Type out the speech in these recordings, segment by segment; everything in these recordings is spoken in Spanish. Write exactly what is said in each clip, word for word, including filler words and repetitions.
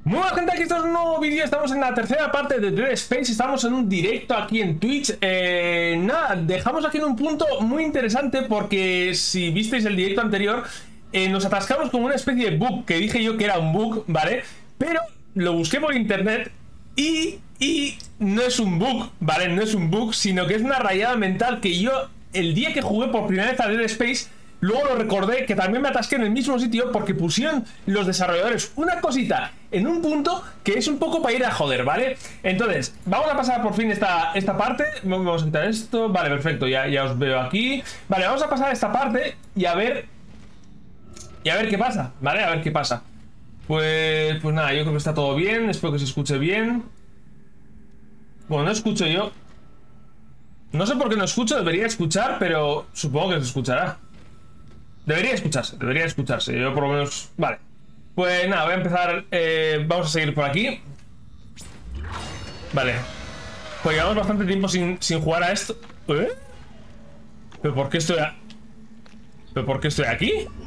Muy buena gente, aquí está un nuevo vídeo. Estamos en la tercera parte de Dead Space. Estamos en un directo aquí en Twitch. eh, Nada, dejamos aquí en un punto muy interesante, porque si visteis el directo anterior, eh, nos atascamos con una especie de bug que dije yo que era un bug, ¿vale? Pero lo busqué por internet y, y no es un bug, ¿vale? No es un bug, sino que es una rayada mental que yo, el día que jugué por primera vez a Dead Space, luego lo recordé, que también me atasqué en el mismo sitio porque pusieron los desarrolladores una cosita en un punto que es un poco para ir a joder, ¿vale? Entonces, vamos a pasar por fin esta, esta parte. Vamos a quitar esto. Vale, perfecto, ya, ya os veo aquí. Vale, vamos a pasar esta parte y a ver... Y a ver qué pasa, ¿vale? A ver qué pasa. Pues, pues nada, yo creo que está todo bien. Espero que se escuche bien. Bueno, no escucho yo. No sé por qué no escucho, debería escuchar, pero supongo que se escuchará. Debería escucharse, debería escucharse. Yo por lo menos... Vale. Pues nada, voy a empezar... Eh, vamos a seguir por aquí. Vale. Pues llevamos bastante tiempo sin, sin jugar a esto. ¿Eh? ¿Pero por qué estoy a... ¿Pero por qué estoy aquí?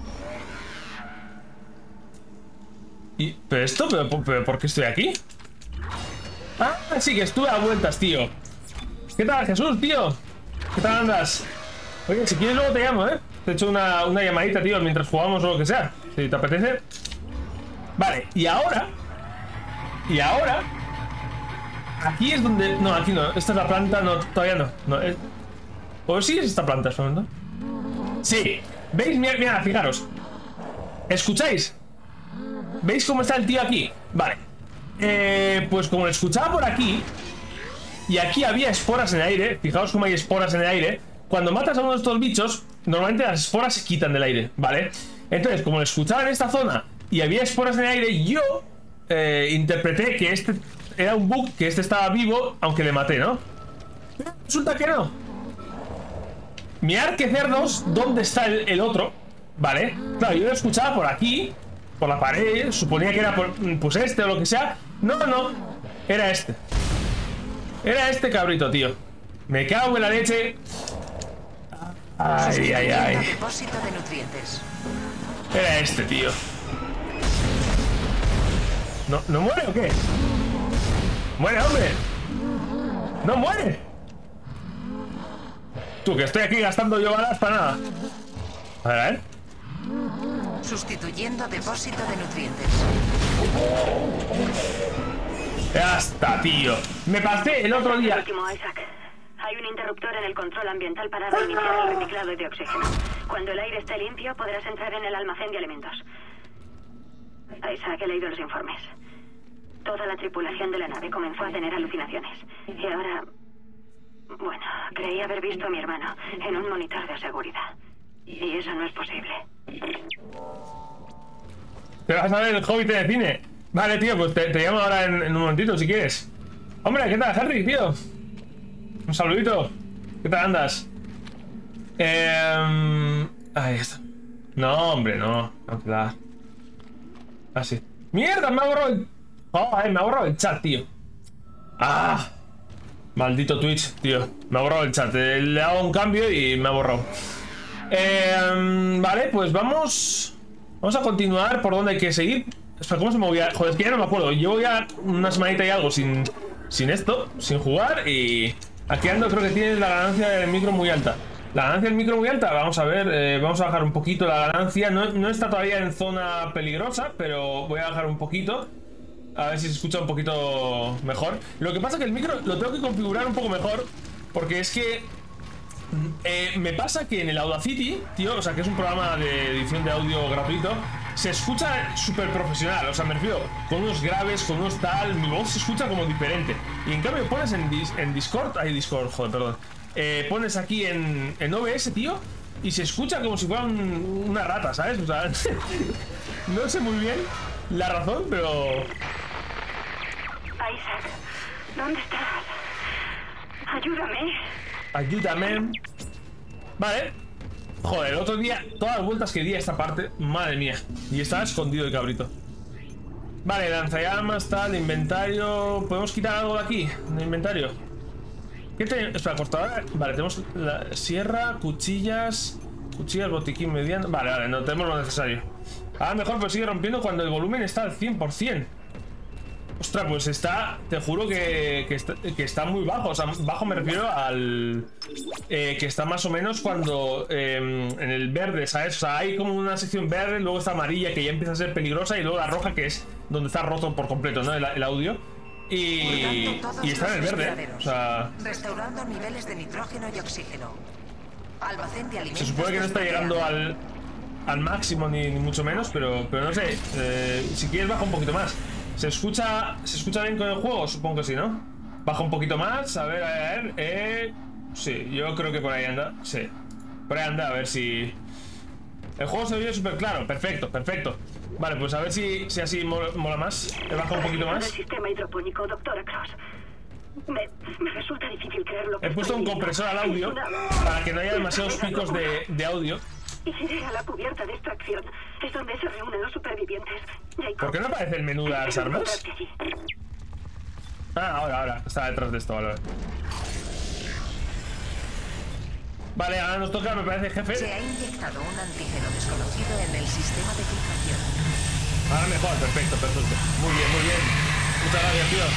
¿Y... ¿Pero esto? ¿Pero, pero por qué estoy aquí? Ah, sí, que estuve a vueltas, tío. ¿Qué tal, Jesús, tío? ¿Qué tal andas? Oye, si quieres luego te llamo, ¿eh? Te he hecho una, una llamadita, tío, mientras jugamos o lo que sea. Si te apetece. Vale, y ahora... Y ahora... Aquí es donde... No, aquí no. Esta es la planta. No, todavía no. no es... ¿O sí es esta planta, ¿no? Sí. ¿Veis? Mira, mira, fijaros. ¿Escucháis? ¿Veis cómo está el tío aquí? Vale. Eh, pues como lo escuchaba por aquí... Y aquí había esporas en el aire. Fijaos cómo hay esporas en el aire. Cuando matas a uno de estos bichos, normalmente las esporas se quitan del aire, ¿vale? Entonces, como lo escuchaba en esta zona y había esporas en el aire, yo eh, interpreté que este era un bug, que este estaba vivo, aunque le maté, ¿no? Pero resulta que no. Mirar que cerdos, ¿dónde está el, el otro? ¿Vale? Claro, yo lo escuchaba por aquí, por la pared, suponía que era por, pues este o lo que sea. No, no, era este. Era este cabrito, tío. Me cago en la leche. Ay, ay, ay. Depósito de nutrientes. Era este, tío. ¿No, ¿No muere o qué? ¡Muere, hombre! ¡No muere! Tú, que estoy aquí gastando yo balas para nada. A ver, a ver. Sustituyendo depósito de nutrientes. Ya está, tío. Me pasé el otro día. Último, Isaac. Hay un interruptor en el control ambiental para reiniciar el reciclado de oxígeno. Cuando el aire esté limpio, podrás entrar en el almacén de alimentos. Isaac, he leído los informes. Toda la tripulación de la nave comenzó a tener alucinaciones. Y ahora... Bueno, creí haber visto a mi hermano en un monitor de seguridad. Y eso no es posible. ¿Te vas a ver el Hobbit en el cine? Vale, tío, pues te, te llamo ahora en, en un momentito, si quieres. Hombre, ¿qué tal, Harry, tío? Un saludito. ¿Qué tal andas? Eh... Ahí está. No, hombre, no. No, claro. Así. ¡Mierda! Me ha borrado el... Oh, eh, me ha borrado el chat, tío. ¡Ah! Maldito Twitch, tío. Me ha borrado el chat. Le he dado un cambio y me ha borrado. Eh... Vale, pues vamos... Vamos a continuar por donde hay que seguir. Espera, ¿cómo se movía? Joder, es que ya no me acuerdo. Llevo ya una semanita y algo sin... Sin esto, sin jugar y... Aquí ando, creo que tienes la ganancia del micro muy alta. La ganancia del micro muy alta, vamos a ver, eh, vamos a bajar un poquito la ganancia. No, no está todavía en zona peligrosa, pero voy a bajar un poquito. A ver si se escucha un poquito mejor. Lo que pasa es que el micro lo tengo que configurar un poco mejor, porque es que eh, me pasa que en el Audacity, tío, o sea que es un programa de edición de audio gratuito, se escucha súper profesional, o sea, me refiero, con unos graves, con unos tal, mi voz se escucha como diferente. Y en cambio pones en, dis, en Discord, hay Discord, joder, perdón. Eh, pones aquí en, en O B S, tío, y se escucha como si fuera un, una rata, ¿sabes? O sea, no sé muy bien la razón, pero... Isaac, ¿dónde estás? Ayúdame. Ayúdame. Vale. Joder, el otro día, todas las vueltas que di a esta parte, madre mía. Y estaba escondido el cabrito. Vale, lanzallamas, tal, inventario. ¿Podemos quitar algo de aquí? De inventario. ¿Qué tenemos? Espera, cortadora. Vale, tenemos la sierra, cuchillas. Cuchillas, botiquín mediano. Vale, vale, no tenemos lo necesario. Ah, mejor, pero sigue rompiendo cuando el volumen está al cien por cien. Ostras, pues está, te juro que, que, está, que está muy bajo. O sea, bajo me refiero al... Eh, que está más o menos cuando... Eh, en el verde, ¿sabes? O sea, hay como una sección verde, luego está amarilla que ya empieza a ser peligrosa y luego la roja que es donde está roto por completo, ¿no? El, el audio. Y, y está en el verde, o sea... Restaurando niveles de nitrógeno y oxígeno. Almacén de alimentos. Se supone que no está llegando al, al máximo ni, ni mucho menos, pero, pero no sé. Eh, si quieres baja un poquito más. ¿Se escucha, ¿Se escucha bien con el juego? Supongo que sí, ¿no? Baja un poquito más, a ver, a ver, eh... Sí, yo creo que por ahí anda, sí. Por ahí anda, a ver si... El juego se ve súper claro, perfecto, perfecto. Vale, pues a ver si, si así mola, mola más. He bajado un poquito más. El sistema hidropónico, doctora Cross. Me, me resulta difícil creer lo que He puesto un compresor al audio para que no haya demasiados picos de, de audio. Iré a la cubierta de extracción. Es donde se reúnen los supervivientes. Jacob, ¿Por qué no aparece el menú de las armas? Ah, ahora, ahora. Está detrás de esto, vale. Vale, ahora nos toca, me parece, jefe. Se ha inyectado un antígeno desconocido en el sistema de filtración. Ahora mejor, perfecto, perfecto. Muy bien, muy bien. Muchas gracias, tío.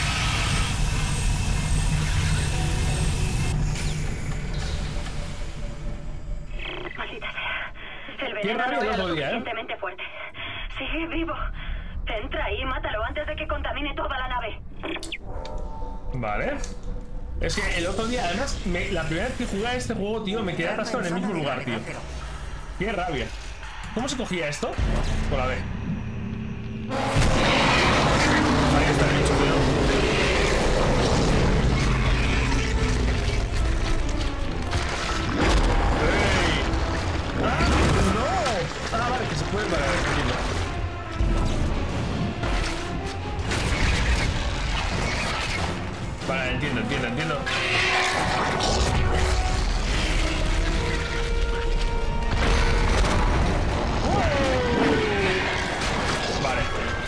Maldita sea. El Qué veneno rabia no el era otro lo día, ¿eh? suficientemente fuerte. Sigue vivo. Entra y mátalo antes de que contamine toda la nave. Vale. Es que el otro día, además, me, la primera vez que jugué a este juego, tío, me quedé atascado en el mismo lugar, tío. Qué rabia. ¿Cómo se cogía esto? Con la B. Ahí está el bicho, tío. Ah, vale, que se puede parar, tranquilo. Vale, entiendo, entiendo, entiendo. Vale.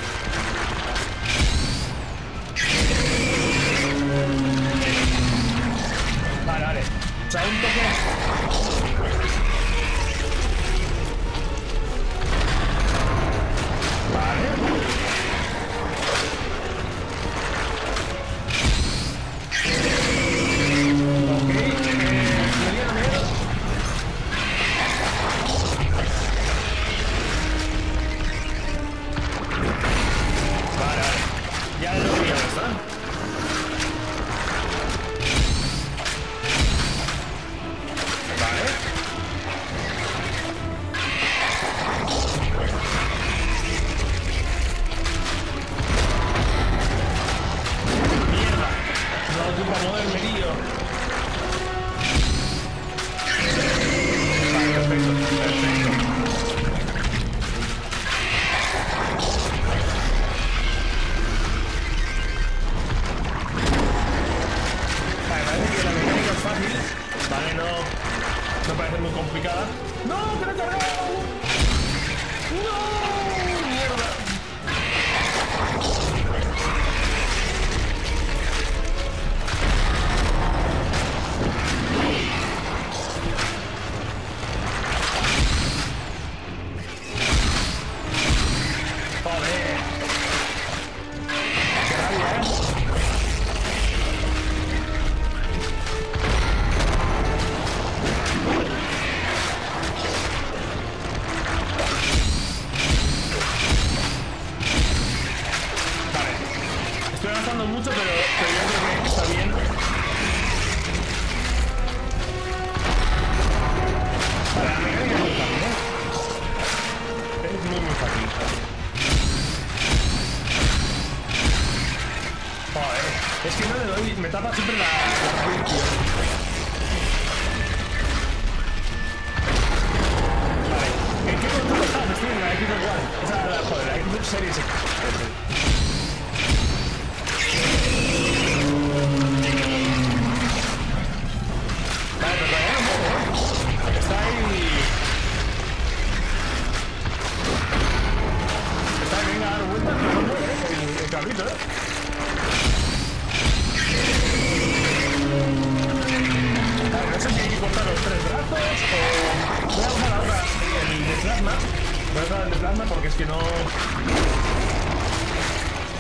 Vale, vale. O sea, un toque...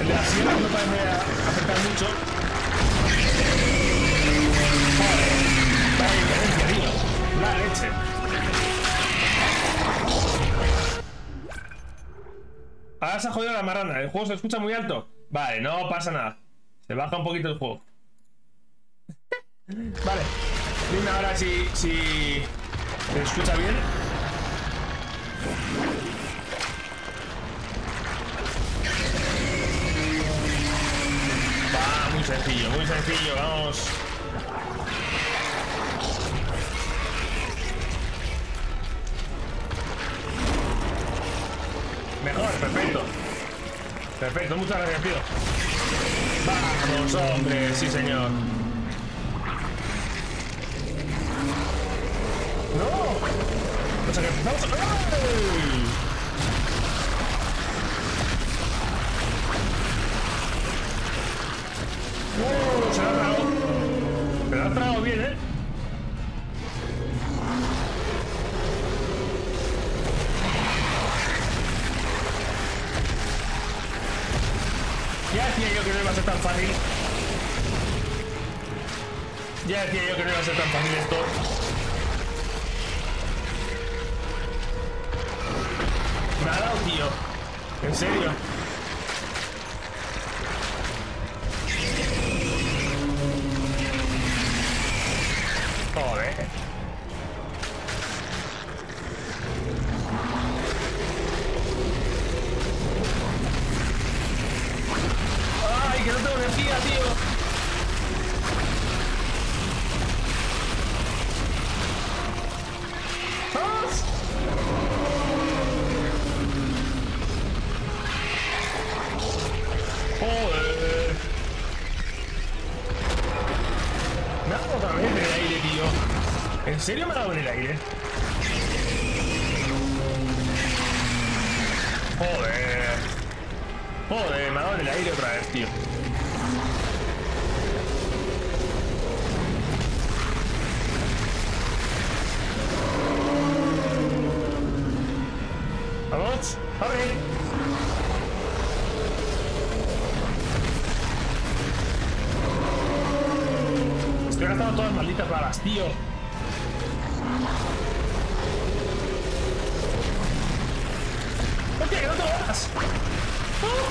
El de la sierra no parece afectar mucho. Joder, vaya diferencia, tío. La leche. Ahora se ha jodido la marrana. El juego se escucha muy alto. Vale, no pasa nada. Se baja un poquito el juego. Vale. Dime ahora si, si se escucha bien. Va, muy sencillo, muy sencillo, vamos. Mejor, perfecto. Perfecto, muchas gracias, tío. Vamos, hombre, sí, señor. No. O sea que empezamos. ¡Ay! Uh, se lo ha tragado. Se lo ha tragado bien, eh. Ya decía yo que no iba a ser tan fácil. Ya decía yo que no iba a ser tan fácil esto. Me ha dado, tío. En serio. Joder. Ay, que no tengo energía, tío. ¡Vamos! Joder. Me ha dado otra vez en el aire, tío. ¿En serio me ha dado en el aire? Joder. Joder, me ha dado en el aire otra vez, tío. Vamos, abre. Estoy gastando todas las malditas balas, tío. ¡Hostia, que no tengo balas! ¡Oh!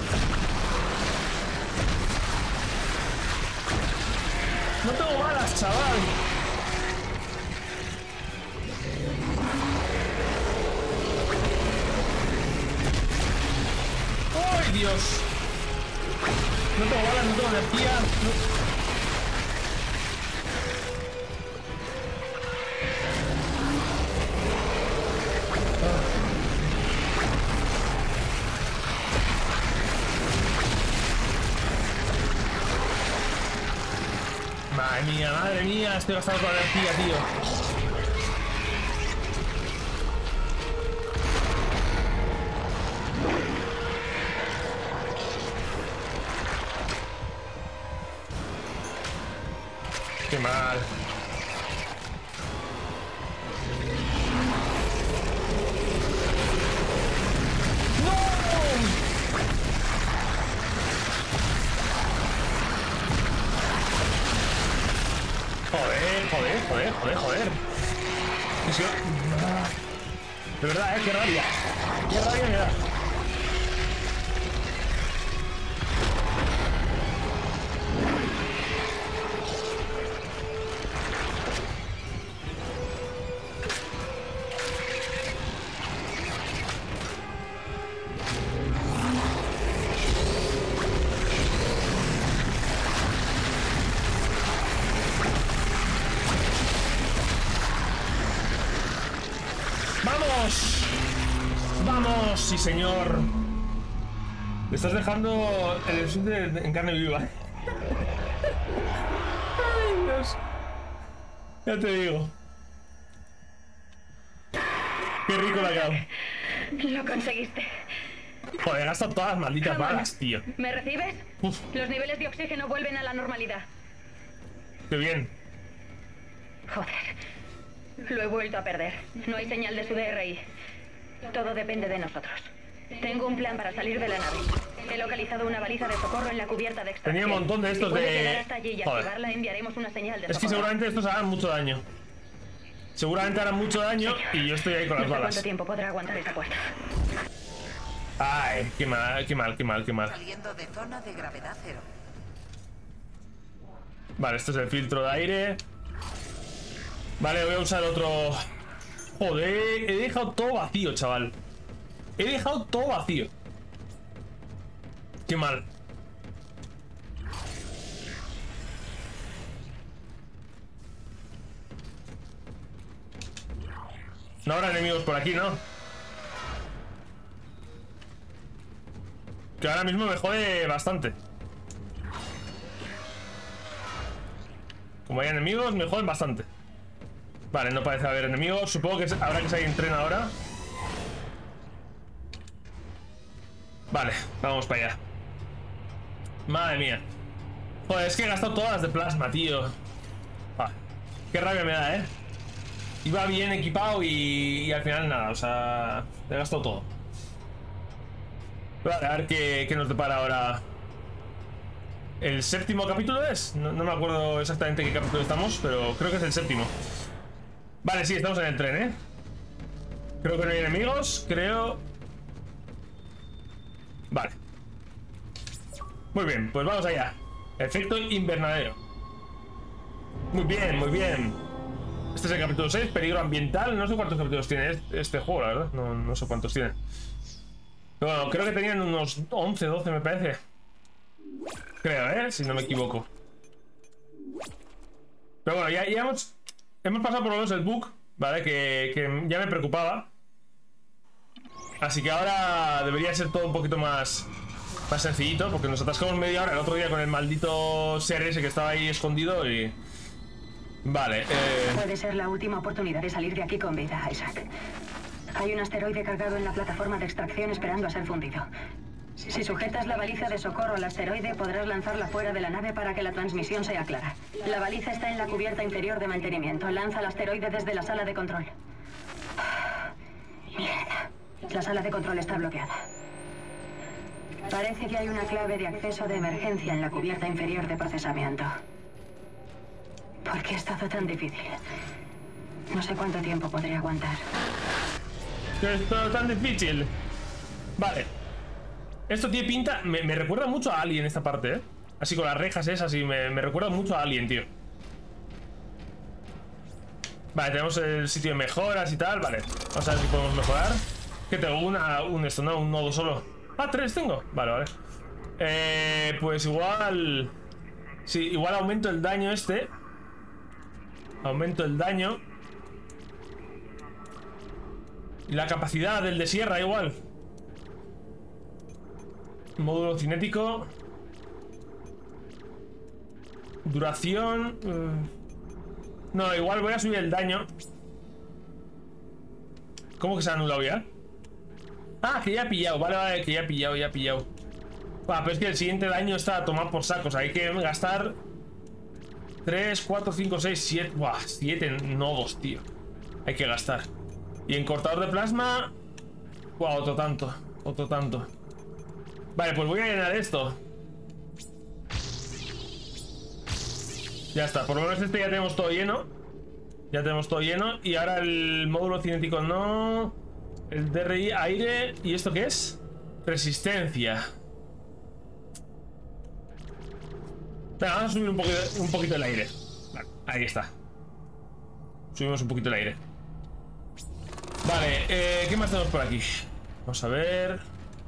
No tengo balas, chaval. ¡Ay, Dios! No tengo balas, no tengo energía. No. Madre mía, madre mía, estoy gastando toda la energía, tío. Qué mal. Joder, joder, joder, joder, joder. Es que... De verdad, eh, qué rabia. Qué rabia me da. ¡Vamos! ¡Vamos! ¡Sí, señor! Me estás dejando el sur en carne viva. ¡Ay, Dios! Ya te digo. ¡Qué rico la acabo! Lo conseguiste. Joder, he gastado todas las malditas balas, tío. ¿Me recibes? Uf. Los niveles de oxígeno vuelven a la normalidad. ¡Qué bien! Joder. Lo he vuelto a perder. No hay señal de su D R I. Todo depende de nosotros. Tengo un plan para salir de la nave. He localizado una baliza de socorro en la cubierta de extracción. Tenía un montón de estos si puede de... llegar hasta allí y Joder. activarla, enviaremos una señal de Es que socorro. seguramente estos harán mucho daño. Seguramente harán mucho daño y yo estoy ahí con No las sé balas. cuánto tiempo podrá aguantar esa puerta. Ay, qué mal, qué mal, qué mal, qué mal. Saliendo de zona de gravedad cero. Vale, este es el filtro de aire. Vale, voy a usar otro... Joder, he dejado todo vacío, chaval. He dejado todo vacío. Qué mal. No habrá enemigos por aquí, ¿no? Que ahora mismo me jode bastante. Como hay enemigos, me joden bastante. Vale, no parece haber enemigos. Supongo que habrá que salir en tren ahora. Vale, vamos para allá. Madre mía. Joder, es que he gastado todas las de plasma, tío. Ah, qué rabia me da, eh. Iba bien equipado y, y al final nada, o sea, he gastado todo. Vale, a ver qué, qué nos depara ahora. ¿El séptimo capítulo es? No, no me acuerdo exactamente qué capítulo estamos, pero creo que es el séptimo. Vale, sí, estamos en el tren, ¿eh? Creo que no hay enemigos, creo... Vale. Muy bien, pues vamos allá. Efecto invernadero. Muy bien, muy bien. Este es el capítulo seis, peligro ambiental. No sé cuántos capítulos tiene este juego, la verdad. No, no sé cuántos tiene. Pero bueno, creo que tenían unos once, doce, me parece. Creo, ¿eh? Si no me equivoco. Pero bueno, ya, ya hemos... Hemos pasado por lo menos el bug, ¿vale? Que, que ya me preocupaba. Así que ahora debería ser todo un poquito más... Más sencillito, porque nos atascamos media hora el otro día con el maldito ser ese que estaba ahí escondido y... Vale, eh... Puede ser la última oportunidad de salir de aquí con vida, Isaac. Hay un asteroide cargado en la plataforma de extracción esperando a ser fundido. Si sujetas la baliza de socorro al asteroide, podrás lanzarla fuera de la nave para que la transmisión sea clara. La baliza está en la cubierta inferior de mantenimiento. Lanza el asteroide desde la sala de control. Mierda. La sala de control está bloqueada. Parece que hay una clave de acceso de emergencia en la cubierta inferior de procesamiento. ¿Por qué ha estado tan difícil? No sé cuánto tiempo podré aguantar. ¿Qué es todo tan difícil? Vale. Esto tiene pinta... Me, me recuerda mucho a Alien esta parte, ¿eh? Así con las rejas esas y me, me recuerda mucho a Alien, tío. Vale, tenemos el sitio de mejoras y tal. Vale, vamos a ver si podemos mejorar. ¿Qué tengo? Una, un esto, ¿no? Un nodo solo. Ah, tres tengo. Vale, vale. Eh, pues igual... Sí, igual aumento el daño este. Aumento el daño. Y la capacidad del de sierra igual. Módulo cinético. Duración. Uh... No, igual voy a subir el daño. ¿Cómo que se ha anulado ya? Ah, que ya he pillado. Vale, vale, que ya he pillado, ya he pillado. Bah, pero es que el siguiente daño está a tomar por sacos. Hay que gastar tres, cuatro, cinco, seis, siete. Buah, siete nodos, tío. Hay que gastar. Y en cortador de plasma. Buah, otro tanto. Otro tanto. Vale, pues voy a llenar esto. Ya está, por lo menos este ya tenemos todo lleno. Ya tenemos todo lleno. Y ahora el módulo cinético no. El D R I, aire. ¿Y esto qué es? Resistencia. Venga, vamos a subir un poquito, un poquito el aire. Vale, ahí está. Subimos un poquito el aire. Vale, eh, ¿qué más tenemos por aquí? Vamos a ver.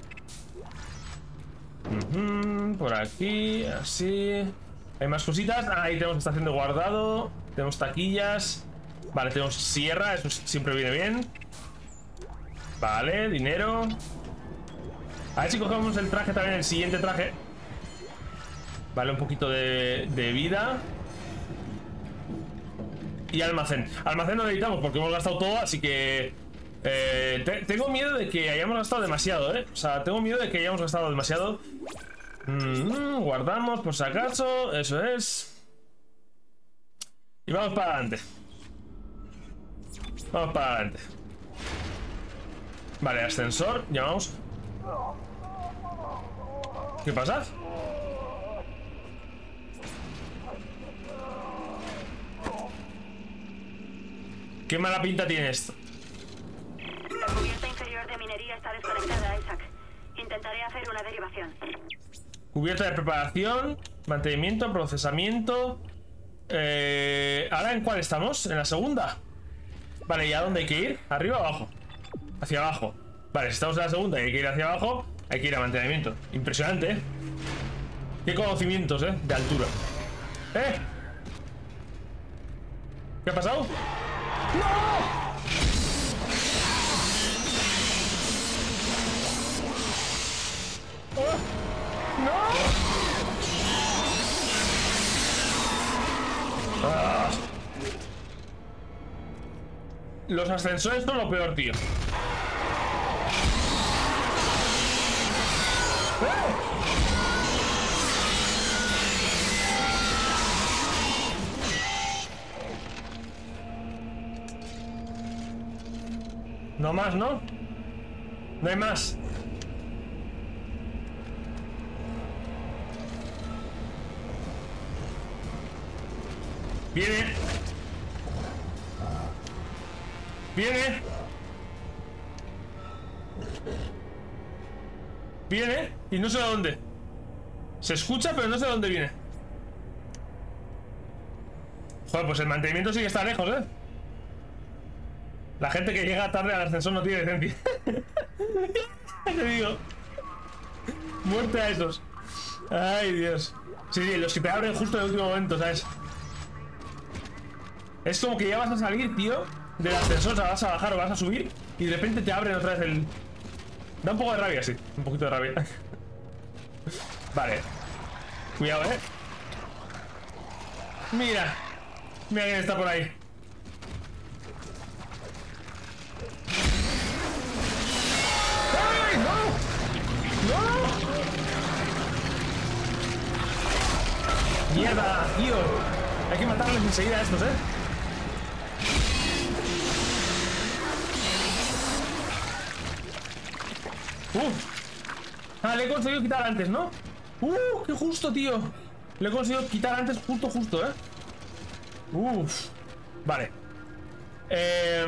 Uh-huh, por aquí, así. Hay más cositas. Ah, ahí tenemos estación de guardado. Tenemos taquillas. Vale, tenemos sierra, eso siempre viene bien. Vale, dinero. A ver si cogemos el traje también, el siguiente traje. Vale, un poquito de, de vida. Y almacén. Almacén no necesitamos porque hemos gastado todo, así que... Eh, te, tengo miedo de que hayamos gastado demasiado, ¿eh? O sea, tengo miedo de que hayamos gastado demasiado. Mm, guardamos por si acaso. Eso es. Y vamos para adelante. Vamos para adelante. Vale, ascensor. Llamamos. ¿Qué pasa? ¿Qué mala pinta tiene esto? La cubierta inferior de minería está desconectada, Isaac. Intentaré hacer una derivación. Cubierta de preparación, mantenimiento, procesamiento. Eh, ¿Ahora en cuál estamos? ¿En la segunda? Vale, ¿y a dónde hay que ir? ¿Arriba o abajo? Hacia abajo. Vale, si estamos en la segunda y hay que ir hacia abajo, hay que ir a mantenimiento. Impresionante, ¿eh? Qué conocimientos, ¿eh? De altura. ¿Eh? ¿Qué ha pasado? ¡No! ¡Oh! ¡No! Ah. Los ascensores son lo peor, tío. ¡Eh! No más, ¿no? No hay más. Viene. Viene. Viene y no sé a dónde. Se escucha, pero no sé a dónde viene. Joder, pues el mantenimiento sí que está lejos, ¿eh? La gente que llega tarde al ascensor no tiene decencia. Te digo. Muerte a esos. Ay, Dios. Sí, sí, los que te abren justo en el último momento, ¿sabes? Es como que ya vas a salir, tío, del ascensor, o sea, vas a bajar o vas a subir y de repente te abren otra vez el... Da un poco de rabia, sí. Un poquito de rabia. Vale. Cuidado, ¿eh? Mira. Mira quién está por ahí. ¡Ay, no! ¡No! ¡Mierda, tío! Hay que matarles enseguida a estos, ¿eh? ¡Uf! Ah, le he conseguido quitar antes, ¿no? ¡Uh! ¡Qué justo, tío! Le he conseguido quitar antes justo, justo, ¿eh? ¡Uf! Vale. Eh...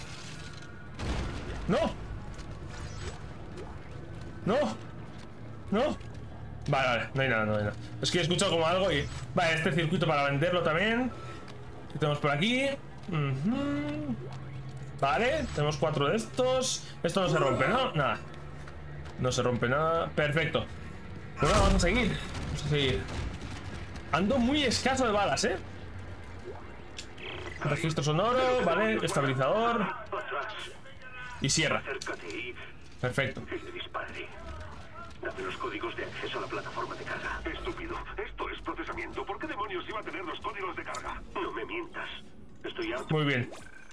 ¡No! ¡No! ¡No! Vale, vale, no hay nada, no hay nada. Es que he escuchado como algo y... Vale, este circuito para venderlo también. ¿Qué tenemos por aquí? Uh-huh. Vale, tenemos cuatro de estos. Esto no se rompe, ¿no? Nada. No se rompe nada. Perfecto. Bueno, vamos a seguir. Vamos a seguir. Ando muy escaso de balas, ¿eh? Registro sonoro, vale, estabilizador. Y sierra. Perfecto. Dame los códigos de acceso a la plataforma de carga. Estúpido. Esto es procesamiento. ¿Por qué demonios iba a tener los códigos de carga? No me mientas. Estoy harto. Muy bien.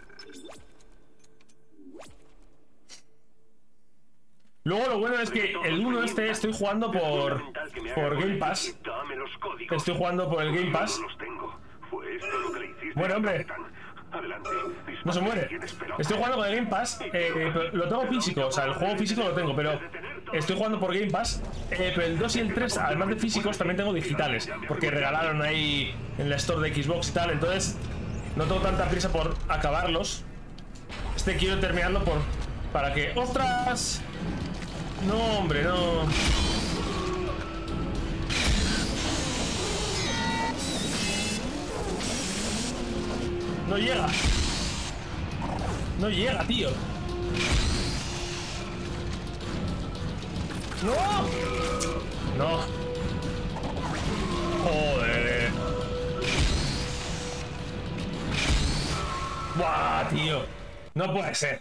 Luego lo bueno es que el uno este estoy jugando por por Game Pass. Estoy jugando por el Game Pass. Bueno, hombre. No se muere. Estoy jugando con el Game Pass. Eh, lo tengo físico, o sea, el juego físico lo tengo, pero estoy jugando por Game Pass. Eh, pero el dos y el tres, además de físicos, también tengo digitales, porque regalaron ahí en la store de Xbox y tal. Entonces no tengo tanta prisa por acabarlos. Este quiero terminarlo por para que... ¡Ostras! No, hombre, no. No llega. No llega, tío. No. No. Joder. Buah, tío. No puede ser.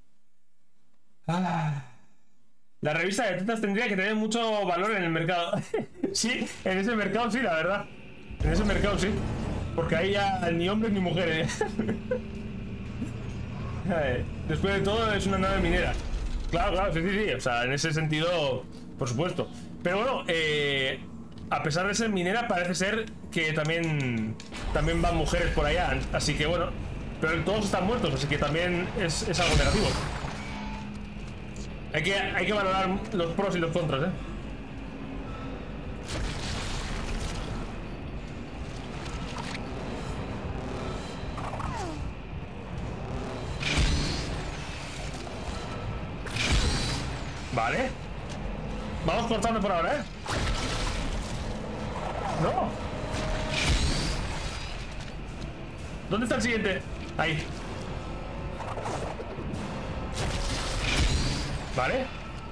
Ah. La revista de tetas tendría que tener mucho valor en el mercado. Sí, en ese mercado sí, la verdad. En ese mercado sí. Porque ahí ya ni hombres ni mujeres. Después de todo es una nave minera. Claro, claro, sí, sí, sí. O sea, en ese sentido, por supuesto. Pero bueno, eh, a pesar de ser minera, parece ser que también también van mujeres por allá. Así que bueno, pero todos están muertos, así que también es, es algo negativo. Hay que, hay que valorar los pros y los contras, ¿eh? Vale. Vamos cortando por ahora, ¿eh? No. ¿Dónde está el siguiente? Ahí. Vale.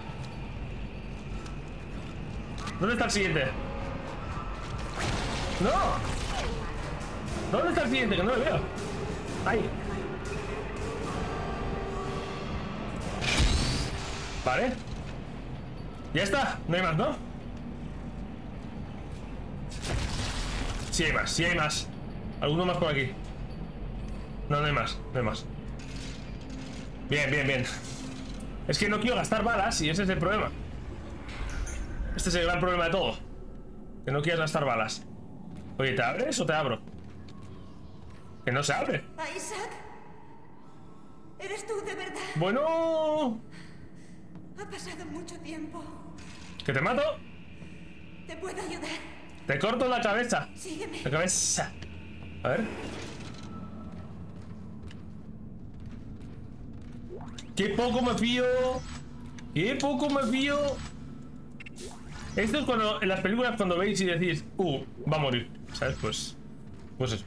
¿Dónde está el siguiente? No. ¿Dónde está el siguiente? Que no lo veo. Ahí. Vale. Ya está. No hay más, ¿no? Sí hay más, sí hay más. Alguno más por aquí. No, no hay más, no hay más. Bien, bien, bien. Es que no quiero gastar balas y ese es el problema. Este es el gran problema de todo. Que no quieres gastar balas. Oye, ¿te abres o te abro? Que no se abre. Isaac, ¿eres tú de verdad? Bueno... Ha pasado mucho tiempo. ¿Que te mato? ¿Te puedo ayudar? Te corto la cabeza. Sígueme. La cabeza. A ver. Qué poco me fío. Qué poco me fío. Esto es cuando en las películas cuando veis y decís, uh, va a morir, ¿sabes? Pues, pues eso.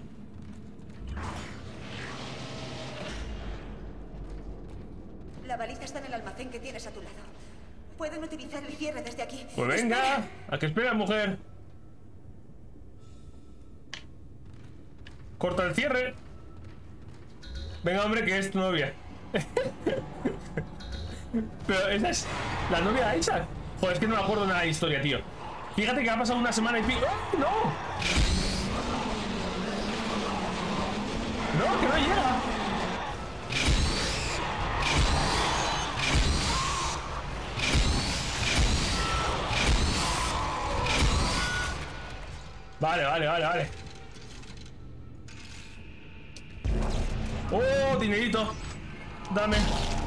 La baliza está en el almacén que tienes a tu lado. Pueden utilizar el cierre desde aquí. Pues venga, Espera. ¿a qué esperas, mujer? Corta el cierre. Venga, hombre, que es tu novia. Pero esa es la novia de Isaac. Joder, es que no me acuerdo nada de la historia, tío. Fíjate que ha pasado una semana y pico. ¡Oh, no! No, que no llega. Vale, vale, vale, vale. Oh, dinerito. Dame.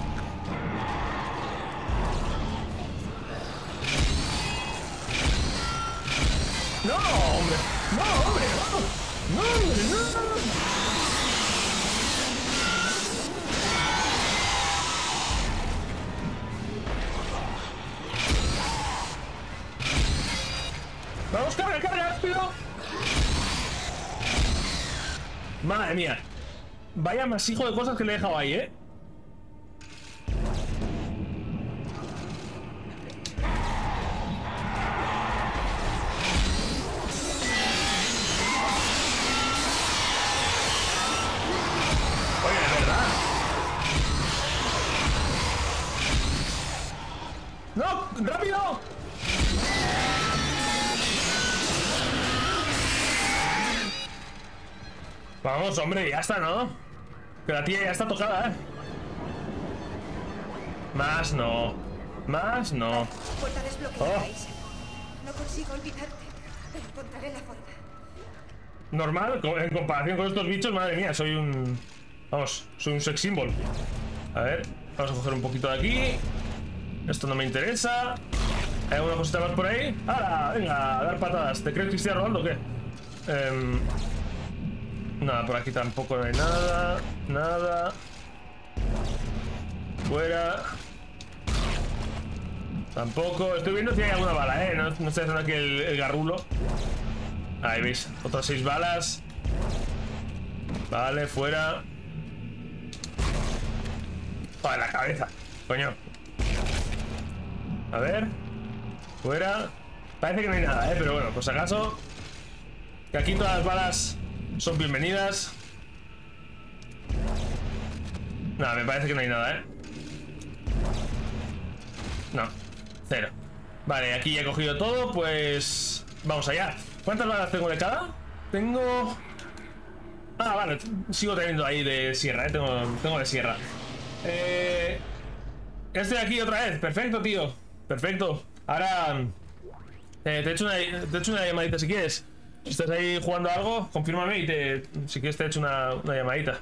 No, hombre. No, hombre, no. No, hombre, no. Vamos, carga, carga, rápido. Madre mía. Vaya masijo de cosas que le he dejado ahí, ¿eh? Oye, de verdad. ¡No! ¡Rápido! Vamos, hombre, ya está, ¿no? Que la tía ya está tocada, ¿eh? Más no. Más no. Puerta desbloqueada, Oh. Isaac. No consigo olvidarte, pero encontraré la forma. Normal, co- en comparación con estos bichos, madre mía, soy un... Vamos, soy un sex symbol. A ver, vamos a coger un poquito de aquí. Esto no me interesa. ¿Hay alguna cosita más por ahí? ¡Hala! Venga, a dar patadas. ¿Te crees Cristiano Ronaldo o qué? Em, nada, por aquí tampoco no hay nada. Nada. Fuera. Tampoco. Estoy viendo si hay alguna bala, ¿eh? No, no estoy haciendo aquí el, el garrulo. Ahí veis, otras seis balas. Vale, fuera. Para la cabeza, coño. A ver. Fuera. Parece que no hay nada, eh, pero bueno, por si acaso. Que aquí todas las balas son bienvenidas. Nada, me parece que no hay nada, eh. No, cero. Vale, aquí ya he cogido todo, pues vamos allá. ¿Cuántas balas tengo de cada? Tengo... Ah, vale, sigo teniendo ahí de sierra, eh. Tengo, tengo de sierra. Eh... Estoy aquí otra vez, perfecto, tío. Perfecto. Ahora... Eh, te he hecho una, te he hecho una llamadita si quieres. Si estás ahí jugando a algo, confírmame y te, si quieres te he hecho una, una llamadita.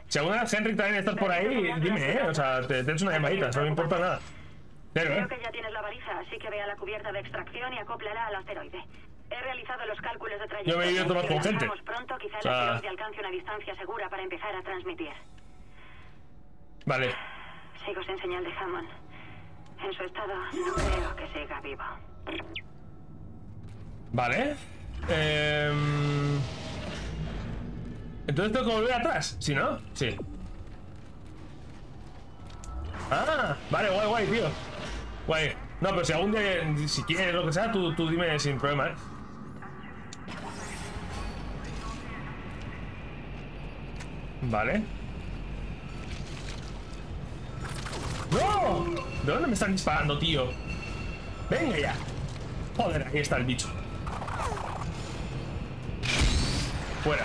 Si alguna vez Henrik también estás por ahí, dime, eh. O sea, te, te echo una llamadita, no me importa nada. Pero, Creo eh. que ya tienes la baliza, así que ve a la cubierta de extracción y acóplala al asteroide. He realizado los cálculos de trayectoria. Yo me he ido a tomar Si con gente. lanzamos pronto, quizá O sea... el asteroide alcance una distancia segura para empezar a transmitir. Vale. Sigo sin señal de Hammond. En su estado, no creo que siga vivo. Vale. Eh... Entonces tengo que volver atrás, ¿sí, no? Sí. Ah, vale, guay, guay, tío. Guay. No, pero si algún día, si quieres lo que sea, tú, tú dime sin problema, ¿eh? Vale. ¡No! ¿De dónde me están disparando, tío? Venga ya. Joder, ahí está el bicho. Fuera.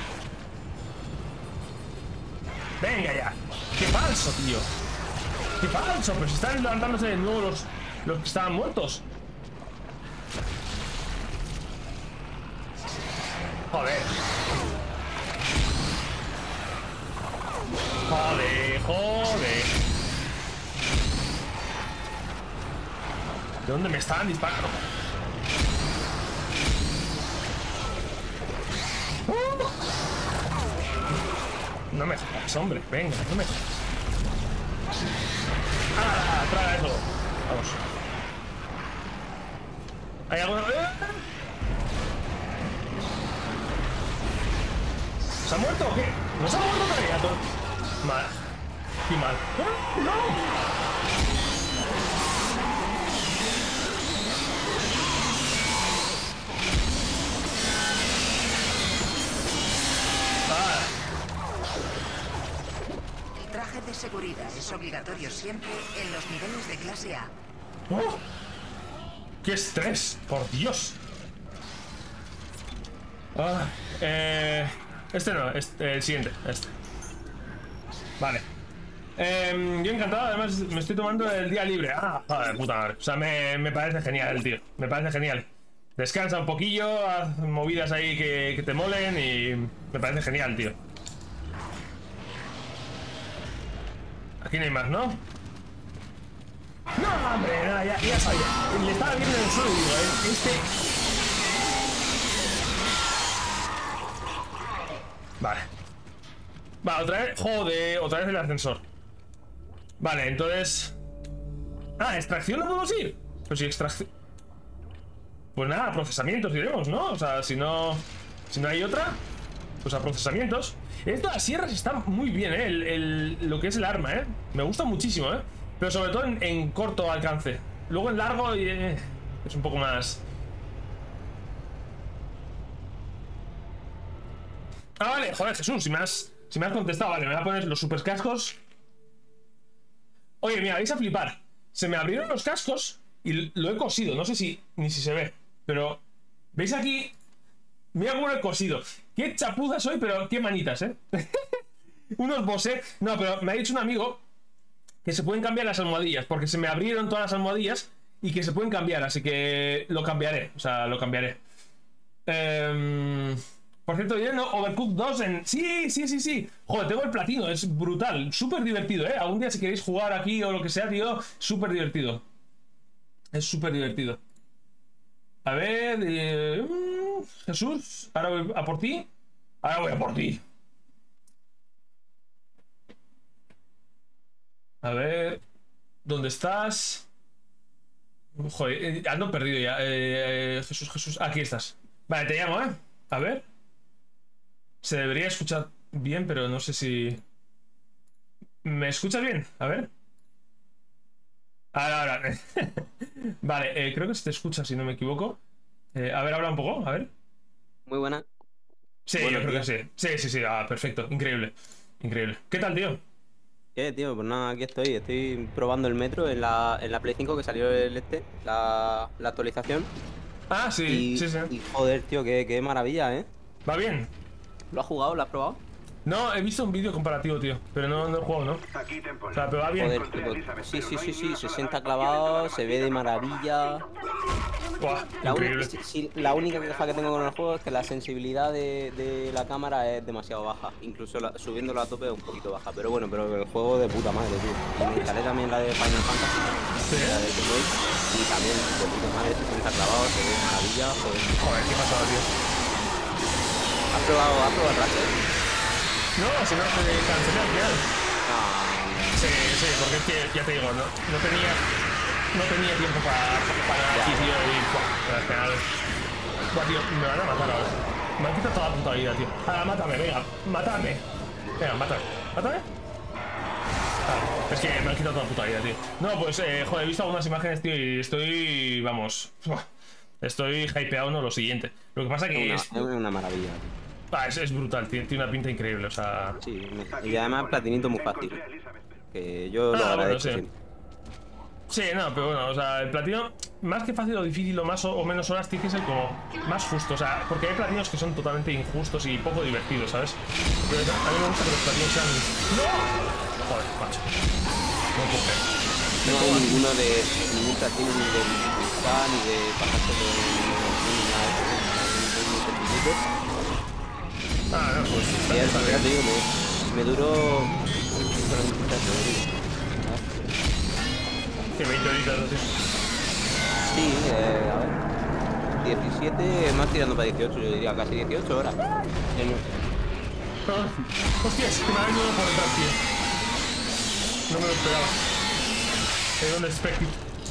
Venga ya. ¡Qué falso, tío! ¡Qué falso! Pero si están levantándose de nuevo los, los que estaban muertos. Joder. Joder, joder. ¿De dónde me estaban disparando? ¡Uh! No me jodas, hombre. Venga, no me jodas. ¡Ah! ¡Traga eso! Vamos. ¿Hay algo? ¿Eh? ¿Se ha muerto o qué? ¿No se ha muerto todavía? Mal. Qué mal. ¡Ah! ¡No! El traje de seguridad es obligatorio siempre en los niveles de clase A. ¡Oh! ¡Qué estrés! ¡Por Dios! Ah, eh, este no, este, el siguiente, este. Vale. Eh, yo encantado, además me estoy tomando el día libre. Ah, joder, puta madre. O sea, me, me parece genial el tío. Me parece genial. Descansa un poquillo, haz movidas ahí que, que te molen y me parece genial, tío. Aquí no hay más, ¿no? No, hombre, nada, ya, ya sabía. Le estaba viendo en el suelo y digo, eh, este... Vale. Va, otra vez... Joder, otra vez el ascensor. Vale, entonces... Ah, ¿extracción no podemos ir? Pues si extracción... Pues nada, procesamientos diremos, ¿no? O sea, si no... Si no hay otra... Pues a procesamientos. Esto de las sierras está muy bien, ¿eh? El, el, lo que es el arma, ¿eh? Me gusta muchísimo, ¿eh? Pero sobre todo en, en corto alcance. Luego en largo eh, es un poco más... Ah, vale, joder, Jesús, si me has, si me has contestado, vale, me voy a poner los super cascos. Oye, mira, vais a flipar. Se me abrieron los cascos y lo he cosido, no sé si ni si se ve, pero ¿veis aquí? Mira cómo lo he cosido. Qué chapuza soy, pero qué manitas, ¿eh? Unos Bose. No, pero me ha dicho un amigo que se pueden cambiar las almohadillas, porque se me abrieron todas las almohadillas y que se pueden cambiar, así que lo cambiaré, o sea, lo cambiaré. Eh... Por cierto, ya no, Overcooked dos en... Sí, sí, sí, sí. Joder, tengo el platino, es brutal. Súper divertido, ¿eh? Algún día si queréis jugar aquí o lo que sea, tío, súper divertido. Es súper divertido. A ver... Eh... Jesús, ahora voy a por ti. Ahora voy a por ti. A ver... ¿Dónde estás? Joder, ando perdido ya. Eh, Jesús, Jesús... Aquí estás. Vale, te llamo, ¿eh? A ver... Se debería escuchar bien, pero no sé si... ¿Me escuchas bien? A ver. Ahora, ahora. Vale, eh, creo que se te escucha, si no me equivoco. Eh, a ver, habla un poco, a ver. Muy buena. Sí, Buenos yo creo días. que sí. Sí, sí, sí. Ah, perfecto. Increíble. Increíble. ¿Qué tal, tío? ¿Qué, tío? Pues nada, aquí estoy. Estoy probando el Metro en la, en la Play cinco que salió el este, la, la actualización. Ah, sí, y, sí, sí. Y joder, tío, qué, qué maravilla, ¿eh? Va bien. ¿Lo has jugado? ¿Lo has probado? No, he visto un vídeo comparativo, tío. Pero no, no he jugado, ¿no? Aquí Temple. O sea, pero va bien. Joder, tío, sí, sí, sí, sí, sesenta clavados, se ve de maravilla. Buah, La, increíble. única, sí, la única queja que tengo con el juego es que la sensibilidad de, de la cámara es demasiado baja. Incluso la, subiéndolo a tope es un poquito baja. Pero bueno, pero el juego de puta madre, tío. Y me instalé también la de Final Fantasy, ¿Sí? la de Game Boy, y también de puta madre, sesenta clavados, se ve maravilla, joder. Joder, qué pasada, tío. ¿Has probado, has probado Ratchet? No, si no te cancelé al final. Ah, Sí, sí, porque es que, ya te digo, no, no tenía no tenía tiempo para para aquí, tío, y buah, al final... Buah, tío, me van a matar ahora. Me han quitado toda la puta vida, tío. Ahora, mátame, venga, mátame. Venga, mátame. ¿Mátame? Ah, es que me han quitado toda la puta vida, tío. No, pues, eh, joder, he visto algunas imágenes, tío, y estoy, vamos... Estoy hypeado, ¿no? Lo siguiente. Lo que pasa que una, es... es una maravilla. Ah, es, es brutal, tiene, tiene una pinta increíble, o sea... Sí, me- y además platinito muy fácil. Que yo lo Ah, bueno, agradezco sí. siempre. Sí, no, pero bueno, o sea, el platino, más que fácil o difícil o más o, o menos horas, tiene que ser como más justo, o sea, porque hay platinos que son totalmente injustos y poco divertidos, ¿sabes? Pero a mí me gusta que los platinos sean... ¡No! Joder, macho. No puedo creer. No hay ninguno de ningún platino ni de dificultad ni de pasarse de ni nada de eso. Es muy sencillito. Ah, no, pues está, Y está ya bien. te digo, me, me duró Que veinte horitas, así. sí, eh, a ver. diecisiete, más tirando para dieciocho, yo diría casi dieciocho horas. En- Ah, hostias, que me ha venido por detrás, tío. No me lo esperaba. Era un expected.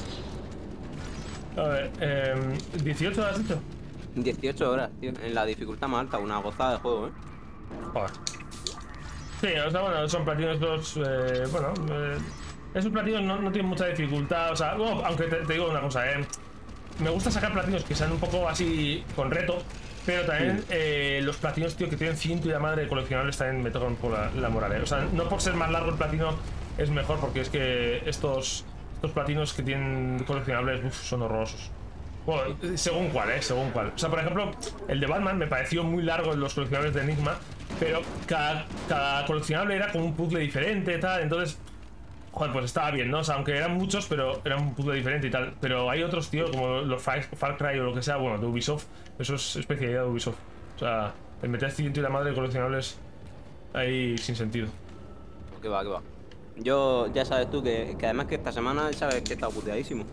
A ver, eh, ¿dieciocho has dicho? dieciocho horas, tío, en la dificultad más alta, una gozada de juego, eh. Joder. Sí, o sea, bueno, son platinos dos, eh, bueno, eh, esos platinos no, no tienen mucha dificultad, o sea, bueno, aunque te, te digo una cosa, eh, me gusta sacar platinos que sean un poco así con reto, pero también Sí. eh, los platinos, tío, que tienen ciento y la madre de coleccionables también me tocan un poco la, la moral, eh. O sea, no por ser más largo el platino es mejor, porque es que estos, estos platinos que tienen coleccionables, uf, son horrorosos. Bueno, según cuál, eh, según cuál. O sea, por ejemplo, el de Batman me pareció muy largo en los coleccionables de Enigma, pero cada, cada coleccionable era como un puzzle diferente, tal, entonces, joder, pues estaba bien, ¿no? O sea, aunque eran muchos, pero era un puzzle diferente y tal. Pero hay otros, tío, como los Far, Far Cry o lo que sea, bueno, de Ubisoft, eso es especialidad de Ubisoft. O sea, el meter ciento y la madre de coleccionables ahí sin sentido. Que va, que va. Yo, ya sabes tú que, que además que esta semana sabes que he estado puteadísimo.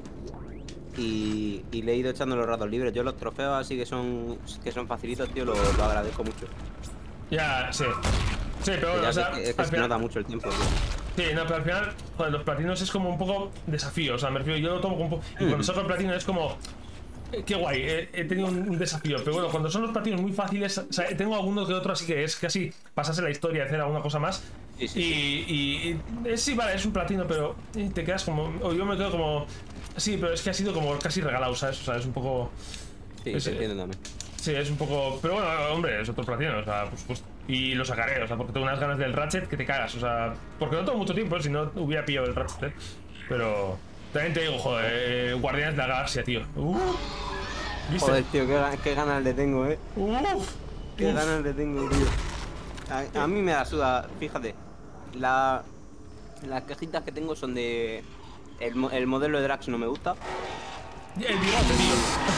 Y, y le he ido echando los ratos libres. Yo los trofeos así que son que son facilitos, tío, lo, lo agradezco mucho. Ya, sí. Sí, pero Que bueno, ya o sea, sé que, es que al se final- nota mucho el tiempo, tío. Sí, no, pero al final, joder, los platinos es como un poco desafío, o sea, me refiero, yo lo tomo como un poco... Y cuando saco el platino es como... eh, qué guay, he, he tenido un, un desafío, pero bueno, cuando son los platinos muy fáciles, o sea, tengo alguno que otro así que es casi pasarse la historia, hacer alguna cosa más. Sí, sí, y, y, y es, sí, vale, es un platino, pero eh, te quedas como... O yo me quedo como... Sí, pero es que ha sido como casi regalado, ¿sabes? O sea, es un poco... Sí, es- te entiendo también. Sí, es un poco... Pero bueno, hombre, es otro platino, o sea, pues, pues... Y lo sacaré, o sea, porque tengo unas ganas del Ratchet que te cagas, o sea... Porque no tengo mucho tiempo, si no hubiera pillado el Ratchet, ¿eh? Pero... También te digo, joder, eh, Guardianes de la Galaxia, tío. Uf. ¿Viste? Joder, tío, qué, ga- qué ganas le tengo, eh. Uf. Qué Uf. ganas le tengo, tío. A, a mí me da suda, fíjate. La, las quejitas que tengo son de... El, mo- el modelo de Drax no me gusta. El bigote, tío.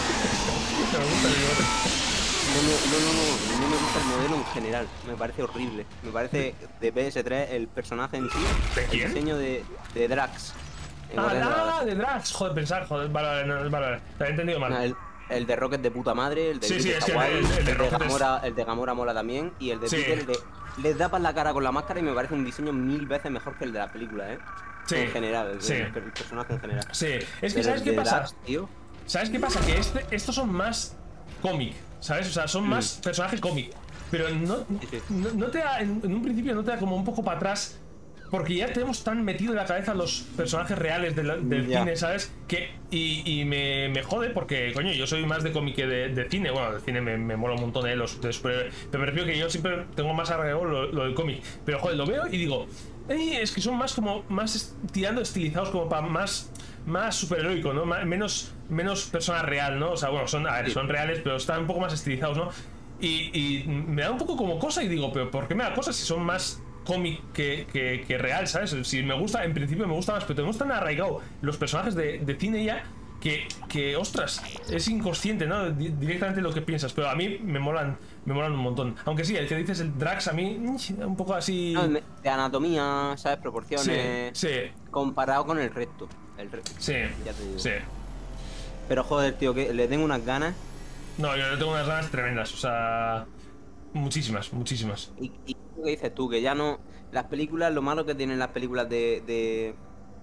Me gusta el bigote. No, no, no, no, no, no me gusta el modelo en general. Me parece horrible. Me parece de P S tres el personaje en sí. ¿De quién? El diseño de, de Drax. en Ah, Guardianes de la ah, Galaxia. de Drax, joder, pensar, joder, vale, vale, no, vale, vale, te he entendido mal. No, el, el de Rocket de puta madre, el de Sí, Groot sí, está es que el- guay, el- el de Rocket es- Gamora, el de Gamora mola también, y el de Sí. Peter le, le tapas la cara con la máscara y me parece un diseño mil veces mejor que el de la película, eh. Sí, En general, el, sí. el personaje en general. Sí, es que Pero ¿sabes el qué de pasa? Drax, tío. ¿Sabes qué pasa? Que este, estos son más cómic, ¿sabes? O sea, son más personajes cómic. Pero no, sí. no, no te da, en, en un principio no te da como un poco para atrás. Porque ya tenemos tan metido en la cabeza los personajes reales del, del Ya. cine, ¿sabes? Que, y y me, me jode porque, coño, yo soy más de cómic que de, de cine. Bueno, de cine me, me mola un montón, ¿eh? Los de superhéroes. Pero me refiero que yo siempre tengo más arraigado lo, lo del cómic. Pero, joder, lo veo y digo, "Ey, es que son más como, más est- tirando estilizados como para más, más superheroico, ¿no? Más- menos, menos persona real, ¿no? O sea, bueno, son, a ver, Sí. son reales, pero están un poco más estilizados, ¿no? Y, y me da un poco como cosa y digo, pero ¿por qué me da cosa si son más cómic que, que, que real, ¿sabes? Si me gusta, en principio me gusta más, pero tenemos tan arraigado los personajes de, de cine ya que, que, ostras, es inconsciente, ¿no? Di- directamente lo que piensas, pero a mí me molan, me molan un montón. Aunque sí, el que dices el Drax a mí, un poco así... No, de anatomía, ¿sabes? Proporciones... Sí, sí. Comparado con el resto. El resto. Sí, Ya te digo. sí. Pero joder, tío, que le tengo unas ganas. No, yo le tengo unas ganas tremendas, o sea... Muchísimas, muchísimas. Y, y lo que dices tú, que ya no... Las películas, lo malo que tienen las películas de... de...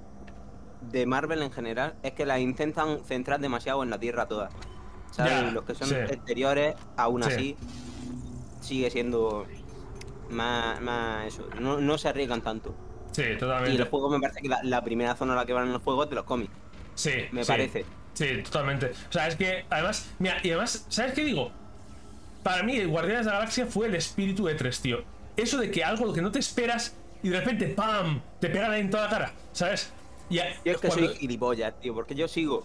de Marvel en general es que las intentan centrar demasiado en la Tierra toda. ¿Sabes? Ya, Y los que son sí. exteriores, aún Sí. así, sigue siendo más, más eso. No, no se arriesgan tanto. Sí, Y totalmente. los juegos me parece que la, la primera zona a la que van en los juegos es de los cómics. Sí, me sí. parece. Sí, totalmente. O sea, es que, además, mira, y además, ¿sabes qué digo? Para mí, el Guardianes de la Galaxia fue el espíritu de tres, tío. Eso de que algo que no te esperas y de repente, ¡pam!, te pega en toda la cara, ¿sabes? Y a- Yo es que cuando- soy gilipollas, tío, porque yo sigo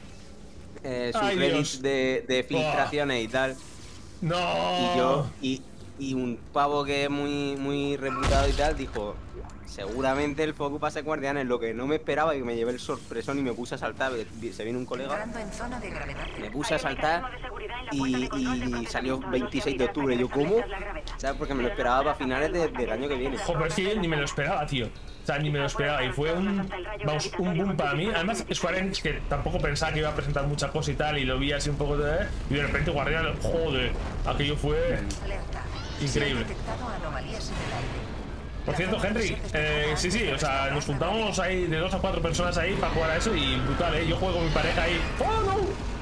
eh, sus Ay, Dios. reddits de, de filtraciones y tal. ¡No! Y yo, y, y un pavo que es muy, muy reputado y tal, dijo, seguramente el foco pasa en Guardianes, lo que no me esperaba y que me llevé el sorpresón y me puse a saltar, se vino un colega, Entrando en zona de gravedad. me puse a saltar y, y salió veintiséis de octubre, yo, ¿cómo? ¿Sabes? Porque me lo esperaba para finales de- del año que viene. Joder, pero es que yo ni me lo esperaba, tío. O sea, ni me lo esperaba. Y fue un, vamos, un boom para mí. Además, Square Enix, que tampoco pensaba que iba a presentar mucha cosa y tal, y lo vi así un poco de... Y de repente Guardián, joder, aquello fue... Alerta. Increíble. Se han detectado anomalías en el aire. Por cierto, Henry, eh, sí, sí, o sea, nos juntamos ahí de dos a cuatro personas ahí para jugar a eso y brutal, ¿eh? Yo juego con mi pareja ahí... ¡Oh, no!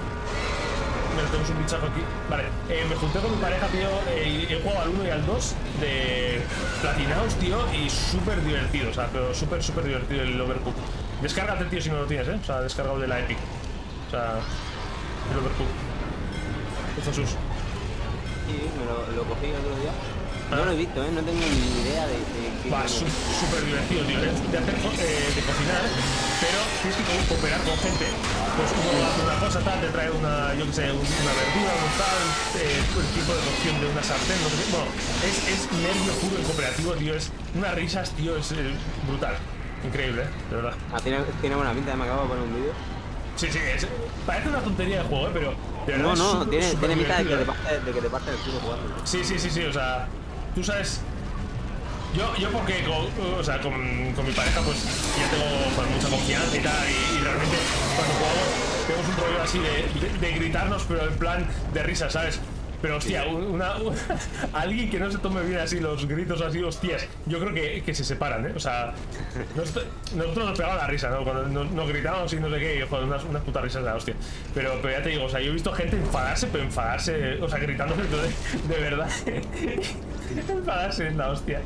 Mira, tenemos un bichaco aquí. Vale, eh, me junté con mi pareja, tío, eh, y he jugado al uno y al dos de platinados, tío, y súper divertido, o sea, pero súper, súper divertido el Overcooked. Descárgate, tío, si no lo tienes, ¿eh? O sea, descargado de la Epic. O sea, el Overcooked. ¿Qué Jesús? Sí, me lo, lo cogí el otro día. No lo he visto, ¿eh? No tengo ni idea de, de qué... Va, coño. su- súper divertido, tío, es de hacer, co- eh, de cocinar, pero tienes que co- cooperar con gente. Pues uno hace una cosa, tal, te trae una, yo qué sé, un- una verdura, un tal, eh, el tipo de cocción de una sartén, no sé qué. Bueno, es, es nervio puro en cooperativo, tío, es unas risas, tío, es eh, brutal. Increíble, ¿eh? De verdad. Ah, tiene, tiene buena pinta, me acabo de poner un vídeo. Sí, sí, es, parece una tontería de juego, ¿eh? Pero de verdad No, es no, súper, tiene, súper tiene pinta de que, te divertido, ¿eh? parte, de que te parte el culo jugando. Sí, sí, sí, sí, o sea, tú sabes... Yo, yo porque con, o sea, con, con mi pareja pues ya tengo pues, mucha confianza y tal, y, y realmente cuando jugamos tenemos un rollo así de, de, de gritarnos, pero en plan de risa, ¿sabes? Pero hostia, una, una- alguien que no se tome bien así los gritos así, hostias, yo creo que, que se separan, ¿eh? O sea, nosotros, nosotros nos pegaba la risa, ¿no? Cuando nos, nos gritábamos y no sé qué, y, joder, unas, unas putas risas de la hostia. Pero, pero ya te digo, o sea, yo he visto gente enfadarse, pero enfadarse, o sea, gritando de, de verdad. Enfadarse es la hostia.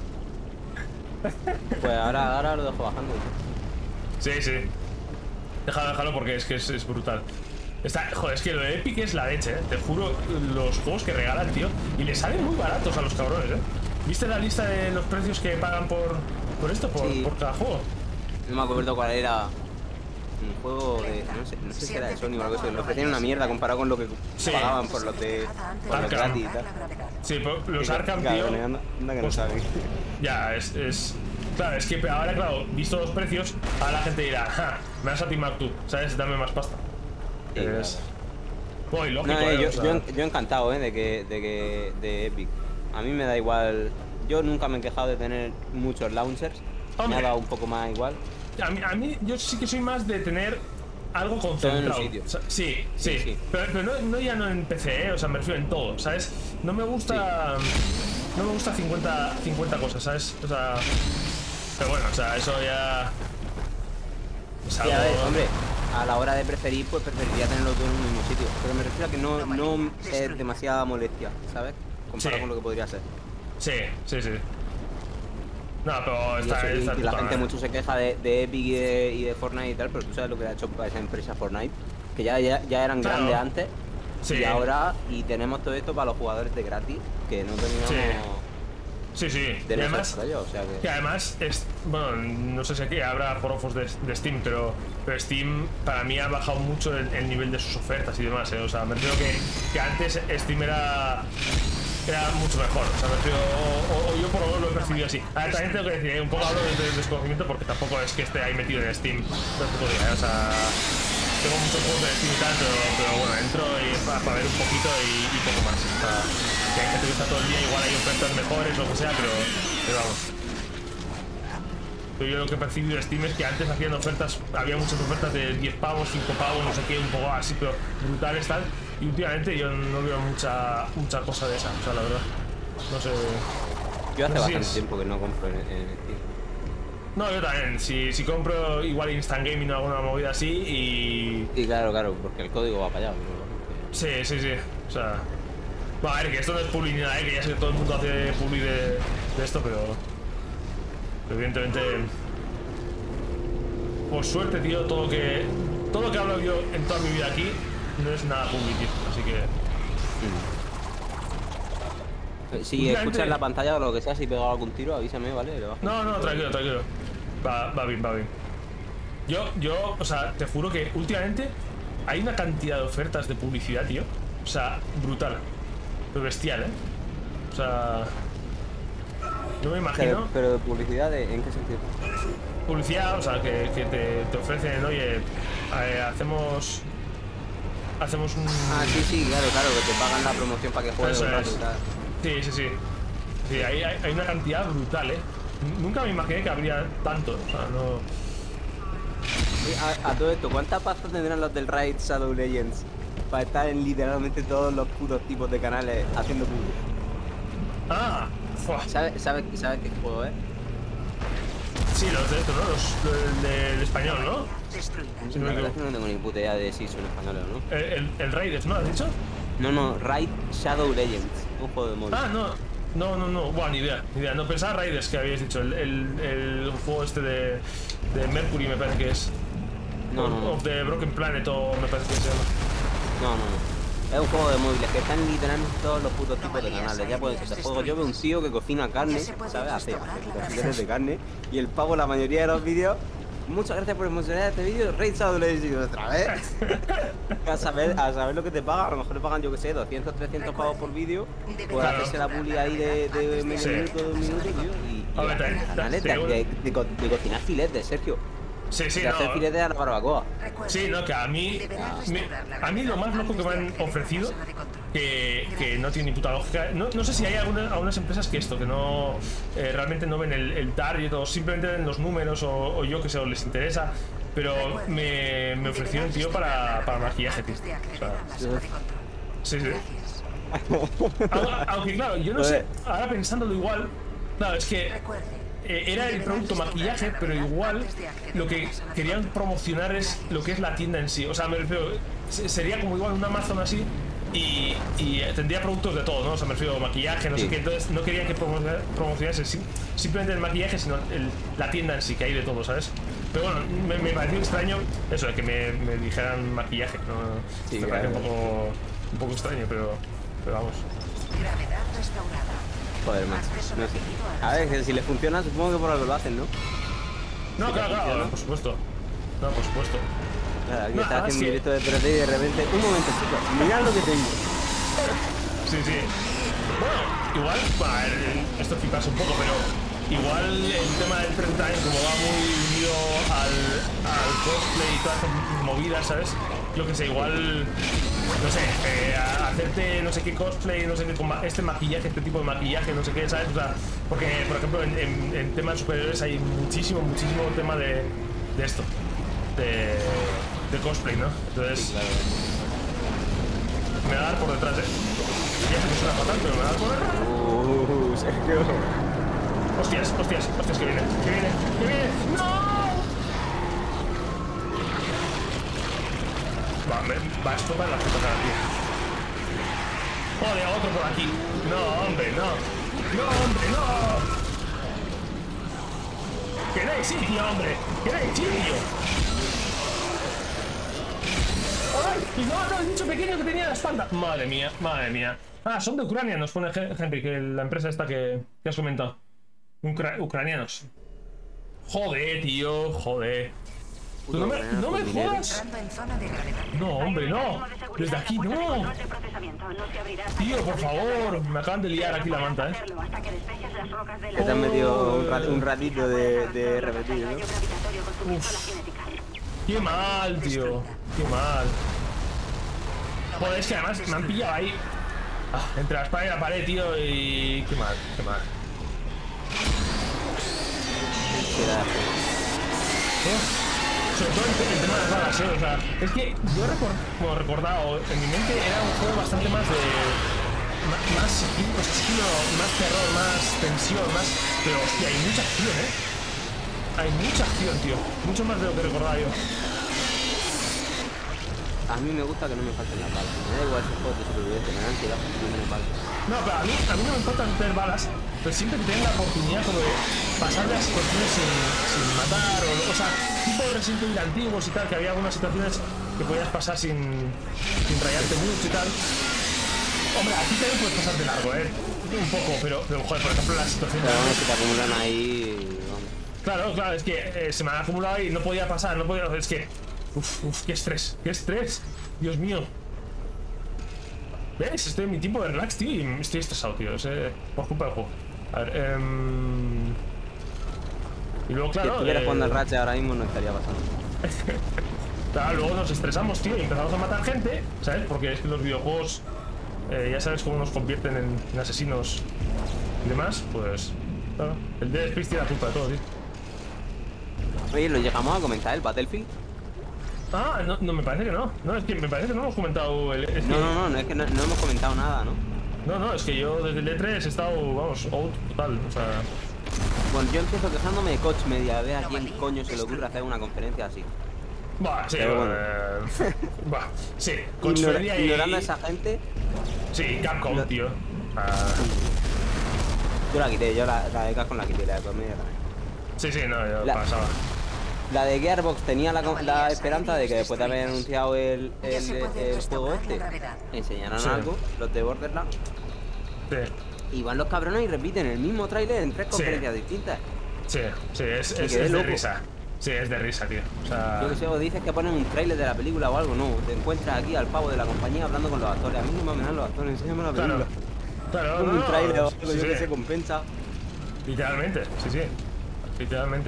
Pues ahora, ahora lo dejo bajando. Sí, sí. Déjalo, déjalo porque es que es, es brutal. Está, joder, es que lo de Epic es la leche, ¿eh? Te juro, los juegos que regalan, tío. Y les salen muy baratos a los cabrones, ¿eh? ¿Viste la lista de los precios que pagan por, por esto? Por, Sí. por cada juego. No me acuerdo cuál era. Un juego de. No sé, no sé si era de Sony o algo así. Le ofrecían una mierda comparado con lo que Sí. pagaban por los de. Por los Arkham. gratis y tal. Sí, por- los Arkham, tío. Cabrón, anda, anda que no pues, saben. Ya, es, es... Claro, es que ahora, claro, visto los precios, ahora la gente dirá, ja, me vas a timar tú, ¿sabes? Dame más pasta. Sí, es... Uy, lógico, No, eh, ¿eh? yo, O sea, yo, yo encantado, ¿eh? De que, de que. De Epic. A mí me da igual. Yo nunca me he quejado de tener muchos launchers. Hombre. Me ha dado un poco más igual. A mí, a mí, yo sí que soy más de tener algo concentrado. sitio. O sea, sí, sí, Sí, sí. Pero, pero no, no ya no en P C, ¿eh? O sea, me refiero en todo, ¿sabes? No me gusta... No me gusta cincuenta, cincuenta cosas, ¿sabes? O sea... Pero bueno, o sea, eso ya... Es Sí, algo... a ver, hombre, a la hora de preferir, pues preferiría tenerlo todo en un mismo sitio. Pero me refiero a que no, no es demasiada molestia, ¿sabes? Comparado Sí. con lo que podría ser. Sí, sí, sí. No, pero Y, está... eso, y- está y la puta gente madre. mucho se queja de, de Epic y de, y de Fortnite y tal, pero tú sabes lo que ha hecho para esa empresa Fortnite. Que ya, ya, ya eran Claro. grandes antes. Sí. Y ahora, y tenemos todo esto para los jugadores de gratis, que no teníamos Sí, sí. Y derechos además... para ello, o sea que... Que además, es, bueno, no sé si aquí habrá forofos de, de Steam, pero, pero Steam para mí ha bajado mucho el, el nivel de sus ofertas y demás, ¿eh? O sea, me refiero que, que antes Steam era, era mucho mejor, o sea, me refiero, o, o yo por lo menos lo he percibido así. Ahora también tengo que decir, eh, un poco hablo de, de desconocimiento porque tampoco es que esté ahí metido en Steam todo el puto día, ¿eh? O sea... tengo muchos juegos de Steam y tal, pero, pero bueno, entro y para, para ver un poquito y, y poco más. O sea, que hay gente que está todo el día, igual hay ofertas mejores o lo que sea, pero, pero vamos. Pero yo lo que he percibido de Steam es que antes hacían ofertas, había muchas ofertas de diez pavos, cinco pavos, no sé qué, un poco así, pero brutales tal. Y últimamente yo no veo mucha, mucha cosa de esa, o sea, la verdad. No sé. Yo hace no sé si bastante es... tiempo que no compro en, en Steam. No, yo también. Si, si compro igual Instant Gaming o alguna movida así y... Sí, claro, claro, porque el código va para allá. ¿No? Sí, sí, sí. O sea... Bueno, a ver, que esto no es publi ni nada, ¿eh? Que ya sé que todo el mundo hace publi de, de esto, pero... pero evidentemente... Por suerte, tío, todo lo que... Todo lo que he hablado yo en toda mi vida aquí no es nada publi, tío. Así que... Si escuchas la pantalla o lo que sea, si pegado algún tiro, avísame, ¿vale? No, no, tranquilo, tranquilo. Va, va bien, va bien. Yo, yo, o sea, te juro que últimamente hay una cantidad de ofertas de publicidad, tío. O sea, brutal. Pero bestial, ¿eh? O sea... No me imagino... Pero, pero de publicidad, ¿de, ¿en qué sentido? Publicidad, o sea, que, que te, te ofrecen, oye, eh, hacemos... Hacemos un... Ah, sí, sí, claro, claro, que te pagan la promoción para que juegues un rato y tal. Sí, sí, sí. Sí, hay, hay, hay una cantidad brutal, ¿eh? Nunca me imaginé que habría tanto, o sea, no... A, a todo esto, ¿cuánta pasta tendrán los del Raid Shadow Legends para estar en literalmente todos los putos tipos de canales haciendo publicidad? Ah, ¿Sabes sabe, sabe qué juego es? Sí, los de esto, ¿no? Los del de, de español, ¿no? Sí, la verdad es que no tengo ni puta idea de si son españoles o no. El, el, el Raiders, ¿no? ¿Has dicho? No, no, Raid Shadow Legends, un juego de móvil. Ah, no, no, no, no, bueno, ni idea, ni idea. No, pensaba Raiders que habíais dicho, el, el, el juego este de, de Mercury me parece que es. No, no, no. Of the Broken Planet o me parece que se llama. No, no, no. Es un juego de móviles que están literalmente todos los putos tipos de canales. Ya pueden ser de juegos. Yo veo un tío que cocina carne, ¿sabes? Hace, hace filetes de carne. Y el pavo, la mayoría de los vídeos. Muchas gracias por emocionar este vídeo. Raid Shadow Legends otra vez. A saber, a saber lo que te paga. A lo mejor le pagan, yo que sé, doscientos, trescientos pavos por vídeo. Por Claro. hacerse la bully ahí de, de medio Sí. minuto, dos minutos, tío. Y, y A ver, te- canales te- de, te- de, de, co- de cocinar filetes, Sergio. Sí, sí, De hacer no. filetes a la barbacoa. Sí, no, que a mí, me- a mí lo más loco que me han ofrecido, que, que no tiene ni puta lógica, no, no sé si hay alguna, algunas empresas que esto, que no eh, realmente no ven el, el target o simplemente ven los números o, o yo que sé, o les interesa, pero me, me ofrecieron, tío, para, para maquillaje, tío. O sea, sí, sí. Aunque, aunque, claro, yo no sé, ahora pensándolo igual, claro, es que eh, era el producto maquillaje, pero igual lo que querían promocionar es lo que es la tienda en sí. O sea, me refiero, se- sería como igual un Amazon así y, y tendría productos de todo, ¿no? O sea, me refiero maquillaje, no Sí. sé qué. Entonces no querían que promocionara- promocionase sim- simplemente el maquillaje, sino el- la tienda en sí, que hay de todo, ¿sabes? Pero bueno, me, me pareció extraño eso de que me, me dijeran maquillaje, ¿no? Sí, me parece claro. un poco, un poco extraño, pero, pero vamos. Gravedad restaurada. Joder, macho. No sé. A ver, que si les funciona, supongo que por algo lo hacen, ¿no? No, Sí, claro, que claro, funciona. por supuesto. No, por supuesto. Claro, aquí No, está ahora haciendo sí. un directo de P R T y de repente. Un momento, chicos, mirad lo que tengo. Sí, sí. Bueno, igual, bueno, a ver, esto flipas un poco, pero igual el tema del prime time, como va muy unido al, al cosplay y todas estas movidas, ¿sabes? Yo que sé, igual, no sé, eh, a- hacerte no sé qué cosplay, no sé qué, con ma- este maquillaje, este tipo de maquillaje, no sé qué, ¿sabes? O sea, porque, por ejemplo, en, en, en temas superiores hay muchísimo, muchísimo tema de, de esto, de, de cosplay, ¿no? Entonces, me va a dar por detrás, ¿eh? Ya sé que suena fatal, pero me va a dar por detrás. Uh, Sergio. Hostias, hostias, hostias, que viene, que viene, que viene. ¡No! Va, me, va a explotar la puta cara, tío. Joder, otro por aquí. No, hombre, no. No, hombre, no. Que no hay sitio, hombre. Que no hay sitio. ¡Ay! Y no, no, el bicho pequeño que tenía en la espalda. Madre mía, madre mía. Ah, son de Ucrania, nos pone Henry, que la empresa esta que, que has comentado. Ucra- ucranianos. Joder, tío, joder. Tú no me, no me jodas. Entrando en zona de gravedad. No, hombre, no. Desde aquí no. Tío, por favor. Me acaban de liar aquí la manta, eh. Que te han metido un, rat- un ratito de, de repetir, ¿no? Uf. Qué mal, tío. Qué mal. Joder, es que además me han pillado ahí. Ah, entre la espada y la pared, tío, y... Qué mal, qué mal. ¿Eh? Sobre todo el, el tema de las balas, ¿eh? O sea, es que yo record, como he recordado, en mi mente era un juego bastante más de... Más, más estilo, más terror, más tensión, más... Pero hostia, hay mucha acción, ¿eh? Hay mucha acción, tío. Mucho más de lo que recordaba yo. A mí me gusta que no me falten las balas. Me da igual esos juegos de supervivencia, me dan ansiedad porque no tienen balas. No, pero a mí, a mí no me importa tener balas, pero siempre que tenga la oportunidad como de pasar las situaciones sin, sin matar, o, o sea, tipo de Resident Evil antiguos y tal, que había algunas situaciones que podías pasar sin, sin rayarte mucho y tal. Hombre, aquí también puedes pasar de largo, ¿eh? Un poco, pero, pero joder, por ejemplo, las situaciones... Pero vamos, que te acumulan ahí... Vamos. Claro, claro, es que eh, se me ha acumulado y no podía pasar, no podía... Es que... Uf, uf, qué estrés, qué estrés. Dios mío. ¿Ves? Estoy en mi tiempo de relax, tío, y estoy estresado, tío. Es eh, por culpa del juego. A ver, eh... y luego, claro... Si estuvieras eh... jugando el Ratchet ahora mismo no estaría pasando. Claro, luego nos estresamos, tío, y empezamos a matar gente, ¿sabes? Porque es que los videojuegos... Eh, ya sabes cómo nos convierten en, en asesinos y demás, pues... Claro, el Dead Space tiene la culpa de todo, tío. Oye, ¿lo llegamos a comentar el Battlefield? Ah, no, no, me parece que no. No, es que me parece que no hemos comentado el... Es no, que... no, no, no, es que no, no hemos comentado nada, ¿no? No, no, es que yo desde el E tres he estado, vamos, out total, o sea... Bueno, yo empiezo quejándome de Coach Media, a ver a quién coño se le ocurre hacer una conferencia así. Bah, sí, bueno. eh... bah, sí, Coach Ignora, Media y... Ignorando a esa gente... Sí, Capcom, Lo... tío. Ah... Yo la quité, yo la, la de Capcom la quité, la de Coach Media también. Sí, sí, no, yo la... pasaba. La de Gearbox tenía la, la esperanza de que después de haber anunciado el, el, el, el juego este, enseñaran sí. algo, los de Borderlands. Sí. Y van los cabrones y repiten el mismo tráiler en tres conferencias sí. distintas. Sí, sí, es, es, es de risa. Sí, es de risa, tío. O sea... Yo que sé, o dices que ponen un tráiler de la película o algo, no. Te encuentras aquí al pavo de la compañía hablando con los actores. A mí no me amenazan los actores, enséñame la película. Claro, claro. Con no, un no, tráiler o algo sí, yo sí. que se compensa. Literalmente, sí, sí. Literalmente.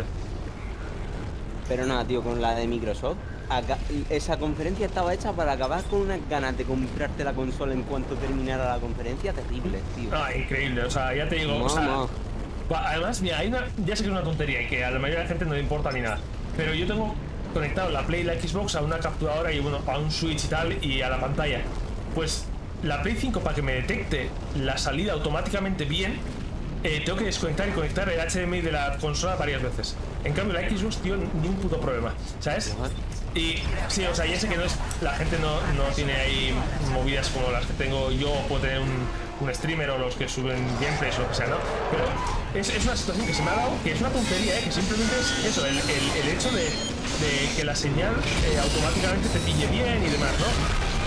Pero nada, tío, con la de Microsoft, acá, esa conferencia estaba hecha para acabar con unas ganas de comprarte la consola en cuanto terminara la conferencia, terrible, tío. Ah, increíble, o sea, ya te digo, no, o sea, no. Además, mira, hay una, ya sé que es una tontería y que a la mayoría de la gente no le importa ni nada, pero yo tengo conectado la Play y la Xbox a una capturadora y bueno, a un Switch y tal, y a la pantalla. Pues la Play cinco, para que me detecte la salida automáticamente bien, Eh, tengo que desconectar y conectar el H D M I de la consola varias veces. En cambio la Xbox, tío, ni un puto problema, ¿sabes? Y sí, o sea, ya sé que no es, la gente no, no tiene ahí movidas como las que tengo yo, o puedo tener un, un streamer o los que suben gameplays o lo que sea, ¿no? Pero es, es una situación que se me ha dado, que es una tontería, ¿eh? Que simplemente es eso, el, el, el hecho de, de que la señal eh, automáticamente te pille bien y demás, ¿no?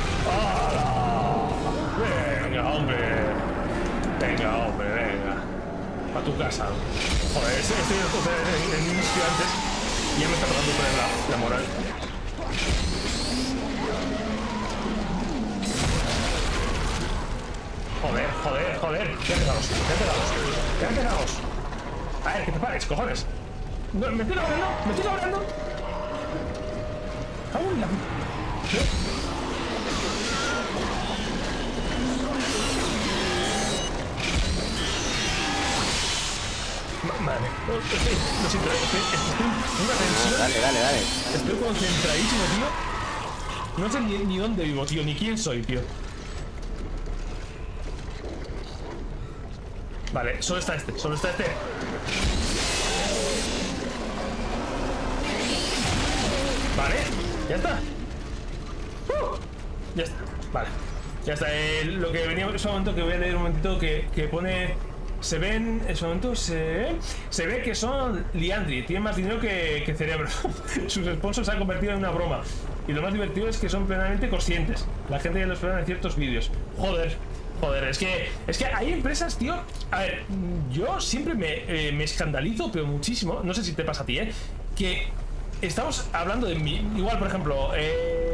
¡Hala! Venga, hombre. Venga, hombre, venga. A tu casa. Joder, estoy en, en, en mis estudiantes y ya me está tratando de poner la, la moral. Joder, joder, joder. Quédate pegados, quédate pegados. Quédate pegados. A ver, que te pares, cojones. No, me estoy logrando, me estoy logrando. Aún la... ¿Qué? Vale, estoy, lo siento, estoy, estoy en una tensión. Ah, dale, dale, dale. Estoy concentradísimo, tío. No sé ni, ni dónde vivo, tío, ni quién soy, tío. Vale, solo está este, solo está este. Vale, ya está. Uh, ya está, vale. Ya está, eh, lo que venía en ese momento que voy a leer un momentito que, que pone... Se ven, en ese momento se, se ve que son Liandry, tienen más dinero que, que cerebro. Sus sponsors se han convertido en una broma. Y lo más divertido es que son plenamente conscientes. La gente ya lo espera en ciertos vídeos. Joder, joder, es que es que hay empresas, tío. A ver, yo siempre me, eh, me escandalizo, pero muchísimo. No sé si te pasa a ti, ¿eh? Que estamos hablando de mi... Igual, por ejemplo, eh,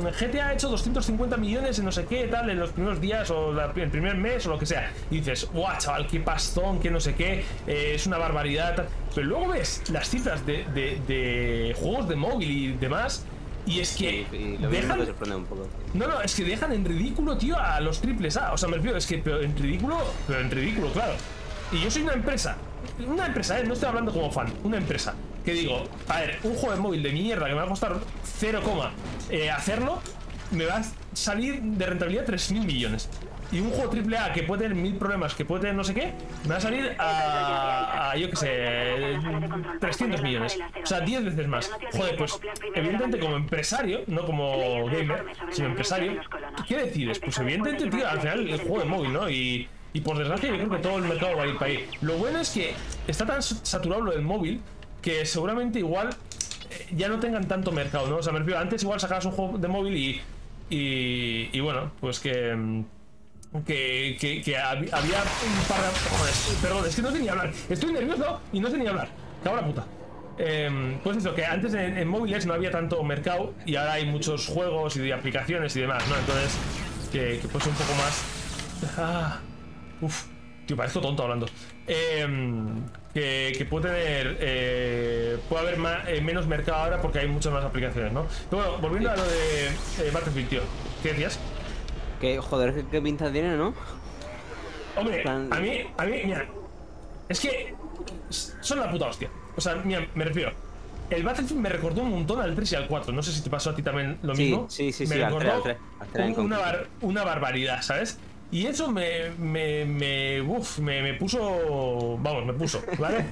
G T A ha hecho doscientos cincuenta millones en no sé qué, tal, en los primeros días o la, el primer mes o lo que sea. Y dices, guau, chaval, qué pastón, que no sé qué, eh, es una barbaridad, tal. Pero luego ves las cifras de, de, de juegos de móvil y demás. Y es que sí, y lo dejan... me sorprende un poco. No, no, es que dejan en ridículo, tío, a los triples A. O sea, me refiero, es que pero en ridículo, pero en ridículo, claro. Y yo soy una empresa, una empresa, ¿eh? No estoy hablando como fan, una empresa. Que digo, a ver, un juego de móvil de mierda que me va a costar cero, eh, hacerlo, me va a salir de rentabilidad tres mil millones. Y un juego triple A que puede tener mil problemas, que puede tener no sé qué, me va a salir a, a yo que sé, trescientos millones. O sea, diez veces más. Joder, pues evidentemente como empresario, no como gamer, sino empresario, ¿qué decides? Pues evidentemente, tío, al final el juego de móvil, ¿no? Y, y por desgracia yo creo que todo el mercado va a ir para ahí. Lo bueno es que está tan saturado lo del móvil que seguramente igual eh, ya no tengan tanto mercado, ¿no? O sea, me refiero, antes igual sacabas un juego de móvil y, y, y bueno, pues que... Que, que, que había un par de... Joder, perdón, es que no sé ni hablar. Estoy nervioso y no sé ni hablar. Cago la puta. Eh, pues eso, que antes en, en móviles no había tanto mercado y ahora hay muchos juegos y de aplicaciones y demás, ¿no? Entonces, que, que puede ser un poco más... Ah, uf, tío, parezco tonto hablando. Eh, que, que puede tener... Eh, puede haber más, eh, menos mercado ahora porque hay muchas más aplicaciones, ¿no? Pero bueno, volviendo a lo de eh, Battlefield, tío. ¿Qué decías? Que joder, qué pinta tiene, ¿no? Hombre, a mí, a mí, mira, es que son la puta hostia. O sea, mira, me refiero, el Battlefield me recordó un montón al tres y al cuatro. No sé si te pasó a ti también lo sí, mismo. Sí, sí, me sí, recordó al tres, al tres, al tres una, bar, una barbaridad, ¿sabes? Y eso me, me, me, uf, me, me puso, vamos, me puso, ¿vale?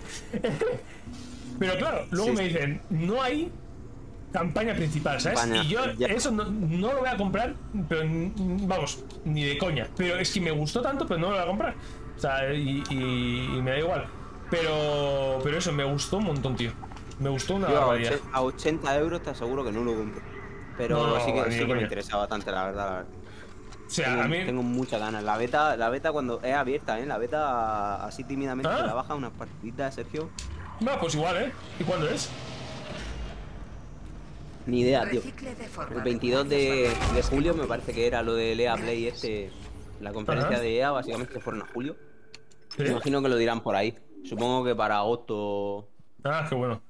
Pero claro, luego sí, me dicen, no hay campaña principal, ¿sabes? Campaña, y yo ya. eso no, no lo voy a comprar, pero vamos, ni de coña. Pero es que me gustó tanto, pero no lo voy a comprar. O sea, y, y, y me da igual. Pero pero eso, me gustó un montón, tío. Me gustó una barbaridad. A ochenta euros te aseguro que no lo compro. Pero no, no, sí que, sí que me interesa bastante, la verdad, la verdad. O sea, tengo, a mí... tengo muchas ganas. La beta, la beta cuando es abierta, ¿eh? La beta así tímidamente ¿Ah? te la baja unas partiditas, Sergio. No, pues igual, ¿eh? ¿Y cuándo es? Ni idea, tío. El veintidós de, de julio me parece que era lo de E A Play este. La conferencia Ajá. de E A, básicamente que fueron a julio. ¿Sí? Me imagino que lo dirán por ahí. Supongo que para agosto. Ah, qué bueno.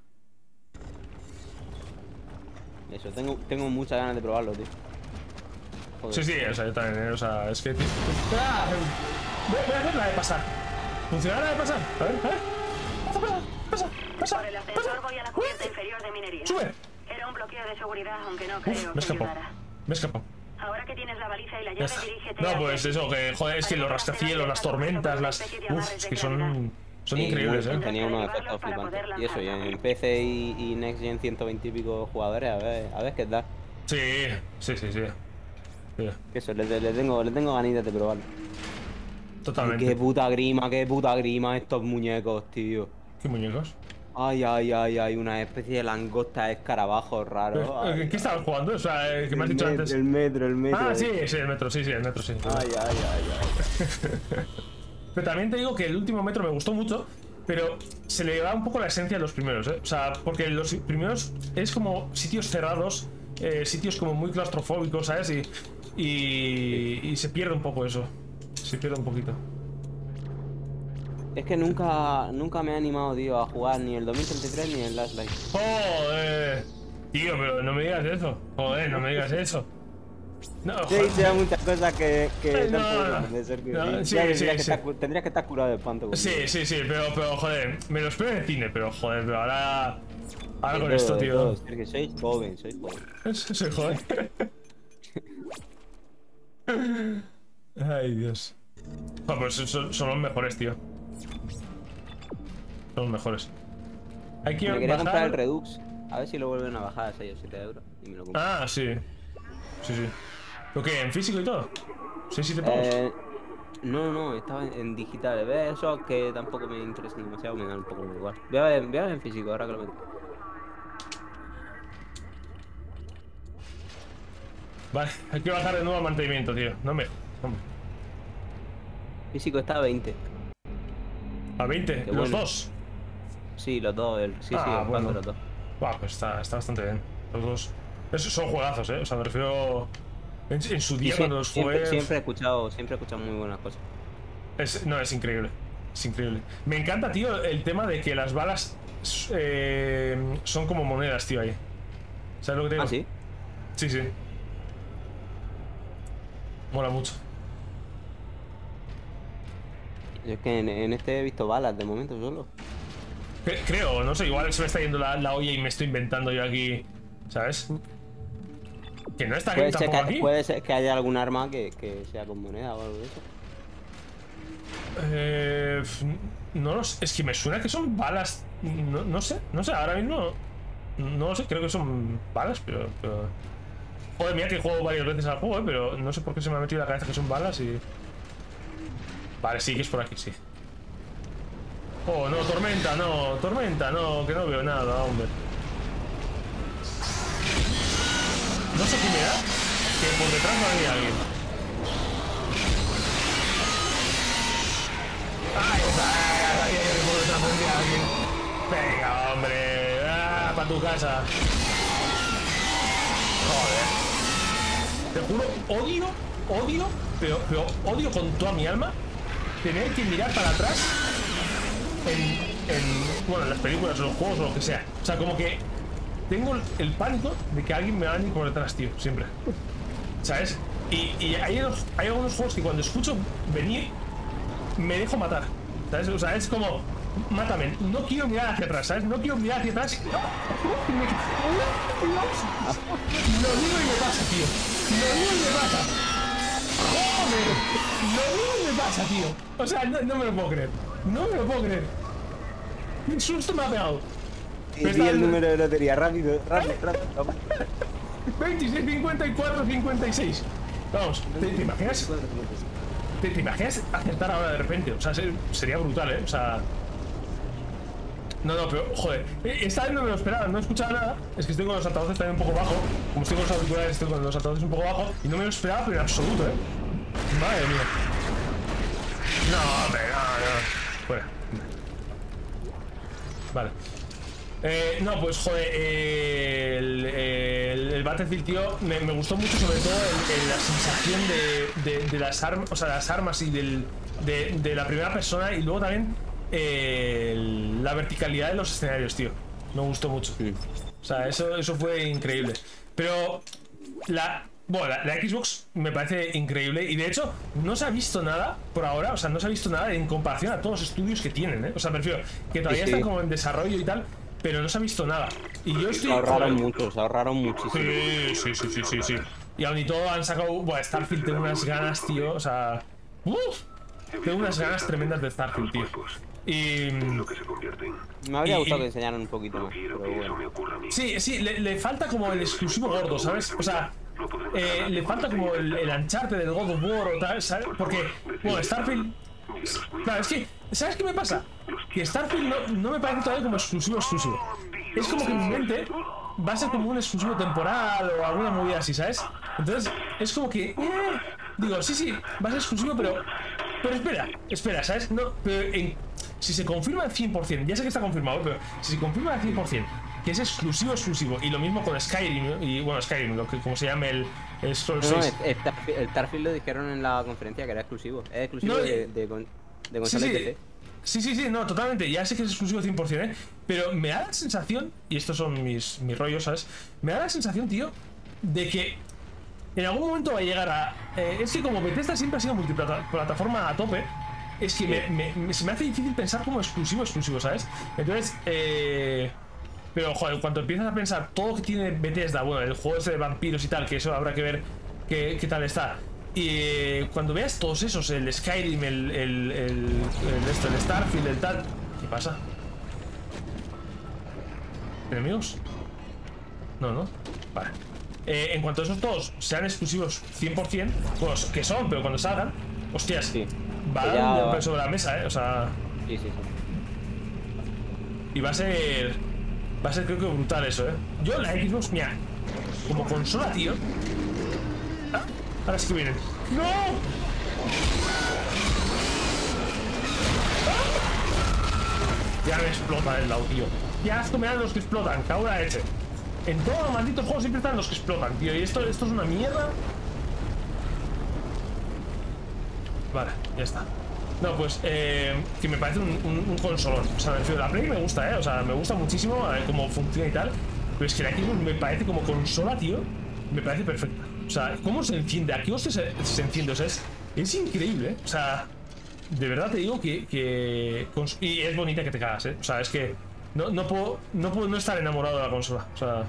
Eso, tengo, tengo muchas ganas de probarlo, tío. Joder. Sí, sí, o sea, yo también, o sea, es que... ¡Ah! Voy, voy a hacer la de pasar. ¿Funcionará la de pasar? A ver, a ver. Pasa, pasa, pasa, pasa. Por el ascensor voy a la cubierta inferior de minería. ¡Sube! Era un bloqueo de seguridad, aunque no Uf, creo me escapó. que ayudara. Me escapó. Ahora que tienes la baliza y la llave, dirígete. No, pues eso, que joder, es que los rascacielos, las tormentas, las... Uf, es que son... Son sí, increíbles, ¿eh? Tenía unos efectos flipantes. Y eso, y en P C y, y Next Gen ciento veinte y pico jugadores, a ver, a ver qué tal. Sí, sí, sí, sí. sí. Eso, le, le, tengo, le tengo ganitas de probarlo. Totalmente. Ay, qué puta grima, qué puta grima estos muñecos, tío. ¿Qué muñecos? Ay, ay, ay, ay, una especie de langosta escarabajos raros. ¿Qué, ¿Qué estabas jugando? O sea, ¿qué me has dicho metro, antes? El metro, el metro. Ah, sí, sí, el metro, sí, sí, el metro, sí. Ay, ay, ay, ay. Pero también te digo que el último metro me gustó mucho, pero se le va un poco la esencia a los primeros, ¿eh? O sea, porque los primeros es como sitios cerrados, eh, sitios como muy claustrofóbicos, ¿sabes? Y, y, y se pierde un poco eso. Se pierde un poquito. Es que nunca, nunca me he animado, tío, a jugar ni el dos mil treinta y tres ni el Last Light. ¡Joder! Tío, pero no me digas eso. Joder, no me digas eso. No, sí, sí, hay muchas cosas que, que no, tampoco no, de ser que no, sí, ya sí, tendría, sí, que sí. estar, tendría que estar curado de espanto. Sí, conmigo. sí, sí, pero, pero joder, me lo espero en el cine, pero joder, pero ahora... Ahora de con todo, esto, de tío. todo, Sergio, soy joven, soy joven. Soy joven. Ay, Dios. Oh, pues son, son los mejores, tío. Son los mejores. Hay que me quería bajar... comprar el Redux. A ver si lo vuelven a bajar a seis o siete euros. Y me lo compro. Ah, sí. Sí, sí. ¿Lo qué? ¿En físico y todo? ¿seis, siete pavos? Eh, no, no, estaba en, en digital. ¿Ves? Eso que tampoco me interesa demasiado, me da un poco igual. Voy a ver, voy a ver en físico ahora que lo meto. Vale, hay que bajar de nuevo al mantenimiento, tío. No me... Hombre. Físico está a veinte. ¿A veinte? Qué ¿Los bueno. dos? Sí, los dos. El, sí, Ah, sí, el bueno. de los dos. Buah, pues está, está bastante bien. Los dos. Esos son juegazos, ¿eh? O sea, me refiero... En, en su día, Sí, cuando los siempre, jugué... siempre he escuchado, siempre he escuchado muy buenas cosas. Es, no, es increíble. Es increíble. Me encanta, tío, el tema de que las balas eh, son como monedas, tío, ahí. ¿Sabes lo que te digo? ¿Ah, sí? Sí, sí. Mola mucho. Yo es que en, en este he visto balas de momento solo. Cre- Creo, no sé, igual se me está yendo la, la olla y me estoy inventando yo aquí, ¿sabes? Que no está aquí Puede ser tampoco que, aquí. puede ser que haya algún arma que, que sea con moneda o algo de eso. Eh, f- no lo sé, es que me suena que son balas. No, no sé, no sé, ahora mismo no lo sé, creo que son balas, pero, pero... Joder, mira que juego varias veces al juego, ¿eh? Pero no sé por qué se me ha metido en la cabeza que son balas y... Vale, sí, que es por aquí, sí. Oh, no, tormenta, no, tormenta, no, que no veo nada, hombre. No sé qué me da, que por detrás no hay alguien. Ahí está, ahí hay que por detrás no hay alguien. Venga, hombre, ah, para tu casa. Joder. Te juro, odio, odio, pero, pero odio con toda mi alma tener que mirar para atrás en, en, bueno, en las películas o los juegos o lo que sea. O sea, como que tengo el pánico de que alguien me va a venir por detrás, tío, siempre. ¿Sabes? Y, y hay, hay algunos juegos que cuando escucho venir, me dejo matar. ¿Sabes? O sea, es como, mátame, no quiero mirar hacia atrás, ¿sabes? No quiero mirar hacia atrás. Lo digo y me pasa, tío. Lo digo y me pasa. Joder, lo digo y me pasa, tío. O sea, no, no me lo puedo creer. No me lo puedo creer. Un susto me ha pegado. Y di el número de lotería, rápido, rápido, rápido. veintiséis, cincuenta y cuatro, cincuenta y seis. Vamos, ¿te, te imaginas? ¿Te, ¿Te imaginas acertar ahora de repente? O sea, ser- sería brutal, ¿eh? O sea... No, no, pero, joder, eh, esta vez no me lo esperaba, no he escuchado nada. Es que estoy con los altavoces también un poco bajo. Como estoy con los auriculares, estoy con los altavoces un poco bajo. Y no me lo esperaba, pero en absoluto, ¿eh? Madre mía. No, hombre, no, no. Fuera. Vale. Eh, no, pues joder, eh, el, el, el Battlefield, tío, me, me gustó mucho, sobre todo el, el, la sensación de, de, de las armas, o sea, las armas y del, de, de la primera persona, y luego también eh, el- la verticalidad de los escenarios, tío. Me gustó mucho. Sí. O sea, eso, eso fue increíble. Pero la, bueno, la, la Xbox me parece increíble y de hecho no se ha visto nada por ahora, o sea, no se ha visto nada en comparación a todos los estudios que tienen, ¿eh? O sea, me refiero que todavía Sí, sí. están como en desarrollo y tal, pero no se ha visto nada. Y yo estoy... Se ahorraron joder, mucho, se ahorraron muchísimo. Sí, sí, sí, sí, sí, sí. Y aún y todo han sacado... Bueno, Starfield tiene unas ganas, tío, o sea... ¡Uf! Tengo unas ganas tremendas de Starfield, tío. Y... Lo que se convierten. Me habría Y- gustado y- que enseñaran un poquito No más, quiero pero que eso bueno. me ocurra a mí. Sí, sí, le, le falta como el exclusivo gordo, ¿sabes? O sea, eh, le falta como el, el Uncharted del God of War o tal, ¿sabes? Porque, bueno, Starfield... Claro, es que, ¿sabes qué me pasa? Que Starfield no, no me parece todavía como exclusivo exclusivo. Es como que en mi mente va a ser como un exclusivo temporal o alguna movida así, ¿sabes? Entonces, es como que... eh, digo, sí, sí, va a ser exclusivo, pero... Pero espera, espera, ¿sabes? No, pero en- si se confirma al cien por cien, ya sé que está confirmado, pero si se confirma al cien por cien que es exclusivo, exclusivo, y lo mismo con Skyrim, y bueno, Skyrim, lo que como se llama el, el Scroll No, no, seis. el, el Starfield- el Starfield lo dijeron en la conferencia que era exclusivo. Es exclusivo No, de, eh, de, con- de Sí, consola y sí. P C. Sí, sí, sí, no, totalmente. Ya sé que es exclusivo cien por cien, ¿eh? Pero me da la sensación, y estos son mis, mis rollos, ¿sabes? Me da la sensación, tío, de que en algún momento va a llegar a... eh, es que como Bethesda siempre ha sido multiplataforma a tope, es que me, me- me- se me hace difícil pensar como exclusivo, exclusivo, ¿sabes? Entonces, eh... Pero, joder, cuando empiezas a pensar todo lo que tiene Bethesda, bueno, el juego ese de vampiros y tal, que eso habrá que ver qué, qué tal está. Y eh, cuando veas todos esos, el Skyrim, el, el, el, el, esto, el Starfield, el tal... ¿Qué pasa? ¿Enemigos? No, no. Vale. Eh, en cuanto a esos todos sean exclusivos cien por cien, bueno, que son, pero cuando salgan, hostias, Sí. va a Que dar un ya- golpe sobre la mesa, ¿eh? O sea... Sí, sí, sí. Y va a ser... Va a ser creo que brutal eso, ¿eh? Yo la Xbox, mira, como consola, tío... Ah, ahora sí que vienen. ¡No! Ah. Ya me explota el lado, tío. Ya asco me dan los que explotan, cabrón ese. En todos los malditos juegos siempre están los que explotan, tío. Y esto, esto es una mierda. Vale, ya está. No, pues, eh, que me parece un, un, un consolón. O sea, me refiero, la Play me gusta, ¿eh? O sea, me gusta muchísimo eh, cómo funciona y tal. Pero es que la Xbox me parece como consola, tío. Me parece perfecta. O sea, cómo se enciende. Aquí se, se enciende, o sea, es, es increíble, ¿eh? O sea, de verdad te digo que, que... Y es bonita que te cagas, ¿eh? O sea, es que no, no, puedo, no puedo no estar enamorado de la consola. O sea,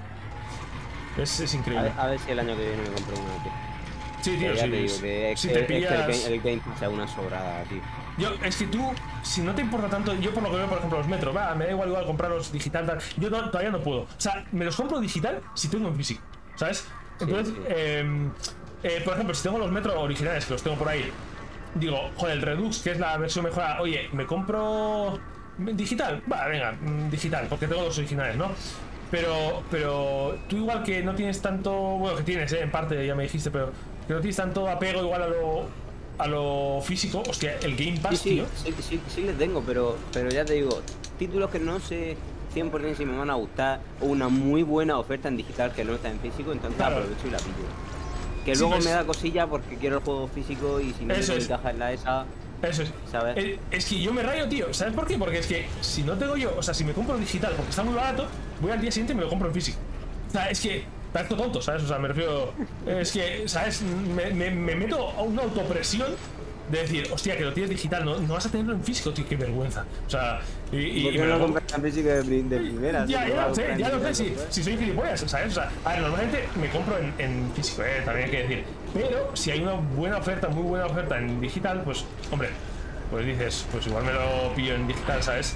es, es increíble. A ver, a ver si el año que viene me compro una, tío. Sí, tío, ya sí. te digo que es, si que, te es pillas... que el, game, el Game Pass es una sobrada, tío. Yo, es que tú, si no te importa tanto, yo por lo que veo, por ejemplo, los metros, va, me da igual igual comprarlos digital, tal. Yo no, todavía no puedo. O sea, me los compro digital si tengo en físico, ¿sabes? Entonces, Sí, sí. Eh, eh, por ejemplo, si tengo los metros originales, que los tengo por ahí, digo, joder, el Redux, que es la versión mejorada, oye, ¿me compro digital? Va, venga, digital, porque tengo los originales, ¿no? Pero, pero tú igual que no tienes tanto, bueno, que tienes, ¿eh? En parte, ya me dijiste, pero que no tienes tanto apego igual a lo, a lo físico, hostia, el Game Pass, Sí, sí, tío. sí, sí, sí les tengo, pero, pero ya te digo, títulos que no sé cien por cien si me van a gustar, o una muy buena oferta en digital que no está en físico, entonces Claro. aprovecho y la pillo. Que Sí, luego pues- me da cosilla porque quiero el juego físico y si no Eso me es. encaja en la esa, Eso es. ¿sabes? Eh, es que yo me rayo, tío. ¿Sabes por qué? Porque es que si no tengo yo, o sea, si me compro digital porque está muy barato, voy al día siguiente y me lo compro en físico. O sea, es que parezco tonto, ¿sabes? O sea, me refiero. Es que, ¿sabes? Me, me, me meto a una autopresión de decir, hostia, que lo tienes digital, no, no vas a tenerlo en físico, tío, qué vergüenza. O sea, y, y, ¿Por y qué me no lo lo compro. compras en físico de, pri- de primera? Ya, Si ya no lo sé, compras ya en lo sé, digital, si, si soy gilipollas, ¿sabes? O sea, a ver, normalmente me compro en, en físico, eh, también hay que decir. Pero si hay una buena oferta, muy buena oferta en digital, pues, hombre, pues dices, pues igual me lo pillo en digital, ¿sabes?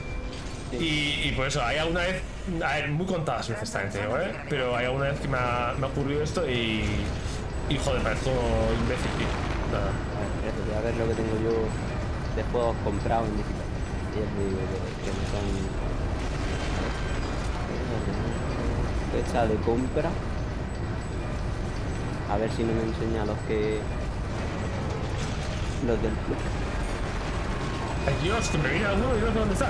Y, y por eso, hay alguna vez, a ver, muy contadas veces también te digo, ¿eh? Pero hay alguna vez que me ha, me ha ocurrido esto y, y joder, parezco imbécil, tío. O sea, A ver, espérate, voy a ver lo que tengo yo de juegos comprados en digital. Y ya te digo que, que no son... Fecha de compra. A ver si no me enseña los que... Los del Plus. ay Dios, que me viene alguno y no sé dónde está.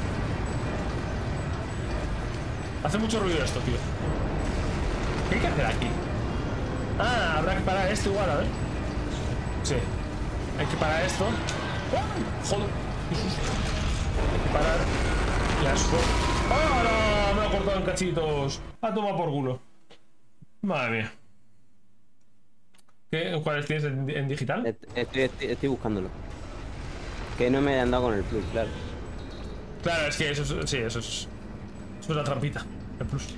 Hace mucho ruido esto, tío. ¿Qué hay que hacer aquí? Ah, habrá que parar esto igual, a ver. Sí. Hay que parar esto. ¡Oh! Joder. Qué susto. Hay que parar. Qué asco. ¡Ah! Me lo ha cortado en cachitos. Ha tomado por culo. Madre mía. ¿Qué? ¿Cuáles tienes en, en digital? Est- Estoy, estoy, estoy buscándolo. Que no me hayan dado con el Plus, claro. Claro, es que eso es. Sí, eso es. Eso es la trampita. El plus.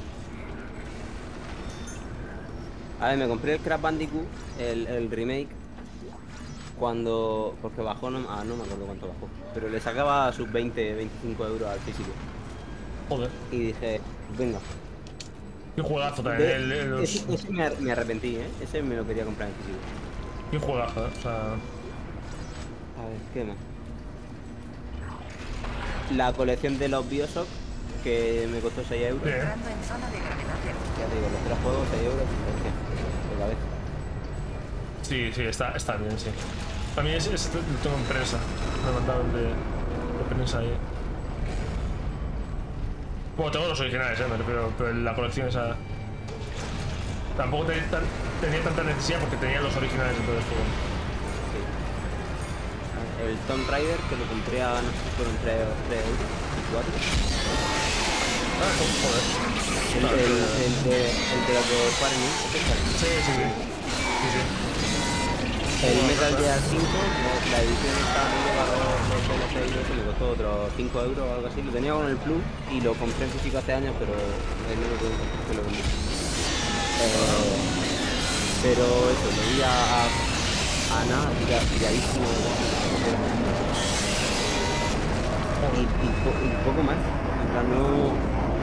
A ver, me compré el Crash Bandicoot, el, el remake, cuando... porque bajó, no, ah, no me acuerdo cuánto bajó, pero le sacaba sus veinte, veinticinco euros al físico. Joder. Y dije, venga. Qué juegazo también. De- el- el- los- ese ese me, ar- me arrepentí, ¿eh? Ese me lo quería comprar en físico. Qué juegazo, ¿eh? O sea. A ver, ¿qué más? La colección de los Bioshock, que me costó seis euros. Bien. Entrando en zona de gravedad cero. Ya te digo, los tres juegos, seis euros, ¿por qué? De cabeza. Sí, sí, está, está bien, sí. También es, es, lo tengo en prensa. Me mandaron de, de prensa ahí. Bueno, tengo los originales, ¿eh? Pero, pero la colección esa. Tampoco tenía, tan- tenía tanta necesidad porque tenía los originales de todo el juego. El Tomb Raider, que lo compré a, no sé si fueron tres euros, cuatro. Ah, joder. El, el, el, de, el de los de Square Enix, ¿este es Square Enix? Sí, sí, sí. Sí, sí. El Metal Gear cinco, la- la edición esta que lleva los, los D L C y eso, me costó otros cinco euros o algo así. Lo tenía con el Plus y lo compré en físico hace años, pero el único que que lo vendí. Eh, pero eso, lo vi a, a, a nada, tira- tiradísimo. Y, y, po- y poco más. En plan, no...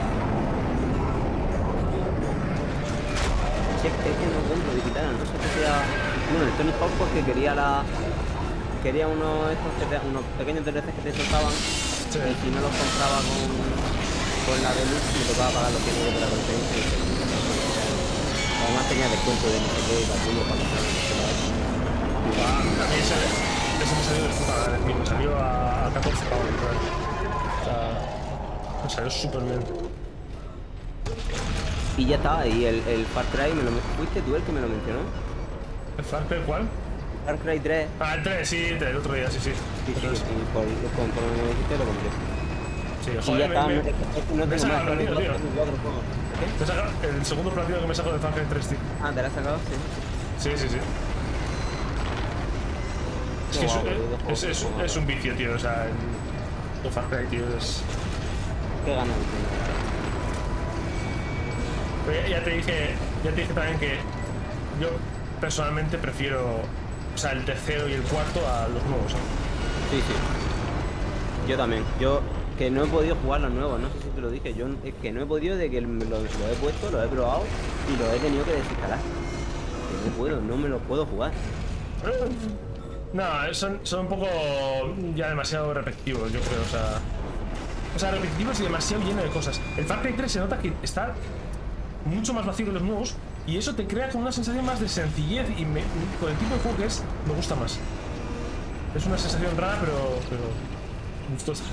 Sí, es que es que no compro digital, no sé que sea... Bueno, el Tony Hawk porque quería la... Quería unos, estos que te- unos pequeños D L Cs que te soltaban Sí. y si no los compraba con, con la Deluxe me tocaba pagar los cien euros de la competencia. y dije, además tenía descuento de no sé qué, calculo para comprar no sé qué. Ah, a mí ese, ese me salió de puta madre, tío. Me salió a, a catorce pavos, creo. O sea, me salió súper bien. Y ya está, y el, el Far Cry me lo fuiste tú el que me lo mencionó. ¿El Far Cry cuál? Far Cry tres. Ah, el tres, sí, el otro día, sí, sí. Sí, sí, sí, por, con, por lo que me dijiste lo compré. Sí, Y joder, ya está, me, no, me, es que no me he tengo sacado más el platino, tío. cuatro juegos. Me he sacado el segundo platino que me saco de Far Cry tres, tío. Ah, ¿te lo has sacado? Sí. Sí, sí, sí. Es que es, guapo, es, es, es, es un vicio, tío, o sea, el, el Far Cry, tío, es... Qué ganas de tener. Pero ya, ya te dije, ya te dije también que yo personalmente prefiero, o sea, el tercero y el cuarto a los nuevos, ¿eh? Sí, sí. Yo también. Yo que no he podido jugar los nuevos, no sé si te lo dije. Yo es que no he podido de que lo, lo he puesto, lo he probado y lo he tenido que desinstalar. Que no puedo, no me lo puedo jugar. No, son, son un poco ya demasiado repetitivos, yo creo, o sea... O sea, repetitivos y demasiado lleno de cosas. El Far Cry tres se nota que está mucho más vacío que los nuevos y eso te crea como una sensación más de sencillez y me, con el tipo de juego que es, me gusta más. Es una sensación rara, pero, pero gustosa.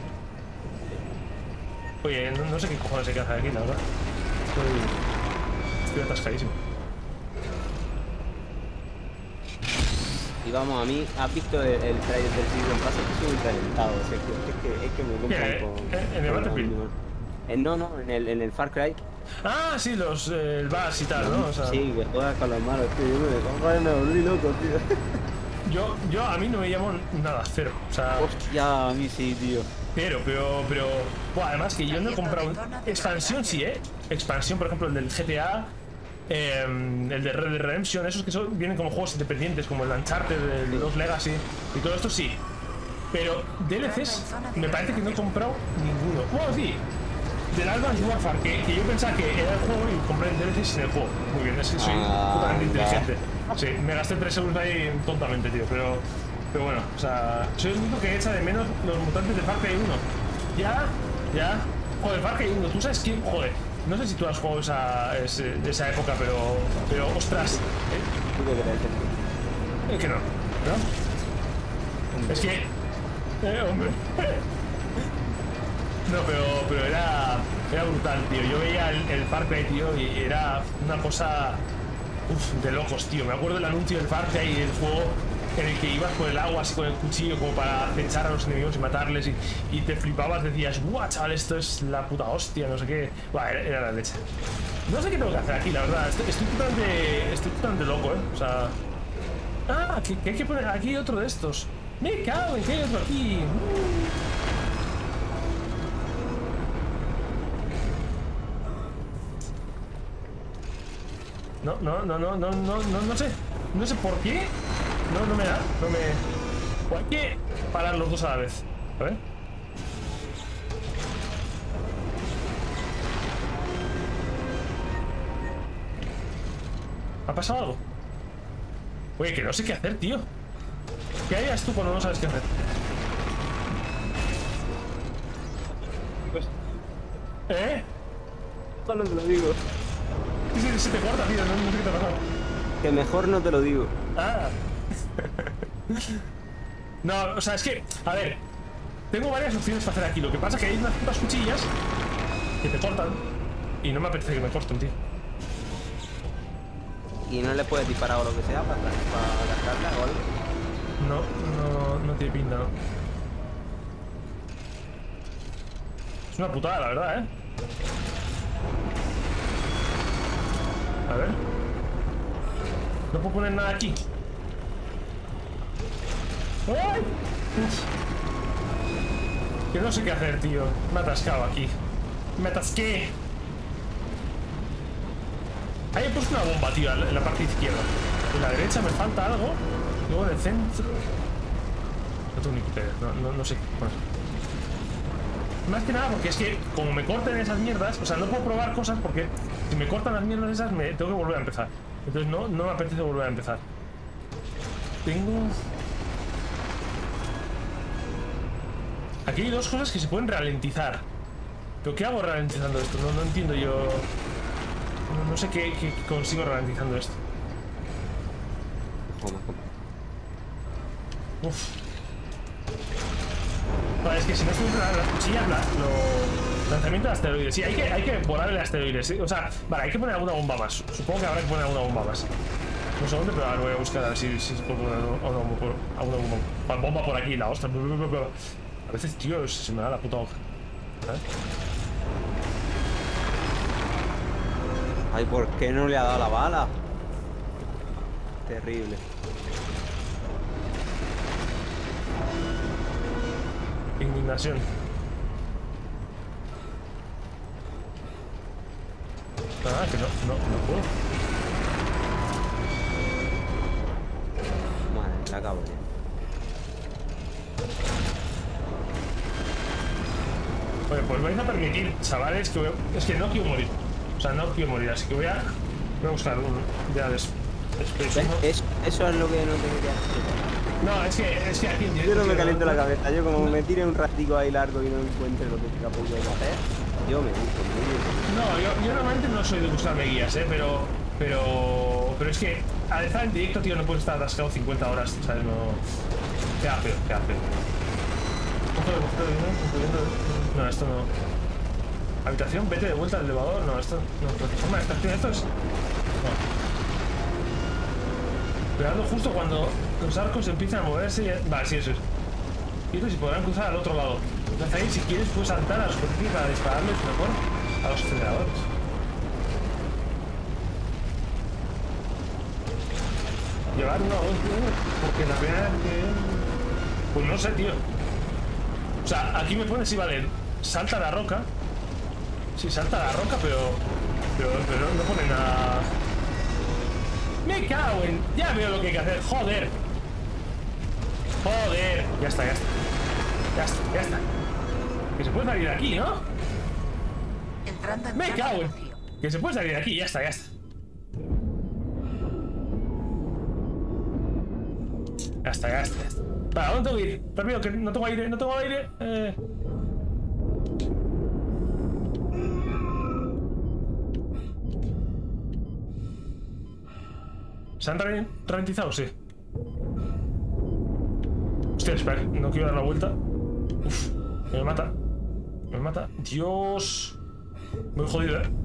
Oye, no, no sé qué cojones hay que hacer aquí, la verdad. Estoy, estoy atascadísimo. Y vamos, a mí, ¿has visto el, el trailer del Season Pass? Estoy muy calentado, o sea, es, que, es, que, es que me compran con... ¿En, en el Battlefield? Eh, no, no, en el, en el Far Cry. Ah, sí, los, eh, el Bass y tal, ¿no? O sea, sí, que juegas con los malos, tío, yo me, me volví loco, tío. Yo, yo, a mí no me llamo nada, cero, o sea... Hostia, a mí sí, tío. Pero, pero, pero... Bueno, además que yo no he comprado... Expansión sí, ¿eh? Expansión, por ejemplo, el del G T A... Eh, el de Red Dead Redemption, esos que son, vienen como juegos independientes, como el Uncharted, el Lost Legacy y todo esto, sí. Pero D L Cs me parece que no he comprado ninguno. Bueno, sí, del Advanced Warfare, que, que yo pensaba que era el juego y compré el D L C sin el juego. Muy bien, es que soy ah, totalmente inteligente. ya. Sí, me gasté tres euros ahí tontamente, tío, pero... Pero bueno, o sea, soy el único que echa de menos los mutantes de Far Cry uno. Ya, ya... Joder, Far Cry uno, ¿tú sabes quién? Joder. No sé si tú has jugado esa, ese, de esa época, pero, pero ostras. ¿Tú qué crees? Es que no, ¿no? Es que... Eh, hombre. No, pero, pero era, era brutal, tío. Yo veía el, el Far Cry, tío, y era una cosa... Uf, de locos, tío. Me acuerdo del anuncio del Far Cry y el juego en el que ibas por el agua así con el cuchillo como para acechar a los enemigos y matarles y, y te flipabas, decías, guau, chaval, esto es la puta hostia, no sé qué. Buah, era, era la leche. No sé qué tengo que hacer aquí, la verdad. Estoy, estoy, totalmente, estoy totalmente loco, ¿eh? O sea... Ah, que, que hay que poner aquí otro de estos. Me cago en que hay otro aquí. No, no, no, no, no, no, no, no sé. No sé por qué. No, no me da, no me... O hay que parar los dos a la vez. A ver. ¿Ha pasado algo? Oye, que no sé qué hacer, tío. ¿Qué harías tú cuando no sabes qué hacer? ¿Eh? Solo te lo digo. Se, se te corta, tío, no, no sé qué te ha pasado. Que mejor no te lo digo. Ah. No, o sea, es que, a ver, tengo varias opciones para hacer aquí. Lo que pasa es que hay unas putas cuchillas que te cortan y no me apetece que me corten, tío. ¿Y no le puedes disparar o lo que sea para, para gastarla o algo? No, no, no tiene pinta, no. Es una putada, la verdad, ¿eh? A ver. No puedo poner nada aquí. ¡Ay! Uf. Que no sé qué hacer, tío. Me he atascado aquí. Me atasqué. Ahí he puesto una bomba, tío, en la parte izquierda. En la derecha me falta algo. Luego en el centro... No tengo ni puta idea. No, no, no sé. Bueno. Más que nada porque es que como me corten esas mierdas, o sea, no puedo probar cosas porque si me cortan las mierdas esas me tengo que volver a empezar. Entonces no, no me apetece volver a empezar. Tengo... Aquí hay dos cosas que se pueden ralentizar. ¿Pero qué hago ralentizando esto? No, no entiendo yo... No, no sé qué, qué consigo ralentizando esto. Uf. Vale, es que si no estoy las cuchillas, la, lo... Lanzamiento de asteroides. Sí, hay que, hay que volar el asteroide. ¿Sí? O sea, vale, hay que poner alguna bomba más. Supongo que habrá que poner alguna bomba más. No sé dónde, pero ahora voy a buscar a ver si, si se puede poner alguna bomba por, alguna bomba, bomba por aquí. La ostra. A veces, tío, se me da la puta hoja. ¿Eh? Ay, ¿por qué no le ha dado la bala? Terrible. Indignación. Ah, que no, no, no puedo. Madre, la cabrón. Oye, pues vais a permitir, chavales, que voy a... Es que no quiero morir. O sea, no quiero morir, así que voy a... Voy a buscar un... Ya des... Space, ¿no? Es, eso es lo que no te quería hacer. No, es que, es que aquí en Yo directo... no me tío, caliento no- la cabeza. Yo como me tire un ratico ahí largo y no encuentre lo que capaz de hacer, yo me gusto muy No, yo, yo normalmente no soy de buscarme guías, ¿eh? Pero... Pero... Pero es que al estar en directo, tío, no puedes estar atascado cincuenta horas, ¿sabes? No... Queda feo, queda feo. Cógelo, cógelo, ¿no? No, esto no... Habitación, vete de vuelta al elevador. No, esto... No, plataforma de extracción, esto es... No. Esperando justo cuando los arcos empiezan a moverse y... Vale, sí, eso es. Quietos y podrán cruzar al otro lado. Entonces ahí, si quieres, puedes saltar a la superficie para dispararles mejor a los aceleradores. Llevar uno, porque la primera vez que... Pues no sé, tío. O sea, aquí me pone si vale, salta la roca. Sí, salta la roca, pero... Pero, pero no pone nada... Me cago en... Ya veo lo que hay que hacer, joder. Joder. Ya está, ya está. Ya está, ya está. Que se puede salir de aquí, ¿no? Entrando en Me zona cago de en... vacío. Que se puede salir de aquí, ya está, ya está. Ya está, ya está, ya está. Vale, ¿a dónde tengo que ir? Rápido, que no tengo aire, no tengo aire. Eh... ¿Se han re- ralentizado? Sí. Hostia, espera, no quiero dar la vuelta. Uf, me mata. Me mata. Dios. Muy jodido, eh.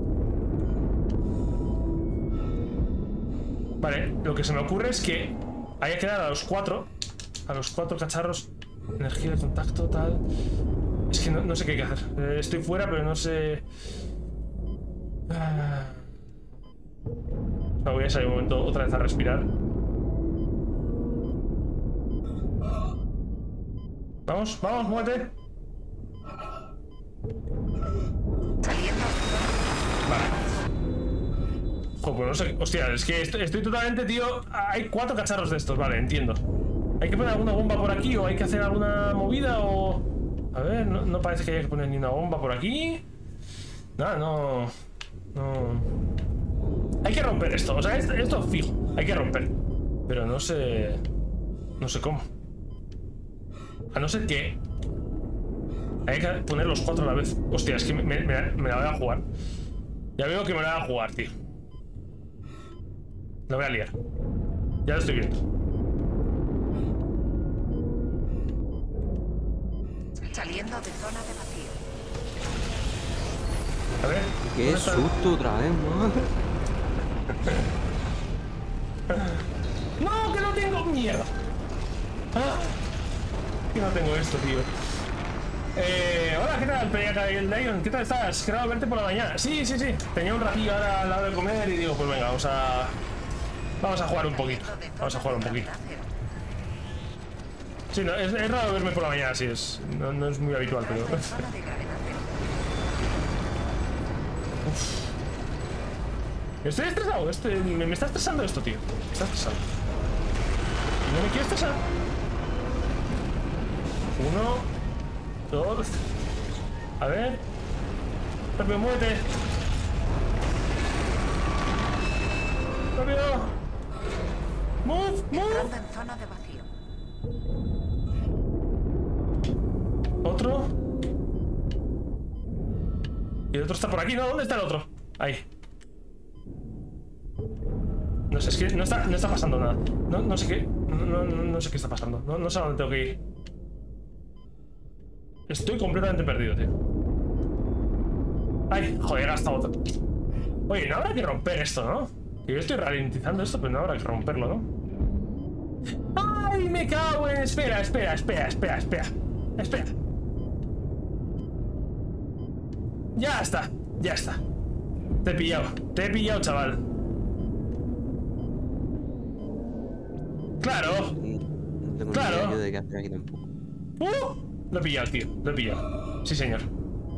Vale, lo que se me ocurre es que hay que dar a los cuatro. A los cuatro cacharros. Energía de contacto, tal. Es que no, no sé qué hay que hacer. Eh, estoy fuera, pero no sé. Ah. No, voy a salir un momento otra vez a respirar. Vamos, vamos, muévete. Saliendo. Vale. Joder, pues no sé. Hostia, es que estoy, estoy totalmente, tío. Hay cuatro cacharros de estos, vale, entiendo. ¿Hay que poner alguna bomba por aquí o hay que hacer alguna movida o...? A ver, no, no parece que haya que poner ni una bomba por aquí. Nada, no... No... Hay que romper esto, o sea, esto, esto fijo. Hay que romper. Pero no sé... No sé cómo. A no ser que... Hay que poner los cuatro a la vez. Hostia, es que me, me, me la voy a jugar. Ya veo que me la voy a jugar, tío. La voy a liar. Ya lo estoy viendo. Saliendo de zona de vacío. A ver. Qué ¿dónde está? susto otra vez, madre. ¡No, que no tengo mierda! Ah, que no tengo esto, tío. Eh, hola, ¿qué tal, Pediatra y el Lion? ¿Qué tal estás? Quiero verte por la mañana. Sí, sí, sí. Tenía un ratillo ahora a la hora de comer y digo, pues venga, vamos a... Vamos a jugar un poquito. Vamos a jugar un poquito. Sí, no, es, es raro verme por la mañana, sí, es... No, no es muy habitual, pero... Zona de gravedad cero. Estoy estresado, este, me, me está estresando esto, tío. Me está estresando. No me quiero estresar. Uno, dos. A ver. Rápido, muévete. Rápido. Move, move. Entrando en zona de vacío. Otro. Y el otro está por aquí, ¿no? ¿Dónde está el otro? Ahí. No sé, es que no está, no está pasando nada. No, no sé qué. No, no, no, no sé qué está pasando. No, no sé a dónde tengo que ir. Estoy completamente perdido, tío. Ay, joder, he gastado otro. Oye, no habrá que romper esto, ¿no? Yo estoy ralentizando esto, pero no habrá que romperlo, ¿no? ¡Ay, me cago en... Espera, espera, espera, espera, espera. Espera. Ya está, ya está. Te he pillado, te he pillado, chaval. Claro. No tengo Claro. ni idea yo de qué hacer aquí tampoco. Uh, lo he pillado, tío, lo he pillado. Sí, señor.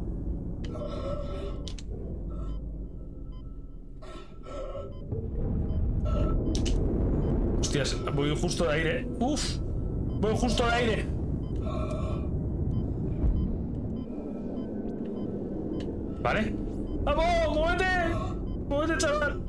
Hostias, voy justo de aire. Uf, voy justo de aire. Vale. ¡Vamos! ¡Muévete! ¡Muévete, chaval!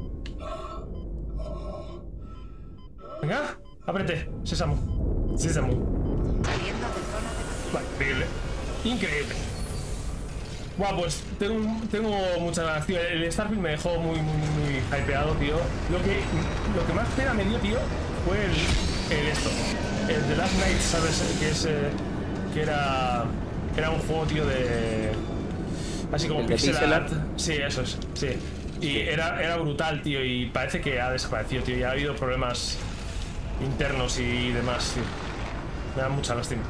Venga, ábrete, sésamo. Sésamo. Saliendo de zona de... Vale, increíble. Increíble. Buah, pues tengo, tengo muchas ganas, tío. El Starfield me dejó muy, muy, muy hypeado, tío. Lo que, lo que más pena me dio, tío, fue el, el esto. El The Last Night, ¿sabes? Que es... Eh, que era... Era un juego, tío, de... Así como pixel art. Sí, eso es, sí. Y era, era brutal, tío, y parece que ha desaparecido, tío. Y ha habido problemas internos y demás, tío. Me da mucha lástima.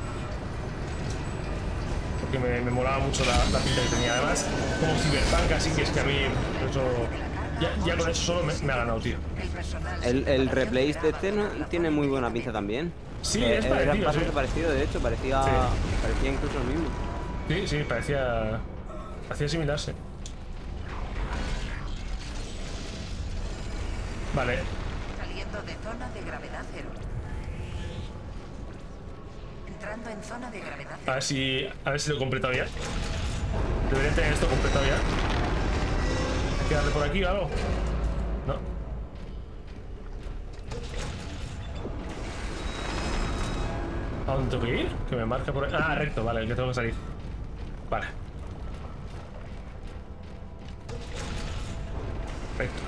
Porque me, me molaba mucho la, la pinta que tenía. Además, como Cyberpunk, así que es que a mí eso... Ya, ya con eso solo me, me ha ganado, tío. El, el replay de este no, tiene muy buena pinta también. Sí, eh, es era parecido, bastante sí. parecido, de hecho, parecía, Sí. parecía incluso el mismo. Sí, sí, parecía... Hacía asimilarse. Vale. Saliendo de zona de gravedad cero. Entrando en zona de gravedad A cero. ver si... A ver si lo he completado ya. Debería tener esto completado ya. Hay que darle por aquí o algo. No. ¿A dónde tengo que ir? Que me marca por ahí. Ah, recto, vale, el que tengo que salir. Vale. Recto.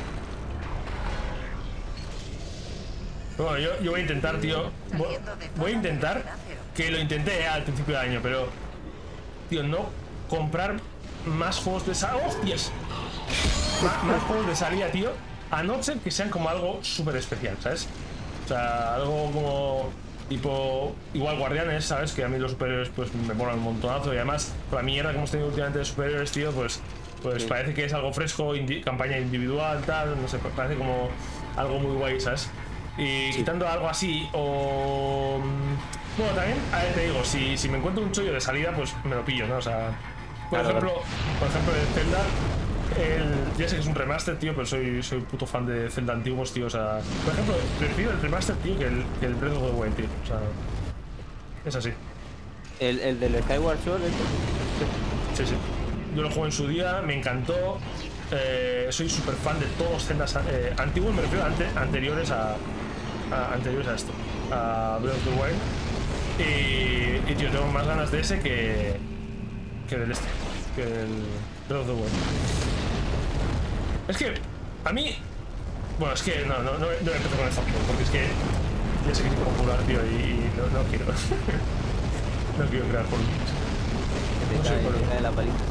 Bueno, yo, yo voy a intentar, tío. Voy, voy a intentar, que lo intenté al principio del año, pero, tío, no comprar más juegos de salida. ¡Hostias! Más, más juegos de salida, tío, a no ser que sean como algo súper especial, ¿sabes? O sea, algo como tipo, igual Guardianes, ¿sabes? Que a mí los superhéroes pues me molan un montonazo y además con la mierda que hemos tenido últimamente de superhéroes, tío, pues pues sí. Parece que es algo fresco, indi campaña individual, tal, no sé, parece como algo muy guay, ¿sabes? Y sí. Quitando algo así, o... Bueno, también, a ver, te digo, si, si me encuentro un chollo de salida, pues me lo pillo, ¿no? O sea, por claro, ejemplo, claro. por ejemplo, el Zelda, el, ya sé que es un remaster, tío, pero soy, soy puto fan de Zelda antiguos, tío, o sea... Por ejemplo, prefiero el remaster, tío, que el, que el Breath of the Wild, tío, o sea... Es así. ¿El, el del Skyward Sword? Sí, sí. Yo lo jugué en su día, me encantó. Eh, soy súper fan de todos los Zeldas eh, antiguos, me refiero a ante, anteriores a, a anteriores a esto, a Breath of the Wild. Y, y tío, tengo más ganas de ese que, que del este, que del Breath of the Wild. Es que a mí, bueno, es que no, no, no, no empiezo con esta opción, porque es que ya sé que es popular, tío, y no, no quiero, no quiero crear polémicas. No sé por qué la paliza.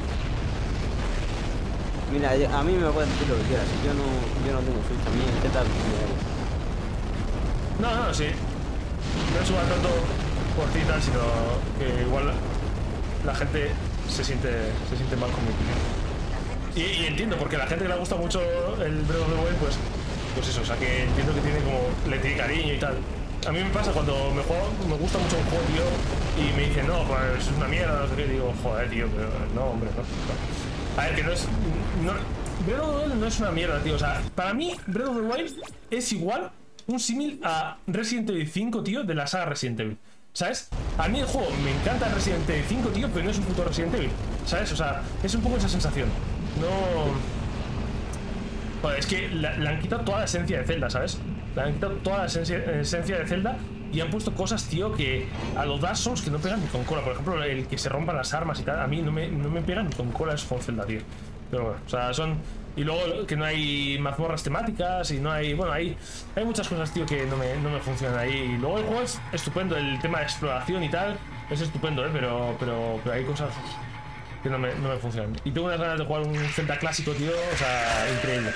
Mira, a mí me pueden decir lo que quieras, yo no, yo no tengo Switch también, ¿qué tal? No, no, sí. No suba tanto por ti y tal, sino que igual la, la gente se siente, se siente mal con mi opinión. Y, y entiendo, porque a la gente que le gusta mucho el Breath of the Wild, pues, pues eso, o sea que entiendo que tiene como, le tiene cariño y tal. A mí me pasa cuando me juego, me gusta mucho un juego, tío, y me dicen, no, pues es una mierda, no sé qué, digo, joder, tío, pero no, hombre, no. no. A ver, que no es... No, Breath of the Wild no es una mierda, tío. O sea, para mí, Breath of the Wild es igual un símil a Resident Evil cinco, tío, de la saga Resident Evil. ¿Sabes? A mí el juego me encanta Resident Evil cinco, tío, pero no es un puto Resident Evil. ¿Sabes? O sea, es un poco esa sensación. No... Joder, es que le, le han quitado toda la esencia de Zelda, ¿sabes? Le han quitado toda la esencia, esencia de Zelda y han puesto cosas, tío, que a los Dark Souls que no pegan ni con cola. Por ejemplo, el que se rompan las armas y tal, a mí no me, no me pegan ni con cola eso con Zelda, tío. Pero bueno, o sea, son... Y luego que no hay mazmorras temáticas y no hay... Bueno, hay, hay muchas cosas, tío, que no me, no me funcionan ahí. Y luego el juego es estupendo, el tema de exploración y tal es estupendo, ¿eh? Pero, pero, pero hay cosas... que no me, no me funcionan. Y tengo unas ganas de jugar un Zelda clásico, tío, o sea, increíble.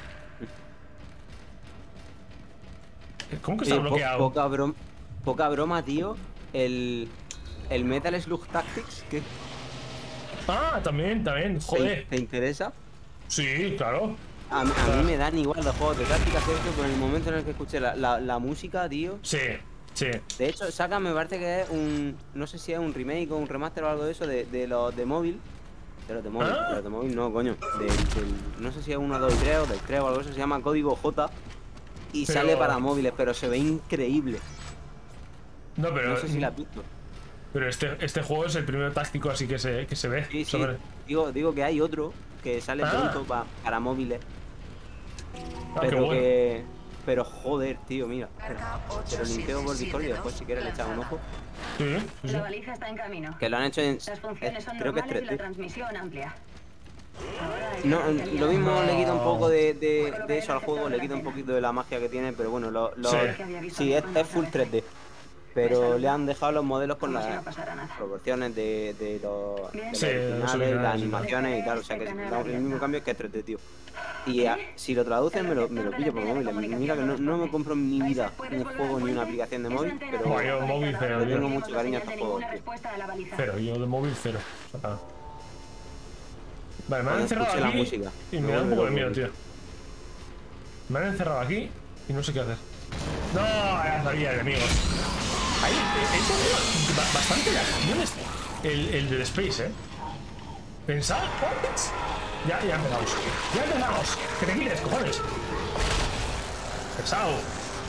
¿Cómo que está Eh, po- bloqueado? poca, broma, poca broma, tío. El, el Metal Slug Tactics, ¿qué? Ah, también, también, ¿Te, joder. te interesa? Sí, claro. A, mí- a mí me dan igual los juegos de táctica, ¿cierto? Pero en el momento en el que escuché la, la, la música, tío. Sí, sí. De hecho, Saga me parece que es un. No sé si es un remake o un remaster o algo de eso de, de los de móvil. De los de móvil, ¿Ah? de los de móvil no, coño. Del- del- no sé si es uno, dos y tres o del tres o algo de eso. Se llama Código J. Y Pero- sale para móviles, pero se ve increíble. No, pero, No sé si la has visto. pero este, este juego es el primero táctico así que se, que se ve. Sí, sí. sobre- Digo, digo que hay otro que sale Ah. pronto pa- para móviles. Ah, qué Pero bueno. que. Pero joder, tío, mira. Carga Te lo linkeo por Discord y después si quieres le echas un ojo. Sí, sí, sí. La baliza está en camino. Que lo han hecho en. Las funciones es- son creo que es normales y la tres D. transmisión amplia. Ahora hay No, que lo mismo No. le quita un poco de, de, de eso al juego, le quita un poquito de la magia que tiene, pero bueno, lo, lo- Sí. sí, es, es full tres D. Pero le han dejado los modelos con como si no las pasara nada. proporciones de, de los, de los Sí, los originales, originales, las sí. animaciones y tal, o sea que lo- el mismo cambio es que es tres D, tío. Y a- si lo traducen me lo, me lo pillo por móvil. Mira que no, no me compro en mi vida un juego ni una aplicación de móvil, pero Bueno, yo móvil, pero le tengo yo- mucho cariño a estos juegos, tío. Cero, yo de móvil cero. O sea, vale, me han Cuando encerrado escuche la aquí música, y me me da un vuelve poco de loco, miedo, tío. tío. Me han encerrado aquí y no sé qué hacer. No, ya sabía, enemigos. Ahí, he tenido ba- bastante de acciones el, el del Space, eh. Pensad, ¿cuántas? Ya, ya empezamos. Ya empezamos. Que te quites, cojones. Pesado.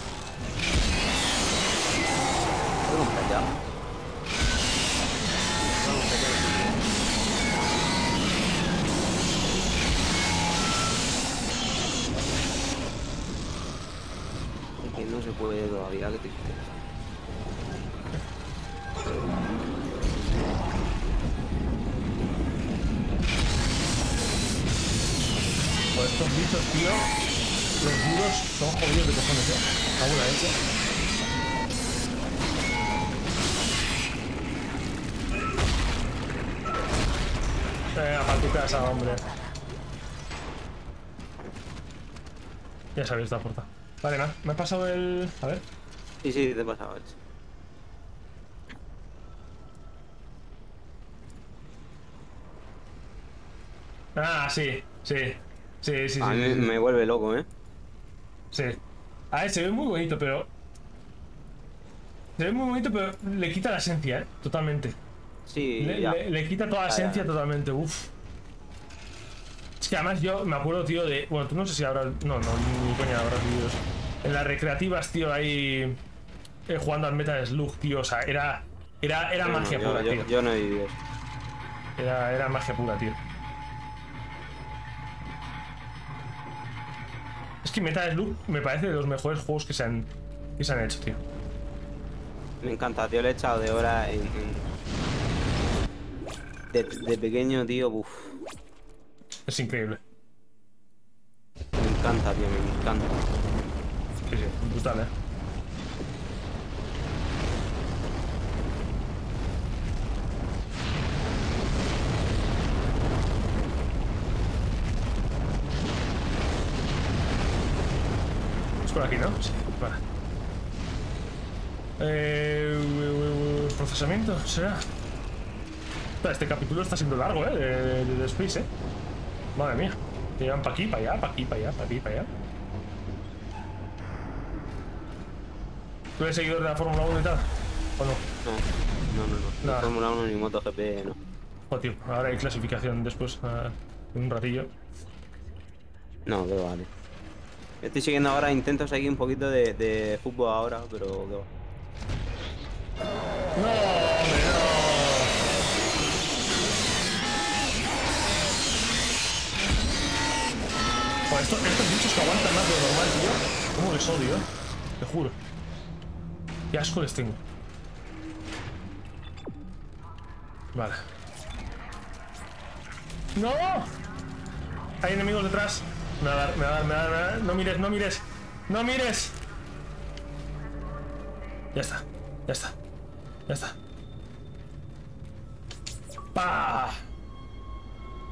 Tengo un pecado. Es que no se puede todavía, que tristeza. Por estos bichos, tío. Los duros son jodidos de cojones, eh. Aún la hecho. Venga, para tu casa, hombre. Ya sabéis esta puerta. Vale, me ha, me ha pasado el... A ver. Sí, sí, te he pasado eso. Ah, sí, sí. Sí, sí, sí. A mí sí, sí. me vuelve loco, ¿eh? Sí. A ver, se ve muy bonito, pero... Se ve muy bonito, pero le quita la esencia, ¿eh? Totalmente. Sí, Le, ya. le- le quita toda la Ya, ya. esencia totalmente, uff. Es que además yo me acuerdo, tío, de... Bueno, tú no sé si habrás... No, no, ni coña habrás vídeos. En las recreativas, tío, ahí... eh, jugando al Metal Slug, tío, o sea, era... Era, era Yo no, magia yo- pura, yo- tío. Yo no he vivido eso. Era, era magia pura, tío. Es que Metal Slug me parece de los mejores juegos que se han, que se han hecho, tío. Me encanta, tío, le he echado de horas en... en- De, de pequeño, tío, uff. Es increíble. Me encanta, tío, me encanta. Sí, sí, brutal, eh. Es por aquí, ¿no? Sí, vale. Eh, procesamiento, será. Espera, este capítulo está siendo largo, ¿eh? De, de, de Space, ¿eh? Madre mía. Te llevan para aquí, para allá, para aquí, para allá, para aquí, para allá. ¿Tú eres seguidor de la Fórmula uno y tal? ¿O no? No, no, no, no. Ni Nada. Fórmula uno ni MotoGP, no. Joder, tío, ahora hay clasificación después, ah, en un ratillo. No, que vale. Estoy siguiendo ahora, intento seguir un poquito de, de fútbol ahora, pero que va. ¡No, hombre, no! Joder, estos, estos bichos que aguantan más de lo normal, tío. ¿Cómo les odio, eh? Te juro. Qué asco les tengo. Vale. ¡No! Hay enemigos detrás. Me va a dar, me va a dar, me va a dar, me va a dar. No mires, no mires. ¡No mires! Ya está, ya está, ya está. ¡Pah!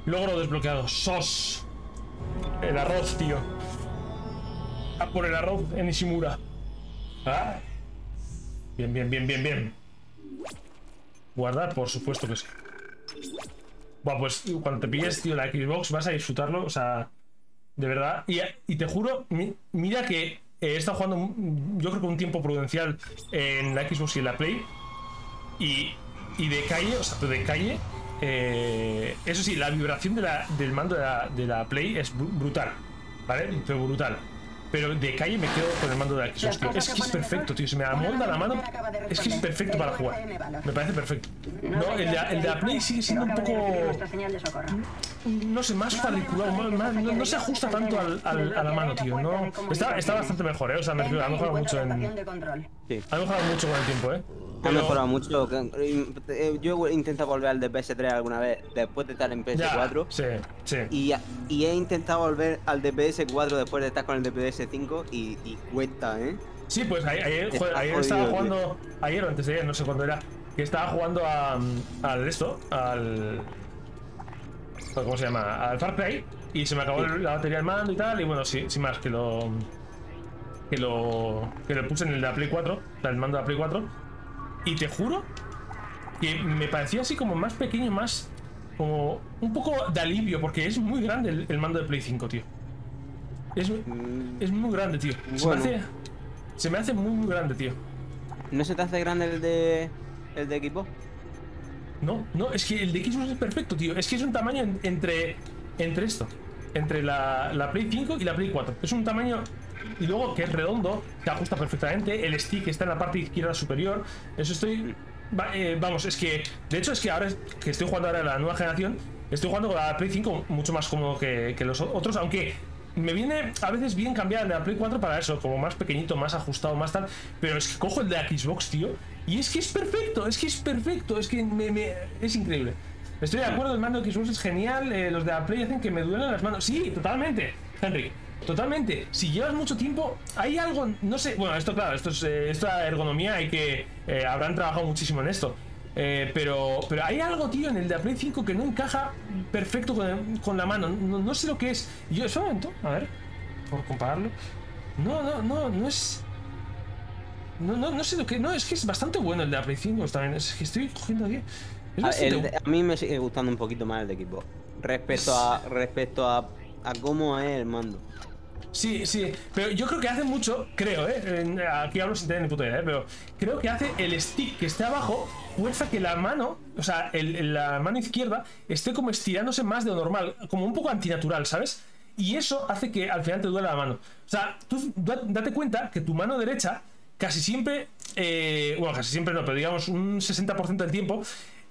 Logro desbloqueado. ¡Sos! El arroz, tío. A por el arroz en Ishimura. Ah. Bien, bien, bien, bien, bien. Guardar, por supuesto que sí. Buah, pues cuando te pilles, tío, la Xbox vas a disfrutarlo, o sea, de verdad. Y, y te juro, mi, mira que he estado jugando, yo creo que un tiempo prudencial en la Xbox y en la Play. Y, y de calle, o sea, de calle, eh, eso sí, la vibración de la, del mando de la, de la Play es brutal, ¿vale? Pero brutal. Pero de calle me quedo con el mando de la Xbox, tío. Es que es perfecto, tío. Se me amolda la mano. Es que es perfecto para jugar. Me parece perfecto. No, el de, el de la Play sigue siendo un poco... No sé, más cuadriculado. Más, más, no, no se ajusta tanto al, al, a la mano, tío. No, está, está bastante mejor, ¿eh? O sea, me refiero, ha mejorado mucho en... Sí. Ha mejorado mucho con el tiempo, ¿eh? Ha mejorado mucho. Yo he intentado volver al de P S tres alguna vez después de estar en P S cuatro. Ya, sí, sí. Y, y he intentado volver al de P S cuatro después de estar con el de P S cinco y, y cuesta, ¿eh? Sí, pues ayer, ayer, joder, ayer estaba jugando. Ayer o antes de ayer, no sé cuándo era. Que estaba jugando a, al esto, al. ¿Cómo se llama? Al Far Cry. Y se me acabó sí. la batería del mando y tal. Y bueno, sí, sin más, que lo. Que lo. Que lo puse en el de la Play cuatro. El mando de la Play cuatro. Y te juro que me parecía así como más pequeño, más como un poco de alivio, porque es muy grande el, el mando de Play cinco, tío. Es, es muy grande, tío. Se, bueno. me hace, se me hace muy, muy grande, tío. ¿No se te hace grande el de el de equipo? No, no, es que el de Xbox es perfecto, tío. Es que es un tamaño en, entre, entre esto, entre la, la Play cinco y la Play cuatro. Es un tamaño... Y luego que es redondo, se ajusta perfectamente. El stick está en la parte izquierda superior. Eso estoy... Va, eh, vamos, es que... De hecho es que ahora es, que estoy jugando ahora a la nueva generación, estoy jugando con la Play cinco mucho más cómodo que, que los otros. Aunque me viene a veces bien cambiar el de la Play cuatro para eso, como más pequeñito, más ajustado, más tal. Pero es que cojo el de la Xbox, tío, y es que es perfecto, es que es perfecto. Es que me, me, es increíble. Estoy de acuerdo, el mando de Xbox es genial. eh, Los de la Play hacen que me duelen las manos. Sí, totalmente, Henry. Totalmente. Si llevas mucho tiempo, hay algo, no sé, bueno, esto claro, esto es eh, esta ergonomía, hay que eh, habrán trabajado muchísimo en esto, eh, pero pero hay algo, tío, en el de Play cinco que no encaja perfecto con, el, con la mano. No, no sé lo que es. Yo, un momento, a ver, por compararlo. No, no, no, no es. No, no, no sé lo que. No, es que es bastante bueno el de Play cinco también. Es que estoy cogiendo aquí. Es a, el de, a mí me sigue gustando un poquito más el de equipo. Respecto a. Respecto a, a cómo es el mando. Sí, sí, pero yo creo que hace mucho, creo, eh, aquí hablo sin tener ni puta idea, eh, pero creo que hace el stick que esté abajo, fuerza que la mano, o sea, el, la mano izquierda esté como estirándose más de lo normal, como un poco antinatural, ¿sabes? Y eso hace que al final te duele la mano. O sea, tú date cuenta que tu mano derecha casi siempre, eh, bueno, casi siempre no, pero digamos un sesenta por ciento del tiempo,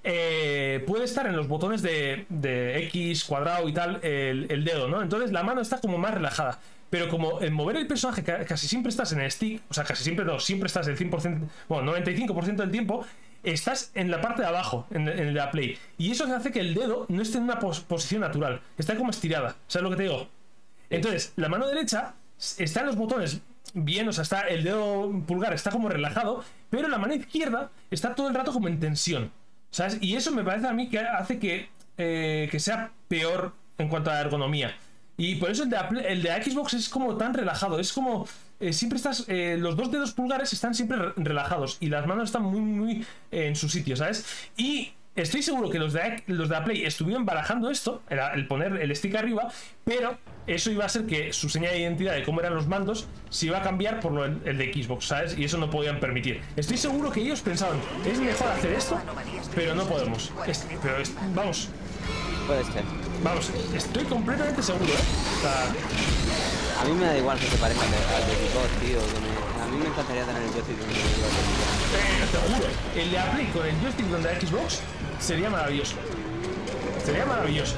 Eh, puede estar en los botones de, de X, cuadrado y tal, el, el dedo, ¿no? Entonces la mano está como más relajada. Pero como en mover el personaje casi siempre estás en el stick, o sea, casi siempre no, siempre estás el cien por ciento, bueno, noventa y cinco por ciento del tiempo, estás en la parte de abajo, en, en la Play. Y eso hace que el dedo no esté en una pos posición natural, está como estirada. ¿Sabes lo que te digo? Entonces, la mano derecha está en los botones bien, o sea, está el dedo pulgar está como relajado, pero la mano izquierda está todo el rato como en tensión, ¿sabes? Y eso me parece a mí que hace que, eh, que sea peor en cuanto a ergonomía. Y por eso el de, el de Xbox es como tan relajado. Es como... Eh, siempre estás... Eh, los dos dedos pulgares están siempre re relajados. Y las manos están muy, muy eh, en su sitio, ¿sabes? Y estoy seguro que los de, los de la Play estuvieron barajando esto, el, el poner el stick arriba, pero eso iba a ser que su señal de identidad de cómo eran los mandos se iba a cambiar por lo, el, el de Xbox, ¿sabes? Y eso no podían permitir. Estoy seguro que ellos pensaban, es mejor hacer esto, pero no podemos. Es, pero es, vamos... Puede ser. Vamos, estoy completamente seguro, ¿eh? O sea... A mí me da igual que se parezca al de Xbox, tío. Me... A mí me encantaría tener el joystick donde eh, te juro, el de Apple con el joystick donde hay Xbox sería maravilloso. Sería maravilloso.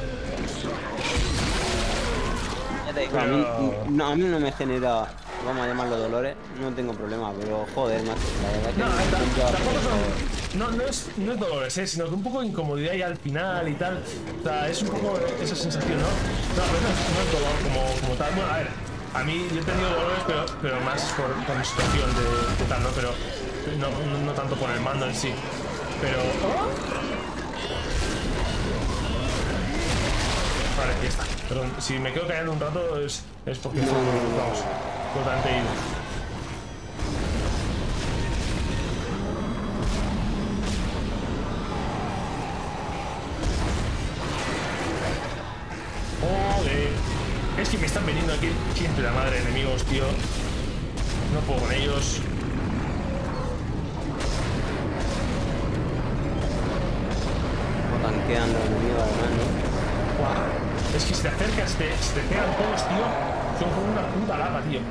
Ya te digo, pero... a, mí, no, a mí no me genera, vamos a llamarlo dolores, no tengo problema, pero joder, macho, la verdad que... No, no, tampoco son... No, no es, no es dolores, ¿eh? Sino que un poco de incomodidad ya al final y tal. O sea, es un poco esa sensación, ¿no? No, pero no es, no es dolor como, como tal. Bueno, a ver, a mí yo he tenido dolores, pero, pero más por, por mi situación de, de tal, ¿no? Pero no, no, no tanto por el mando en sí. Pero... ¿oh? Vale, ya está. Perdón, si me quedo callando un rato es, es porque estoy, vamos, totalmente ido. Joder. Es que me están veniendo aquí siempre la madre de enemigos, tío. No puedo con ellos. No tanquean los enemigos además, ¿no? Wow. Es que si te acercas, te, si te pegan todos, tío. Son como una puta lava, tío.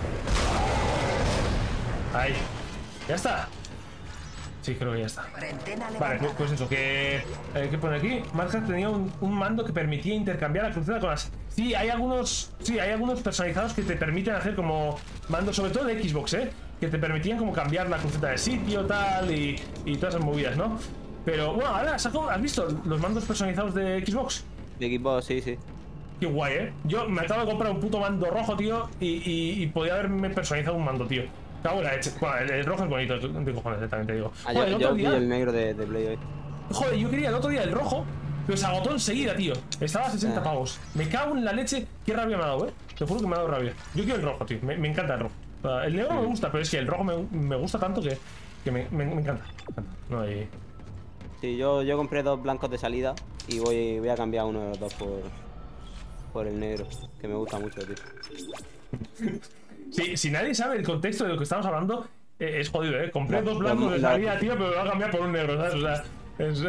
Ahí. ¿Ya está? Sí, creo que ya está. Vale, pues, pues eso, que... Eh, ¿qué pone aquí? Marja tenía un, un mando que permitía intercambiar la cruceta con las... Sí, hay algunos... Sí, hay algunos personalizados que te permiten hacer como... Mandos, sobre todo de Xbox, ¿eh? Que te permitían como cambiar la cruceta de sitio, tal, y, y todas esas movidas, ¿no? Pero, bueno, ahora, ¿has visto los mandos personalizados de Xbox? De Xbox, sí, sí. Qué guay, ¿eh? Yo me acabo de comprar un puto mando rojo, tío, y, y, y podía haberme personalizado un mando, tío. Cago en la leche. Bueno, el, el rojo es bonito, de cojones, también te digo. Ah, Joder, yo, el yo otro vi día... el negro de, de Play hoy. Joder, yo quería el otro día el rojo, pero se agotó enseguida, tío. Estaba a sesenta Ah. pavos. Me cago en la leche. Qué rabia me ha dado, ¿eh? Te juro que me ha dado rabia. Yo quiero el rojo, tío. Me, me encanta el rojo. O sea, el negro me gusta, pero es que el rojo me, me gusta tanto que, que me, me, me encanta. Me encanta. No hay... Sí, yo, yo compré dos blancos de salida y voy, voy a cambiar uno de los dos por, por el negro, que me gusta mucho, tío. Sí, si nadie sabe el contexto de lo que estamos hablando, eh, es jodido, ¿eh? Compré No, dos blancos no, de no. salida, tío, pero me voy a cambiar por un negro, ¿sabes? O sea, es...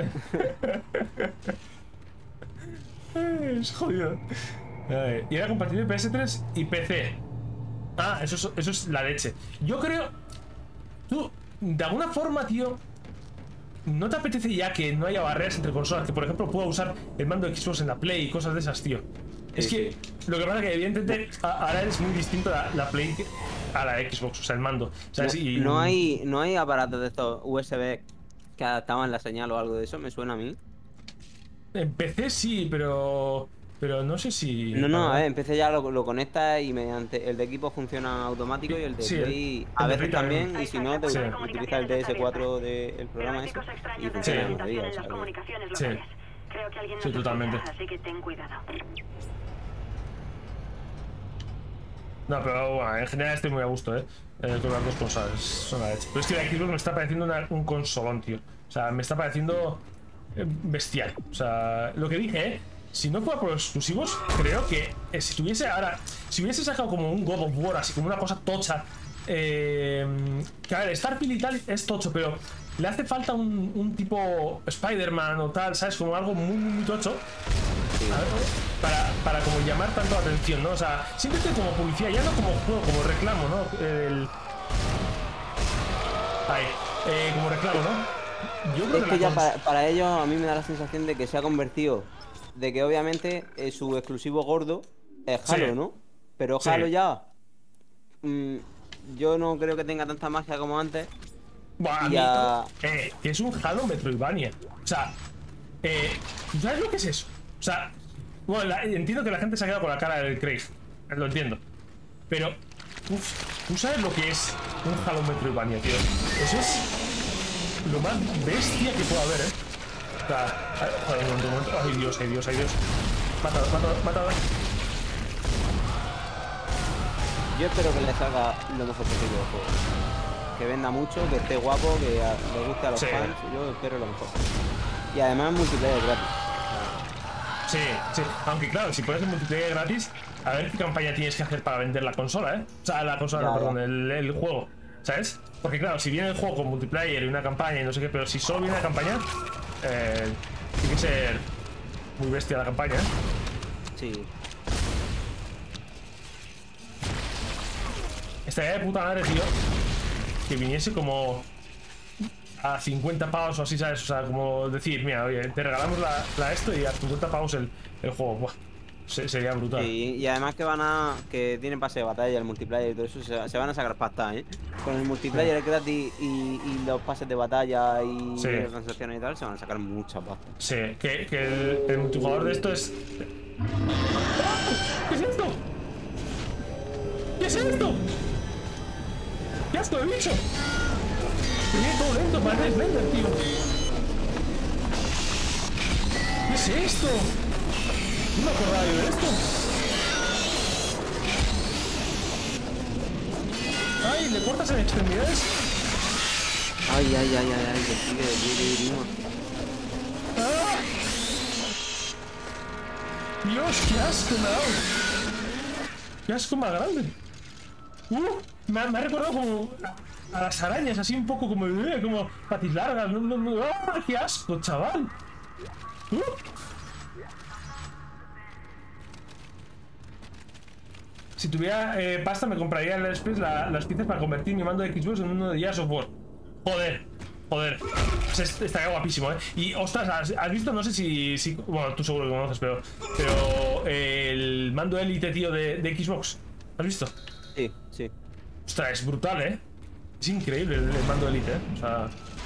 es jodido. Ay, y era compatible P S tres y P C. Ah, eso es, eso es la leche. Yo creo... Tú, de alguna forma, tío... ¿No te apetece ya que no haya barreras entre consolas? Que, por ejemplo, pueda usar el mando de Xbox en la Play y cosas de esas, tío. Es Sí, que sí. lo que pasa es que, evidentemente, a- ahora es muy distinto la, la Play que- a la Xbox, o sea, el mando. ¿Sabes? No, Y- no hay, no hay aparatos de estos U S B que adaptaban la señal o algo de eso, me suena a mí. En P C sí, pero... Pero no sé si... No, no, a ver, empecé ya lo, lo conectas y mediante el de equipo funciona automático y el de Sí, el- Play el a de veces Play también. también, y si no, te Sí. utiliza el D S cuatro del programa ese y funciona de en maravilla. las o sea, que- comunicaciones Sí. locales. Creo que alguien nos Sí, totalmente. escucha, así que ten cuidado. No, pero bueno, en general estoy muy a gusto, ¿eh? Eh, con las dos consolas, son la leche. Pero es que la Xbox me está pareciendo una- un consolón, tío. O sea, me está pareciendo eh, bestial. O sea, lo que dije, ¿eh? Si no fuera por los exclusivos, creo que eh, si tuviese ahora... Si hubiese sacado como un God of War, así como una cosa tocha... Eh, que a ver, Starfield y tal es tocho, pero le hace falta un, un tipo Spider-Man o tal, ¿sabes? Como algo muy, muy, muy tocho. A ver, para, para como llamar tanto la atención, ¿no? O sea, simplemente como publicidad, ya no como juego, como reclamo, ¿no? El... Ahí, eh, como reclamo, ¿no? Yo creo Es que, que la ya cons- para, para ellos a mí me da la sensación de que se ha convertido, de que obviamente eh, su exclusivo gordo es Halo, Sí. ¿no? Pero Sí. Halo ya, mm, yo no creo que tenga tanta magia como antes. Buah, a mí, ya- eh, que es un Halo Metroidvania. O sea, eh, ¿tú sabes lo que es eso? O sea, bueno, la- entiendo que la gente se ha quedado con la cara del Craig, lo entiendo. Pero, uff, ¿tú sabes lo que es un Halo Metroidvania, tío? Eso es lo más bestia que pueda haber, ¿eh? O sea, ay, joder, un momento, un momento. Ay, Dios, ay, Dios, ay, Dios. Mátalo, mátalo, mátalo. Yo espero que le salga lo mejor posible al juego. Que venda mucho, que esté guapo, que a- le guste a los Sí. fans. Yo espero lo mejor. Y además multiplayer gratis. Sí, sí. Aunque claro, si pones el multiplayer gratis, a ver qué campaña tienes que hacer para vender la consola, ¿eh? O sea, la consola, Ya, no, perdón, ya. el, el juego, ¿sabes? Porque claro, si viene el juego con multiplayer y una campaña y no sé qué, pero si solo viene la campaña, eh, tiene que ser muy bestia la campaña, ¿eh? Sí. Estaría de puta madre, tío, que viniese como a cincuenta pavos o así, ¿sabes? O sea, como decir, mira, oye, te regalamos la, la esto y a cincuenta pavos el, el juego. Buah, se- sería brutal. Sí, y además que van a. Que tienen pase de batalla, el multiplayer y todo eso, se, se van a sacar pasta, ¿eh? Con el multiplayer es gratis y, y los pases de batalla y Sí. las transacciones y tal, se van a sacar mucha pasta. Sí, que, que el, el multijugador de esto es... ¿Qué es esto? ¿Qué es esto? ¡Qué asco de bicho! Viene todo lento, parece Slender, tío. ¿Qué es esto? No me acordaba yo de esto. Ay, le cortas en extremidades. Ay, ay, ay, ay, ay, que sigue, sigue, sigue. ¡Ah! Dios, qué asco me ha dado. Qué asco más grande. Uh, me, ha, me ha recordado como a, a las arañas, así un poco como, eh, como patis largas. No, no, no. ¡Ah, qué asco, chaval! Uh. Si tuviera eh, pasta me compraría en el Express la, las piezas para convertir mi mando de Xbox en uno de Gears of War. Joder, joder. Pues estaría guapísimo, ¿eh? Y, ostras, ¿has, has visto? No sé si, si... Bueno, tú seguro que conoces, pero... Pero... Eh, el mando Elite, tío, de, de Xbox. ¿Has visto? Sí, sí. Ostras, es brutal, ¿eh? Es increíble el, el mando Elite, ¿eh? O sea...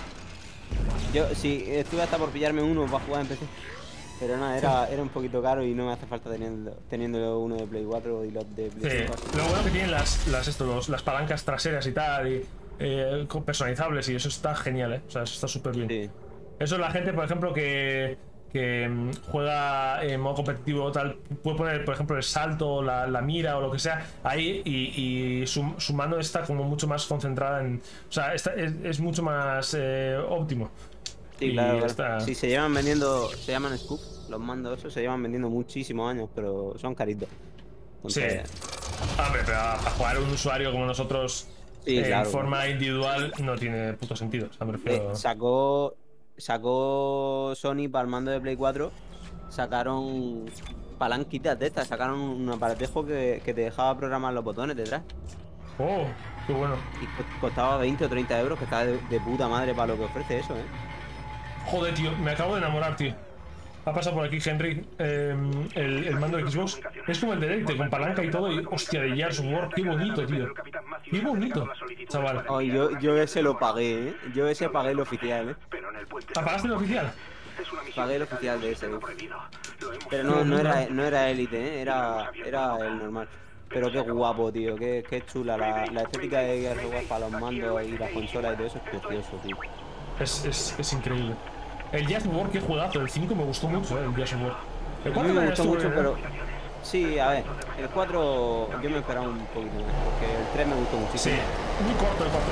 Yo, sí, estuve hasta por pillarme uno para jugar en P C. Pero nada, era, era un poquito caro y no me hace falta teniendo, teniendo uno de Play cuatro y los de Play cuatro. Sí, lo bueno que tienen las, las, esto, los, las palancas traseras y tal, y eh, personalizables, y eso está genial, ¿eh? O sea, eso está súper bien. Sí. Eso la gente, por ejemplo, que, que juega en modo competitivo o tal, puede poner, por ejemplo, el salto, la, la mira o lo que sea ahí, y, y su, su mano está como mucho más concentrada en... O sea, está, es, es mucho más eh, óptimo. Sí, claro, claro. Sí, se llevan vendiendo, se llaman Scoop, los mandos esos se llevan vendiendo muchísimos años, pero son caritos. Entonces... Sí. Hombre, pero para jugar un usuario como nosotros sí, eh, claro, en forma claro. individual no tiene puto sentido. O sea, prefiero... eh, sacó, sacó Sony para el mando de Play cuatro, sacaron palanquitas de estas, sacaron un aparatejo que, que te dejaba programar los botones detrás. Oh, qué bueno. Y costaba veinte o treinta euros, que está de, de puta madre para lo que ofrece eso, eh. Joder, tío, me acabo de enamorar, tío. Ha pasado por aquí Henry, eh, el, el mando de Xbox. Es como el de Elite, con palanca y todo. Y hostia, de Gears of War, qué bonito, tío. Qué bonito, chaval. Oh, yo, yo ese lo pagué, ¿eh? Yo ese pagué el oficial, ¿eh? ¿Pagaste el oficial? Pagué el oficial de ese, ¿eh? Pero no, no era, no era Elite, ¿eh? Era, era el normal. Pero qué guapo, tío, qué, qué chula. La, la estética de Gears of War para los mandos y las consolas y todo eso es precioso, tío. Es, es, es increíble. El Gears of War, qué juegazo. El cinco me gustó mucho, ¿eh? El Gears of War. El cuatro me gustó mucho, bien, pero... ¿eh? Sí, a ver, el cuatro yo me esperaba un poquito más, porque el tres me gustó muchísimo. Sí, muy corto el cuatro.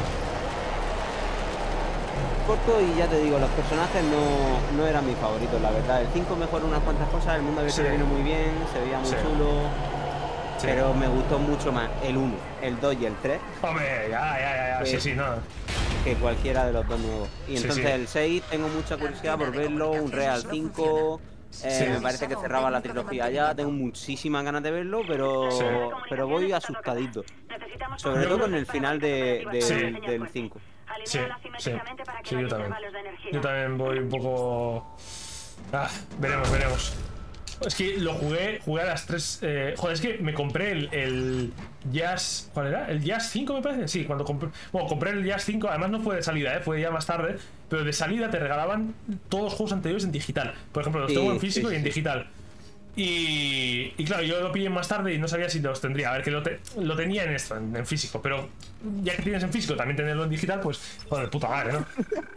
Corto y ya te digo, los personajes no, no eran mis favoritos, la verdad. El cinco mejoró unas cuantas cosas, el mundo abierto sí. vino muy bien, se veía muy sí. chulo. Sí. Pero me gustó mucho más el uno, el dos y el tres. Hombre, ya, ya, ya, ya. Pues, sí, sí, no. Que cualquiera de los dos nuevos. Y entonces sí, sí. el seis, tengo mucha curiosidad por verlo, un Real cinco, eh, sí. me parece que cerraba la trilogía ya, tengo muchísimas ganas de verlo, pero sí. pero voy asustadito. Sobre todo con el final de, de, sí. del cinco. Sí, sí, sí, yo también. Yo también voy un poco... Ah, veremos, veremos. Es que lo jugué, jugué a las tres... Eh, joder, es que me compré el, el Jazz... ¿Cuál era? ¿El Jazz cinco me parece? Sí, cuando compré... Bueno, compré el Jazz cinco, además no fue de salida, ¿eh? Fue ya más tarde. Pero de salida te regalaban todos los juegos anteriores en digital. Por ejemplo, los sí, tengo en físico sí, y en sí. digital. Y, y claro, yo lo pillé más tarde y no sabía si los tendría. A ver, que lo, te, lo tenía en esto, en, en físico. Pero ya que tienes en físico también tenerlo en digital, pues... Joder, puta madre, ¿no?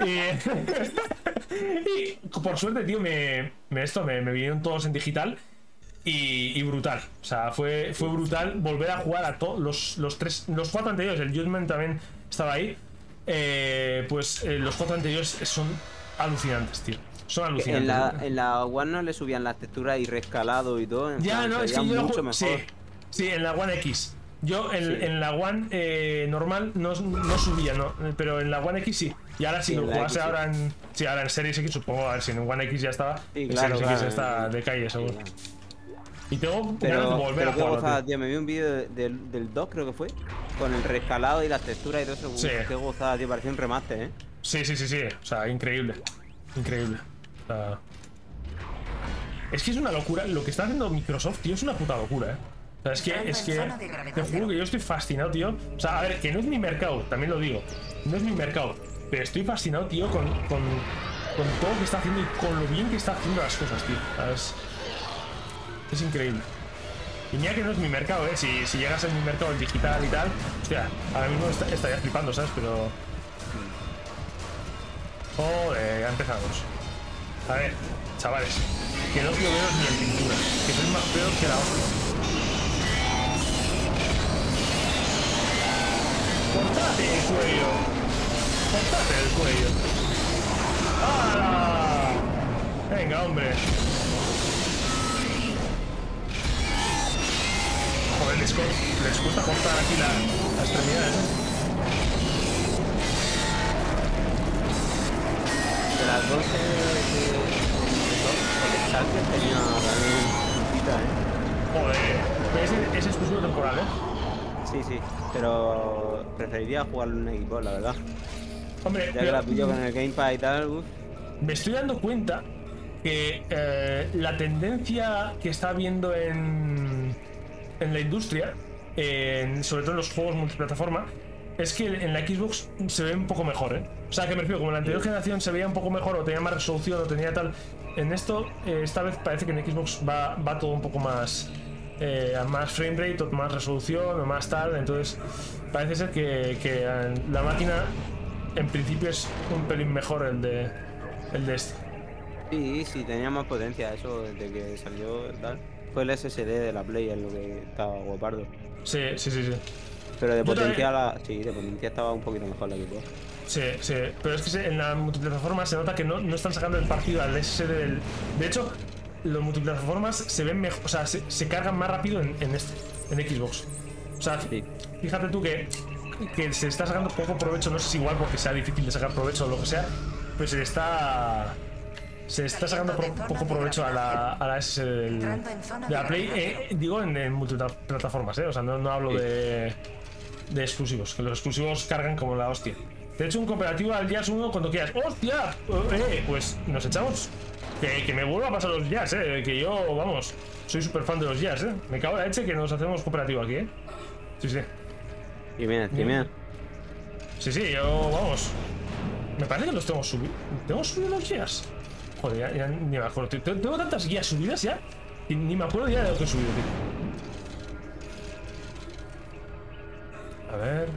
y, y por suerte, tío, me, me, esto, me, me vinieron todos en digital. Y, y brutal. O sea, fue, fue brutal volver a jugar a todos los, los tres... Los cuatro anteriores, el Judgment también estaba ahí. Eh, pues eh, los cuatro anteriores son alucinantes, tío. Son alucinantes. En la, en la One no le subían las texturas y rescalado y todo. Ya, plan, no, es que yo mucho mejor. Sí, sí, en la One X. Yo en, sí. en la One eh, normal no, no subía, no, pero en la One X sí. Y ahora si sí, lo jugase ahora en. Sí, ahora en Series X supongo, a ver si en One X ya estaba. Sí, en claro, Series claro, X está sí, de calle, seguro. Sí, claro. Y tengo pero, ganas de volver pero a jugar. Gozada, tío. tío, me vi un vídeo de, de, del dos, creo que fue, con el rescalado y las texturas y todo eso. Sí. Qué gozada, tío, parecía un remaster, ¿eh? Sí, sí, sí, sí. O sea, increíble. Increíble. O sea, es que es una locura. Lo que está haciendo Microsoft, tío, es una puta locura, ¿eh? O sea, es que, es que te juro que yo estoy fascinado, tío. O sea, a ver, que no es mi mercado, también lo digo. No es mi mercado. Pero estoy fascinado, tío, con, con, con todo lo que está haciendo y con lo bien que está haciendo las cosas, tío. Es, es increíble. Y mira que no es mi mercado, ¿eh? Si, si llegas a mi mercado el digital y tal, hostia, ahora mismo está, estaría flipando, ¿sabes? Pero... Joder, ya empezamos. A ver, chavales, que no quiero veros ni en pintura, que soy más peor que la otra. Cortate el cuello. Cortate el cuello. ¡Hala! Venga, hombre. Joder, les, les gusta cortar aquí la, las extremidades, ¿eh? De las doce de el Stalker tenía también puntita, ¿eh? Joder, ese es exclusivo temporal, ¿eh? Sí, sí, pero preferiría jugarlo en un equipo, la verdad. Hombre, ya que pero, la pillo con el Gamepad y tal, uf. Me estoy dando cuenta que eh, la tendencia que está habiendo en, en la industria, en, sobre todo en los juegos multiplataforma, es que en la Xbox se ve un poco mejor, ¿eh? O sea, que me refiero, como en la anterior sí. generación se veía un poco mejor o tenía más resolución o tenía tal, en esto, eh, esta vez parece que en Xbox va, va todo un poco más... Eh, más frame rate o más resolución o más tal, entonces parece ser que, que la máquina en principio es un pelín mejor el de el de este. Sí, sí, tenía más potencia eso desde que salió tal. Fue el S S D de la Play en lo que estaba guapardo. Sí, sí, sí, sí. Pero de Yo potencia la, sí, de potencia estaba un poquito mejor la equipo. Sí, sí, pero es que en la multiplataforma se nota que no, no están sacando el partido al S S D del... De hecho, los multiplataformas se ven mejor, o sea, se, se cargan más rápido en, en este, en Xbox. O sea, sí. Fíjate tú que, que se está sacando poco provecho, no sé si igual porque sea difícil de sacar provecho o lo que sea, pero se está se está sacando pro, poco provecho a la, a la S S D del, de la Play, eh, digo en, en multiplataformas, eh, o sea, no, no hablo sí. de, de exclusivos, que los exclusivos cargan como la hostia. De hecho, un cooperativo al Jazz uno cuando quieras. ¡Hostia! Eh, pues nos echamos. Que, que me vuelva a pasar los Jazz, eh. Que yo, vamos, soy súper fan de los Jazz, eh. Me cago en la leche que nos hacemos cooperativo aquí, eh. Sí, sí. Y bien, y bien. Sí, sí, yo, vamos. Me parece que los tengo subidos. ¿Tengo subidos los Jazz? Joder, ya, ya ni me acuerdo. Tengo, tengo tantas guías subidas ya. Y ni me acuerdo ya de lo que he subido, tío. A ver.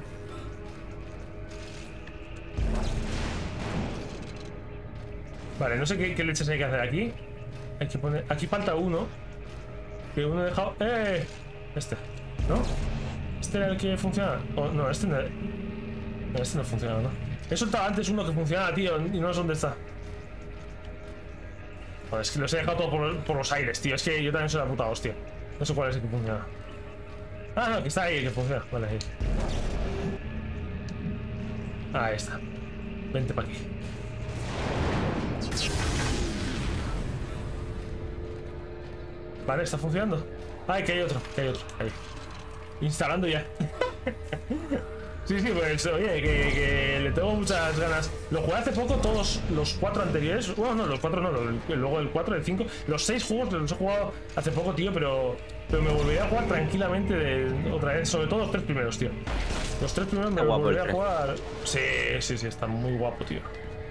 Vale, no sé qué, qué leches hay que hacer aquí. Hay que poner... Aquí falta uno. Que uno he dejado... ¡Eh! Este, ¿no? ¿Este era el que funciona? Oh, no, este no... No, este no funciona, ¿no? He soltado antes uno que funcionaba, tío, y no sé dónde está. Joder, es que los he dejado todo por, por los aires, tío. Es que yo también soy la puta hostia. No sé cuál es el que funciona. Ah, no, que está ahí, que funciona. Vale, ahí. Ahí está. Vente para aquí. Vale, está funcionando. Ay, que hay otro, que hay otro. Ahí. Instalando ya. Sí, sí, pues oye, que, que le tengo muchas ganas. Lo jugué hace poco, todos los cuatro anteriores. Bueno, no, los cuatro no, el, luego el cuatro, el cinco. Los seis juegos los he jugado hace poco, tío, pero, pero me volvería a jugar tranquilamente de, otra vez. Sobre todo los tres primeros, tío. Los tres primeros me volvería a jugar. Sí, sí, sí, está muy guapo, tío.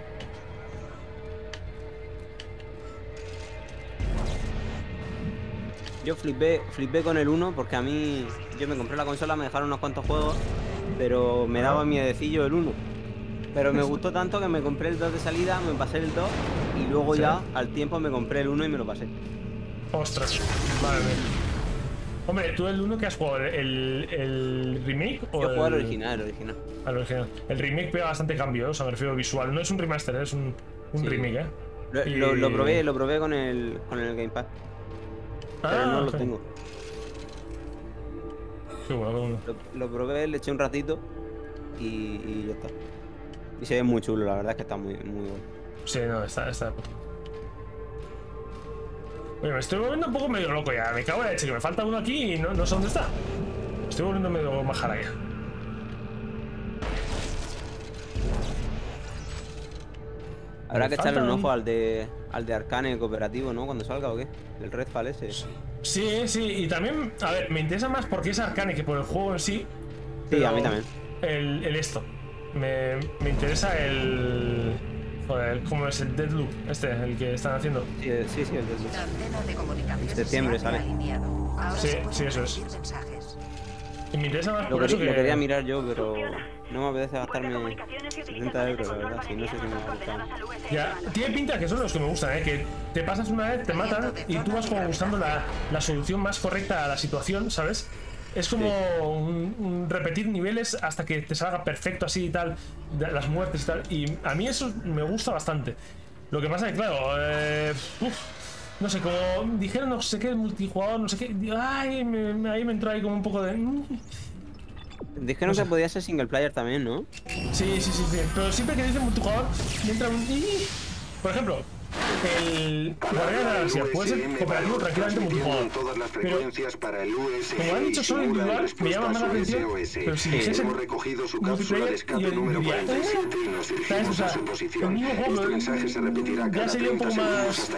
Yo flipé, flipé con el uno porque a mí, yo me compré la consola, me dejaron unos cuantos juegos, pero me daba miedecillo el uno. Pero me gustó tanto que me compré el dos de salida, me pasé el dos y luego ¿sí? ya al tiempo me compré el uno y me lo pasé. Ostras, madre mía. Hombre, ¿tú el uno que has jugado? ¿El, el remake o Yo el...? juego al original, el original. Al original. El remake pega bastante cambio, ¿eh? O sea, me refiero visual. No es un remaster, es un, un sí. remake, ¿eh? Lo, y... lo, lo probé, lo probé con el, con el Gamepad. Pero ah, no lo okay. tengo. Qué bueno, bueno. Lo, lo probé, le eché un ratito y, y ya está. Y se ve muy chulo, la verdad es que está muy, muy bueno. Sí, no, está, está. Oye, me estoy volviendo un poco medio loco ya. Me cago en la leche, que me falta uno aquí y no, no sé dónde está. Me estoy volviendo medio majara ya. Habrá que echarle un ojo al de al de Arcane cooperativo, ¿no? Cuando salga o qué. El Redfall ese. Sí, sí, y también, a ver, me interesa más porque es Arcane que por el juego en sí. Sí, a mí también. El, el esto. Me, me interesa el... Joder, ¿cómo es el Deadloop? Este, el que están haciendo. Sí, sí, sí, el Deadloop. La antena de comunicaciones en septiembre sale. Ahora sí, sí, eso es. Y me interesa más Lo, por quería, eso que... lo quería mirar yo, pero no me apetece gastarme sesenta euros, la verdad. Si no sé si me va a gustar. Ya, tiene pinta que son los que me gustan, ¿eh? Que te pasas una vez, te matan y tú vas como buscando la, la solución más correcta a la situación, ¿sabes? Es como sí. un, un repetir niveles hasta que te salga perfecto así y tal, de las muertes y tal. Y a mí eso me gusta bastante. Lo que pasa es que, claro, eh, uf, no sé, como dijeron no sé qué, multijugador, no sé qué, ay, me, me, ahí me entró ahí como un poco de... Dijeron no sé. que podía ser single player también, ¿no? Sí, sí, sí, sí. Pero siempre que dicen multijugador, me entra un... Por ejemplo, el Guardián de la Galaxia puede ser cooperativo tranquilamente multijugador. Pero, como han dicho solo individual, me llama más la atención. Pero si dijese multiplayer, yo diría, ¿eh? ¿Sabes? O sea, el mismo juego ya sería un poco más...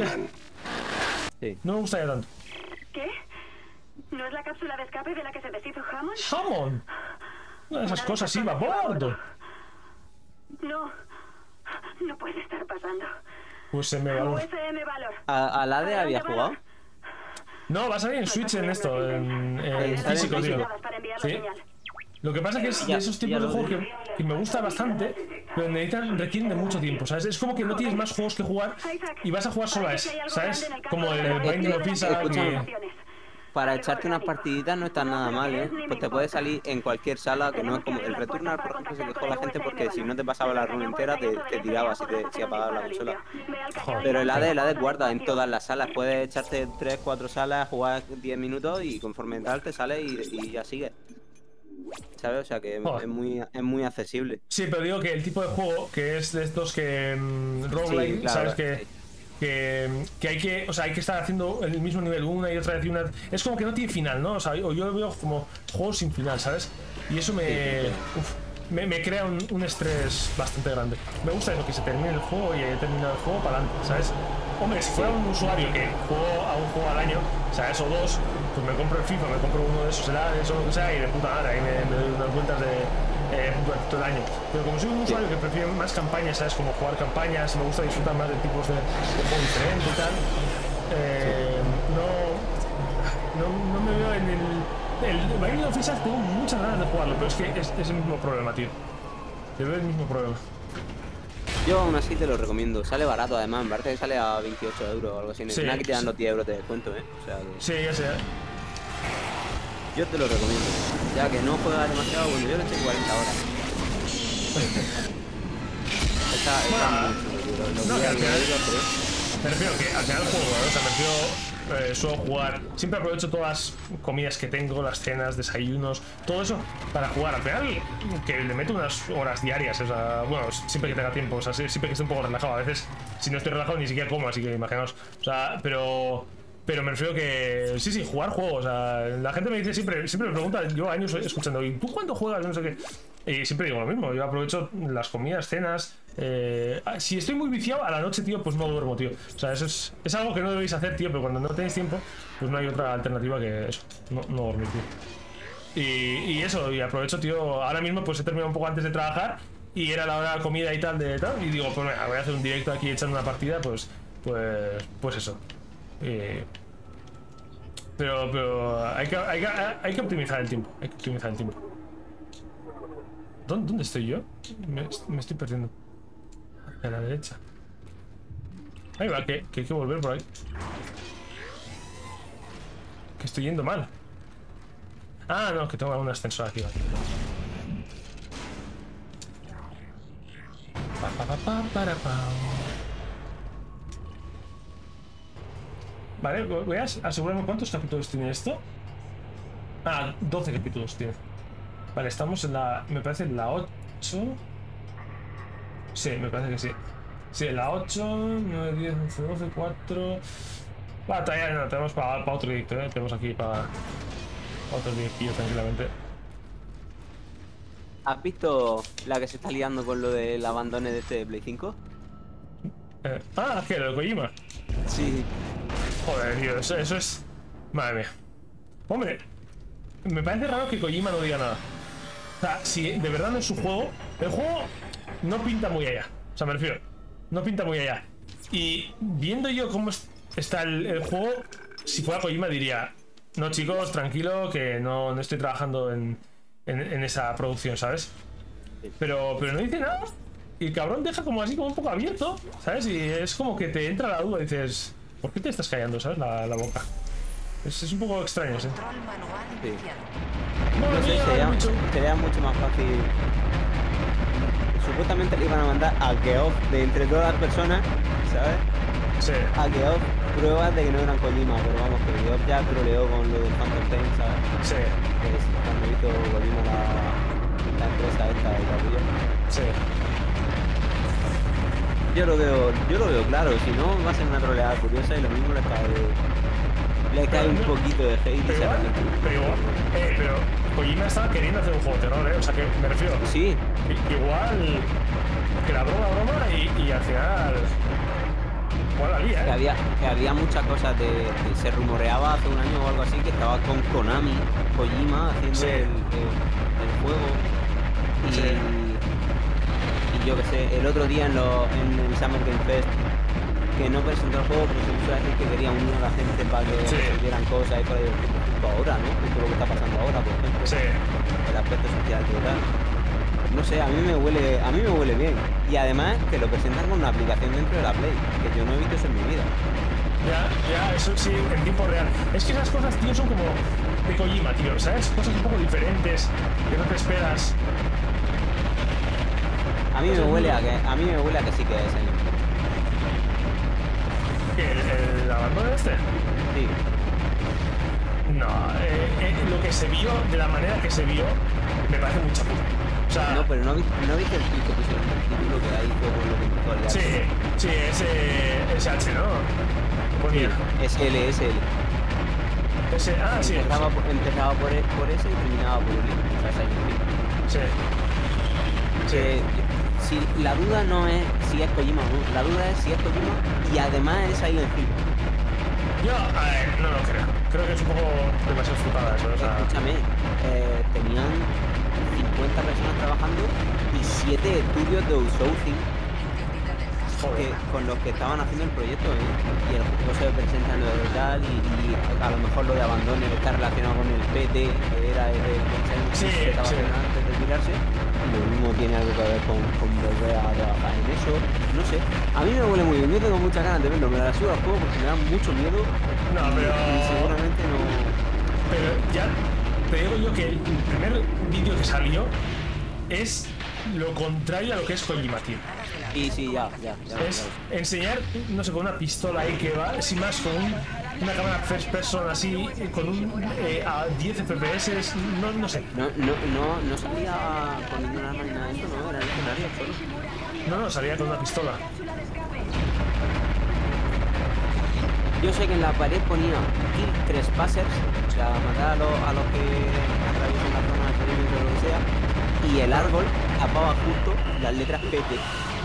Sí. No me gustaría tanto. ¿Qué? ¿No es la cápsula de escape de la que se deshizo Hammond? ¡Hammond! Una de esas cosas iba a bordo. No, no puede estar pasando. U S M Valor. U S M Valor. ¿A, a la de había jugado? No, va a salir en Switch en esto, en, en físico, tío. Sí. Lo que pasa es que es de esos tipos de juegos que, que me gusta bastante, pero necesitan, requieren de mucho tiempo, ¿sabes? Es como que no tienes más juegos que jugar y vas a jugar solo a ese, ¿sabes? Como el Binding of Isaac que... Para echarte unas partiditas no está nada mal, ¿eh? Pues te puede salir en cualquier sala, que no es como el Returnal, por ejemplo, se quejó la gente porque si no te pasaba la run entera te, te tiraba si te si apagabas la consola. Pero el A D, el A D guarda en todas las salas, puedes echarte tres, cuatro salas, jugar diez minutos y conforme tal te sale y, y ya sigue. ¿Sabes? O sea que oh. es muy es muy accesible. Sí, pero digo que el tipo de juego que es de estos que um, roguelike, sí, claro, ¿sabes? Que, sí. que, que hay que, o sea, hay que estar haciendo el mismo nivel una y otra vez y una. Es como que no tiene final, ¿no? O sea, yo lo veo como juegos sin final, ¿sabes? Y eso me, sí, uf, me, me crea un, un estrés bastante grande. Me gusta eso, que se termine el juego y haya terminado el juego para adelante, ¿sabes? Hombre, si fuera un usuario que juego a un juego al año, ¿sabes? O dos, pues me compro el FIFA, me compro uno de esos edades o lo que sea y de puta madre, ahí me, me doy unas vueltas de eh, durante todo el año. Pero como soy un usuario que prefiere más campañas, ¿sabes? Como jugar campañas, me gusta disfrutar más de tipos de, de juego diferente y tal. Eh, no, no, no me veo en el... El Binding of Isaac tengo muchas ganas de jugarlo, pero es que es, es el mismo problema, tío. Yo veo el mismo problema. Yo aún así te lo recomiendo, sale barato además, me parece que sale a veintiocho euros o algo así. En sí, Snack te dan los diez euros de descuento, ¿eh? O sea que... Sí, ya sé. Yo te lo recomiendo, ya que no juegas demasiado, bueno, yo le eché cuarenta horas. Está, está bueno, mucho, lo, lo no, que al final, pero... me refiero que al final juego, ¿no? O sea, me refiero... Eh, suelo jugar, siempre aprovecho todas las comidas que tengo, las cenas, desayunos, todo eso para jugar. Al final, que le meto unas horas diarias, o sea, bueno, siempre que tenga tiempo, o sea, siempre que esté un poco relajado. A veces, si no estoy relajado, ni siquiera como, así que imaginaos, o sea, pero. Pero me refiero que, sí, sí, jugar juegos, o sea, la gente me dice siempre, siempre me pregunta, yo años escuchando, ¿y tú cuándo juegas? No sé qué. Y siempre digo lo mismo, yo aprovecho las comidas, cenas. Eh, si estoy muy viciado a la noche, tío, pues no duermo, tío. O sea, eso es, es algo que no debéis hacer, tío, pero cuando no tenéis tiempo, pues no hay otra alternativa que eso, no, no dormir, tío. Y, y eso, y aprovecho, tío, ahora mismo pues he terminado un poco antes de trabajar y era la hora de comida y tal, de tal, y digo, pues venga, voy a hacer un directo aquí echando una partida, pues, pues, pues eso. Eh, pero, pero hay que, hay, que, hay que optimizar el tiempo, hay que optimizar el tiempo. ¿Dónde, dónde estoy yo? Me, me estoy perdiendo. A la derecha. Ahí va, que, que hay que volver por ahí. Que estoy yendo mal. Ah, no, que tengo un ascensor aquí. Pa, pa, pa, pa, para, pa. Vale, voy a asegurarme cuántos capítulos tiene esto. Ah, doce capítulos tiene. Vale, estamos en la... me parece en la ocho. Sí, me parece que sí. Sí, en la ocho, nueve, diez, once, doce, cuatro... Va, todavía no, tenemos para, para otro directo, ¿eh? Tenemos aquí para, para otro directillo tranquilamente. ¿Has visto la que se está liando con lo del abandono de este Play cinco? Eh, ah, ¿qué? ¿Lo de Kojima? Sí. Joder, tío, eso, eso es... Madre mía. Hombre, me parece raro que Kojima no diga nada. O sea, si de verdad no es su juego, el juego no pinta muy allá. O sea, me refiero, no pinta muy allá. Y viendo yo cómo está el, el juego, si fuera Kojima diría, no chicos, tranquilo, que no, no estoy trabajando en, en, en esa producción, ¿sabes? Pero, pero no dice nada. Y el cabrón deja como así, como un poco abierto, ¿sabes? Y es como que te entra la duda y dices, ¿por qué te estás callando, ¿sabes? La, la boca. Es, es un poco extraño, ¿sí? Control manual Sí. iniciado. Bueno, No sé, mira, sería, mucho. sería mucho más fácil. Supuestamente le iban a mandar a Geoff de entre todas las personas, ¿sabes? Sí, A Geoff pruebas de que no eran Kojima, pero vamos, que Geoff ya troleó con lo del Phantom Pain, ¿sabes? sí, Que es cuando hizo Kojima la, la empresa esta y la tuya. sí. Yo lo veo, yo lo veo claro, si no va a ser una troleada curiosa y lo mismo le cae, le cae un poquito de hate y Pero se igual, arrepiente. pero igual, eh, pero Kojima estaba queriendo hacer un juego de terror, ¿eh? O sea que me refiero, Sí, i- igual que la broma, broma y, y al final, igual la lía, que ¿eh? había, que había muchas cosas de, de- se rumoreaba hace un año o algo así que estaba con Konami, Kojima haciendo Sí. el, el- el juego y, Sí. y yo que sé, el otro día en, lo, en el Summer Game Fest que no presentó el juego pero se puso a decir que quería unir a la gente para que Sí. resolvieran cosas y para divertirse justo ahora, ¿no? Justo lo que está pasando ahora, por ejemplo, Sí, el aspecto social que tal. No sé, a mí me huele, a mí me huele bien. Y además que lo presentan con una aplicación dentro de la Play, que yo no he visto eso en mi vida. ya, ya, eso sí, en tiempo real. Es que esas cosas, tío, son como de Kojima, tío, ¿sabes? Cosas un poco diferentes, que no te esperas. A mí me huele a que, a mí me huele a que sí que es el. ¿Qué, ¿El, el abandono este? Sí. No, eh, eh, lo que se vio, de la manera que se vio, me parece muy chapuza. O sea, No, pero no vi, no viste el tweet que pusieron el título que ahí fue con lo que empezó el sí, sí, ese, ese H, ¿no? Ponía. Es L, es L. Ese, ah, sí, Empezaba, por, empezaba por, e- por ese y terminaba por el I. O sea, Silent Hill. sí. Sí. Que, si, la duda no es si es Kojima o no, la duda es si es Kojima y además es Silent Hill. Yo, a ver, no lo creo. Creo que es un poco demasiado frutada eso, o sea. Escúchame, eh, tenían cincuenta personas trabajando y siete estudios de outsourcing que, Joder. con los que estaban haciendo el proyecto, ¿eh? Y el juego se presenta en lo de tal y, y a lo mejor lo de abandono está relacionado con el P T, que era el, el, el Sí, que estaba sí. haciendo antes de tirarse, y lo mismo tiene algo que ver con, con volver a trabajar en eso, no sé. A mí me huele muy bien, yo tengo muchas ganas de verlo, me la subo al juego porque me da mucho miedo No, y, pero- y seguramente no... Pero ya te digo yo que el primer vídeo que salió es lo contrario a lo que es Kojima, tío. Sí, sí, ya, ya, ya. Es ya. enseñar, no sé, con una pistola ahí que va, sin más, con un- una cámara first person así, con un eh, a diez F P S, no, no sé. No, no, no, no salía con ninguna arma ni nada de eso, no, era el escenario solo. No, no, salía con una pistola. Yo sé que en la pared ponía kill trespassers, o sea, matar a los, a los que atraviesan la zona del perímetro o lo que sea, y el árbol tapaba justo las letras P T.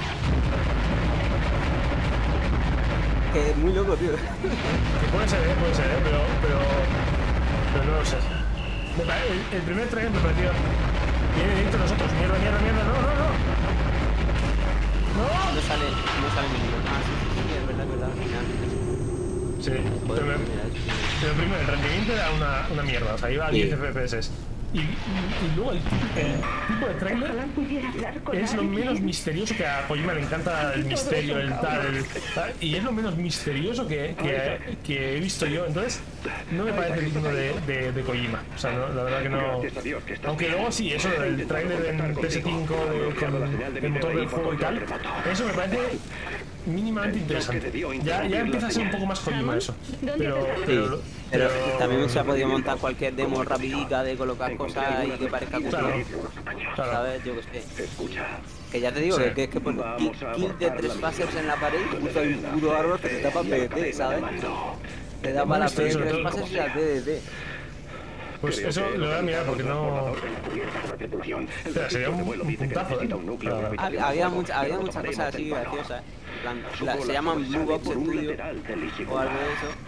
Que es muy loco, tío. Que puede ser, eh, puede ser, eh, pero, pero, pero no lo sé. Me pare- el, el primer trailer me pareció. Viene directo a nosotros, mierda, mierda, mierda, no, no, no. No. No sale, no sale ninguno. Ah, sí, sí, sí, es verdad, es verdad, al final. Sí, Joder, pero, me- mira, es que- pero primero el rendimiento era una, una mierda, o sea, iba a Sí. diez F P S. Y, y, y luego el, tipo- el tipo de trailer es lo menos misterioso, que a Kojima le encanta el misterio, el tal, el tal, y es lo menos misterioso que, que, que he visto yo. Entonces, no me parece digno de, de, de Kojima. O sea, no, la verdad que no. Aunque luego sí, eso del trailer en P S cinco de- con el motor del juego y tal, eso me parece mínimamente interesante. Ya, ya empieza a ser un poco más Kojima eso. Pero, Sí, pero, pero también se ha podido montar cualquier demo rapidica de colocar cosas y que parezca Claro, curioso, claro. ¿sabes? Yo qué sé. Que ya te digo, Sí. que, que es que por kill, kill de tres pases en la pared usa un puro árbol que te tapa P D T, ¿sabes? Te da para la P D Sobre tres todo- pases y la T D T. Pues eso lo voy a mirar porque no. Espera, sería un, un puntazo, ¿eh? Para- Había, había, mucha- había muchas cosas así graciosas. En plan, la- se llaman Blue Box Studio o algo de eso.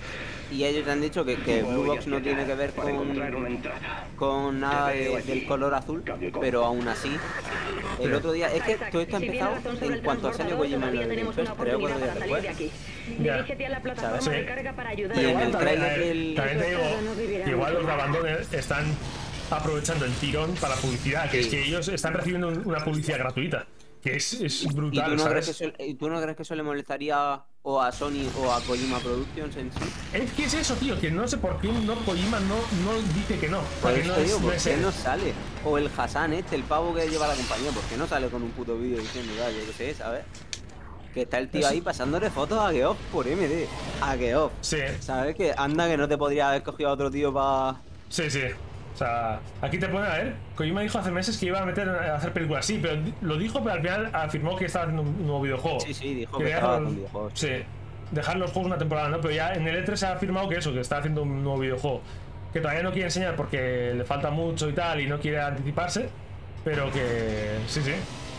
Y ellos han dicho que, que Blue Box no tiene que ver con, con nada de, del color azul, pero aún así, el otro día, es que todo esto ha empezado en cuanto salió Kojima en el Fest, tres o cuatro días después. Ya. ¿Sabes? Sí. Y en el trailer del... También te digo que igual los de Abandoned están aprovechando el tirón para publicidad, que es que ellos están recibiendo un- una publicidad gratuita, que es, es ¿Y tú, brutal, no crees ¿sabes? que eso, ¿Y tú no crees que eso le molestaría o a Sony o a Kojima Productions en sí? Es que es eso, tío, que no sé por qué no Kojima no, no dice que no. Por Porque eso no te es, digo, no ¿por es qué él. no sale? O el Hassan este, el pavo que lleva la compañía, ¿por qué no sale con un puto vídeo diciendo, ya, yo qué sé, ¿sabes? Que está el tío Eso- ahí pasándole fotos a Geoff por M D. A Geoff. Sí, ¿Sabes? Que anda que no te podría haber cogido a otro tío para... sí, sí. O sea, aquí te ponen a ver. Kojima dijo hace meses que iba a meter a hacer películas, sí, pero di- lo dijo, pero al final afirmó que estaba haciendo un nuevo videojuego. Sí, sí, dijo que Quería estaba dejar- con videojuegos. Sí, dejar los juegos una temporada, ¿no? Pero ya en el E tres se ha afirmado que eso, que está haciendo un nuevo videojuego. Que todavía no quiere enseñar porque le falta mucho y tal, y no quiere anticiparse, pero que sí, sí.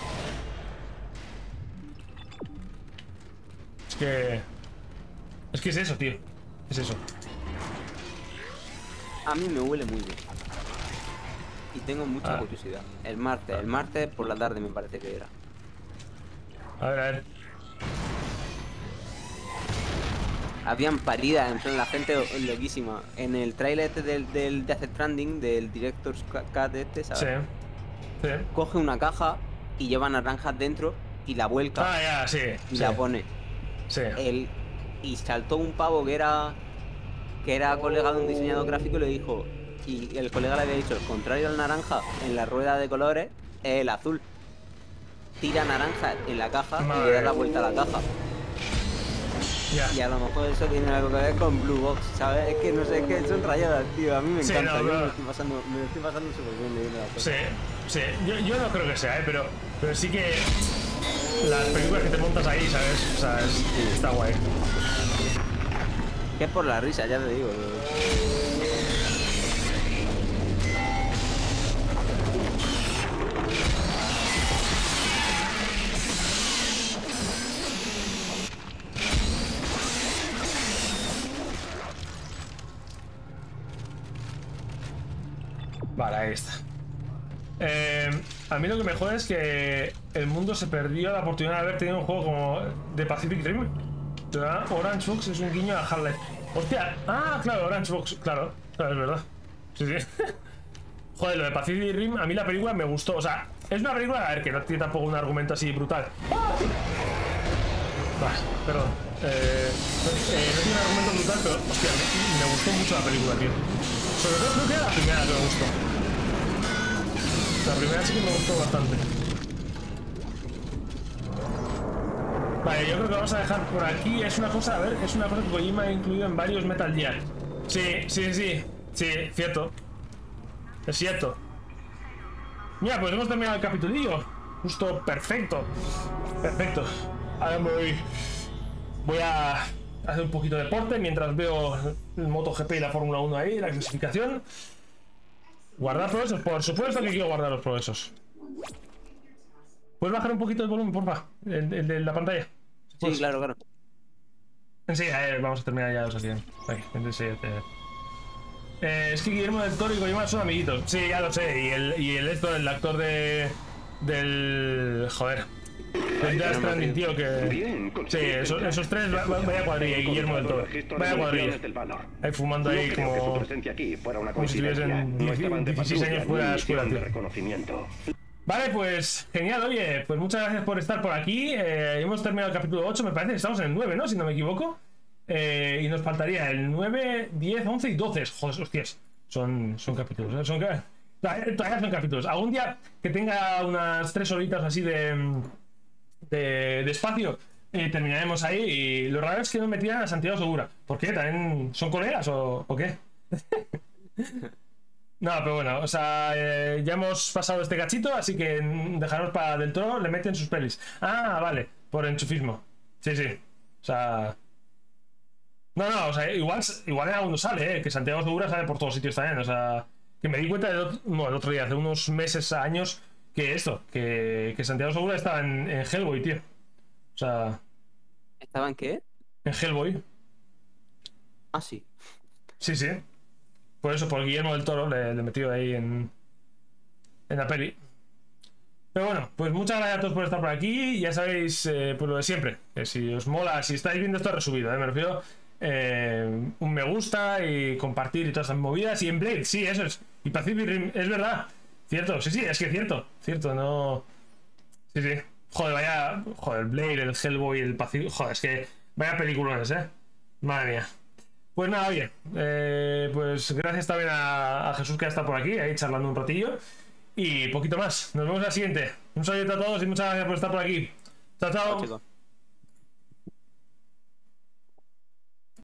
Es que... Es que es eso, tío. Es eso. A mí me huele muy bien. Y tengo mucha Ah. curiosidad. El martes, el martes por la tarde me parece que era. A ver, a ver. Habían paridas, en plan la gente loquísima. En el trailer este del, del Death Stranding, del Director's Cut este, ¿sabes? Sí. Sí. Coge una caja y lleva naranjas dentro y la vuelca Ah, ya, sí. y sí, la pone. Sí. El, y saltó un pavo que era que era colega de un diseñador gráfico y le dijo, y el colega le había dicho, el contrario al naranja en la rueda de colores es el azul. Tira naranja en la caja y le da la vuelta a la caja. Ya. Y a lo mejor eso tiene algo que ver con Blue Box, ¿sabes? Es que no sé, es que son rayadas, tío. A mí me Sí, encanta. no, Yo pero- me lo estoy pasando, me lo estoy pasando súper bien leyendo la cosa. Sí, sí. Yo, yo no creo que sea, ¿eh? Pero, pero sí que las películas que te montas ahí, ¿sabes? O sea, es- está guay. Que es por la risa, ya te digo. Vale, ahí está. Eh, a mí lo que me jode es que el mundo se perdió la oportunidad de haber tenido un juego como The Pacific Rim. ¿Verdad? Orange Box es un guiño a Half-Life. Hostia, ah, claro, Orange Box, claro, claro, es verdad. Sí, sí. Joder, lo de Pacific Rim, a mí la película me gustó. O sea, es una película, a ver, que no tiene tampoco un argumento así brutal. Bah, perdón. Eh, no, eh, no tiene un argumento brutal, pero hostia, me, me gustó mucho la película, tío. Sobre todo creo que era la primera que me gustó. La primera sí que me gustó bastante. Vale, yo creo que vamos a dejar por aquí. Es una cosa, a ver, es una cosa que Kojima ha incluido en varios Metal Gear. Sí, sí, sí, sí, cierto. Es cierto. Mira, pues hemos terminado el capitulillo. Justo perfecto. Perfecto. Ahora me voy. Voy a hacer un poquito de deporte mientras veo el MotoGP y la Fórmula uno ahí, la clasificación. Guardar progresos, por supuesto que quiero guardar los progresos. ¿Puedes bajar un poquito el volumen, porfa? El, el de la pantalla. Sí, Pues, claro, claro. enseguida, eh, vamos a terminar ya los accidentes. Ahí, enseguida te- Eh, es que Guillermo del Toro y Kojima son amiguitos. Sí, ya lo sé. Y el, y el esto, el actor de. Del. Joder. Del Death Stranding, tío, que. Bien, Sí, conseguiste esos, entrar. esos tres, va- va- vaya cuadrilla. Y Guillermo del Toro. Registro de Vaya cuadrilla. municiones del Valor. Ahí fumando No ahí creo que su como. presencia aquí fuera una como si coincidencia. tuviesen No estaban de dieciséis patrulla años fuera ni de la escuela, misión de tío. reconocimiento. Vale, pues genial, oye, pues muchas gracias por estar por aquí. Eh, hemos terminado el capítulo ocho, me parece que estamos en el nueve, ¿no? Si no me equivoco. Eh, y nos faltaría el nueve, diez, once y doce. Joder, hostias, son, son capítulos, ¿eh? Son, ca- todavía todavía son capítulos. Algún día que tenga unas tres horitas así de, de, de espacio, eh, terminaremos ahí. Y lo raro es que no me tiran a Santiago Segura. ¿Por qué? ¿También son colegas o, o qué? No, pero bueno, o sea, eh, ya hemos pasado este cachito, así que mm, dejaros para Del Toro, le meten sus pelis. Ah, vale, por enchufismo. Sí, sí. O sea. No, no, o sea, igual, igual en alguno sale, eh, que Santiago Segura sale por todos sitios también. O sea, que me di cuenta el otro, no, el otro día, hace unos meses, años, que esto, que, que Santiago Segura estaba en, en Hellboy, tío. O sea, ¿Estaban qué? en Hellboy. Ah, sí. Sí, sí. Por eso, por Guillermo del Toro, le, le he metido ahí en, en la peli. Pero bueno, pues muchas gracias a todos por estar por aquí. Ya sabéis, eh, pues lo de siempre, que si os mola, si estáis viendo esto resubido, eh, me refiero, eh, un me gusta y compartir y todas esas movidas. Y en Blade, sí, eso es. Y Pacific Rim, es verdad. Cierto, sí, sí, es que es cierto. Cierto, no... Sí, sí. Joder, vaya... Joder, Blade, el Hellboy, el Pacific... Joder, es que... Vaya peliculones, eh. Madre mía. Pues nada, oye, eh, pues gracias también a, a Jesús que está por aquí, ahí charlando un ratillo. Y poquito más. Nos vemos en la siguiente. Un saludo a todos y muchas gracias por estar por aquí. Chao, chao. Chao, chicos.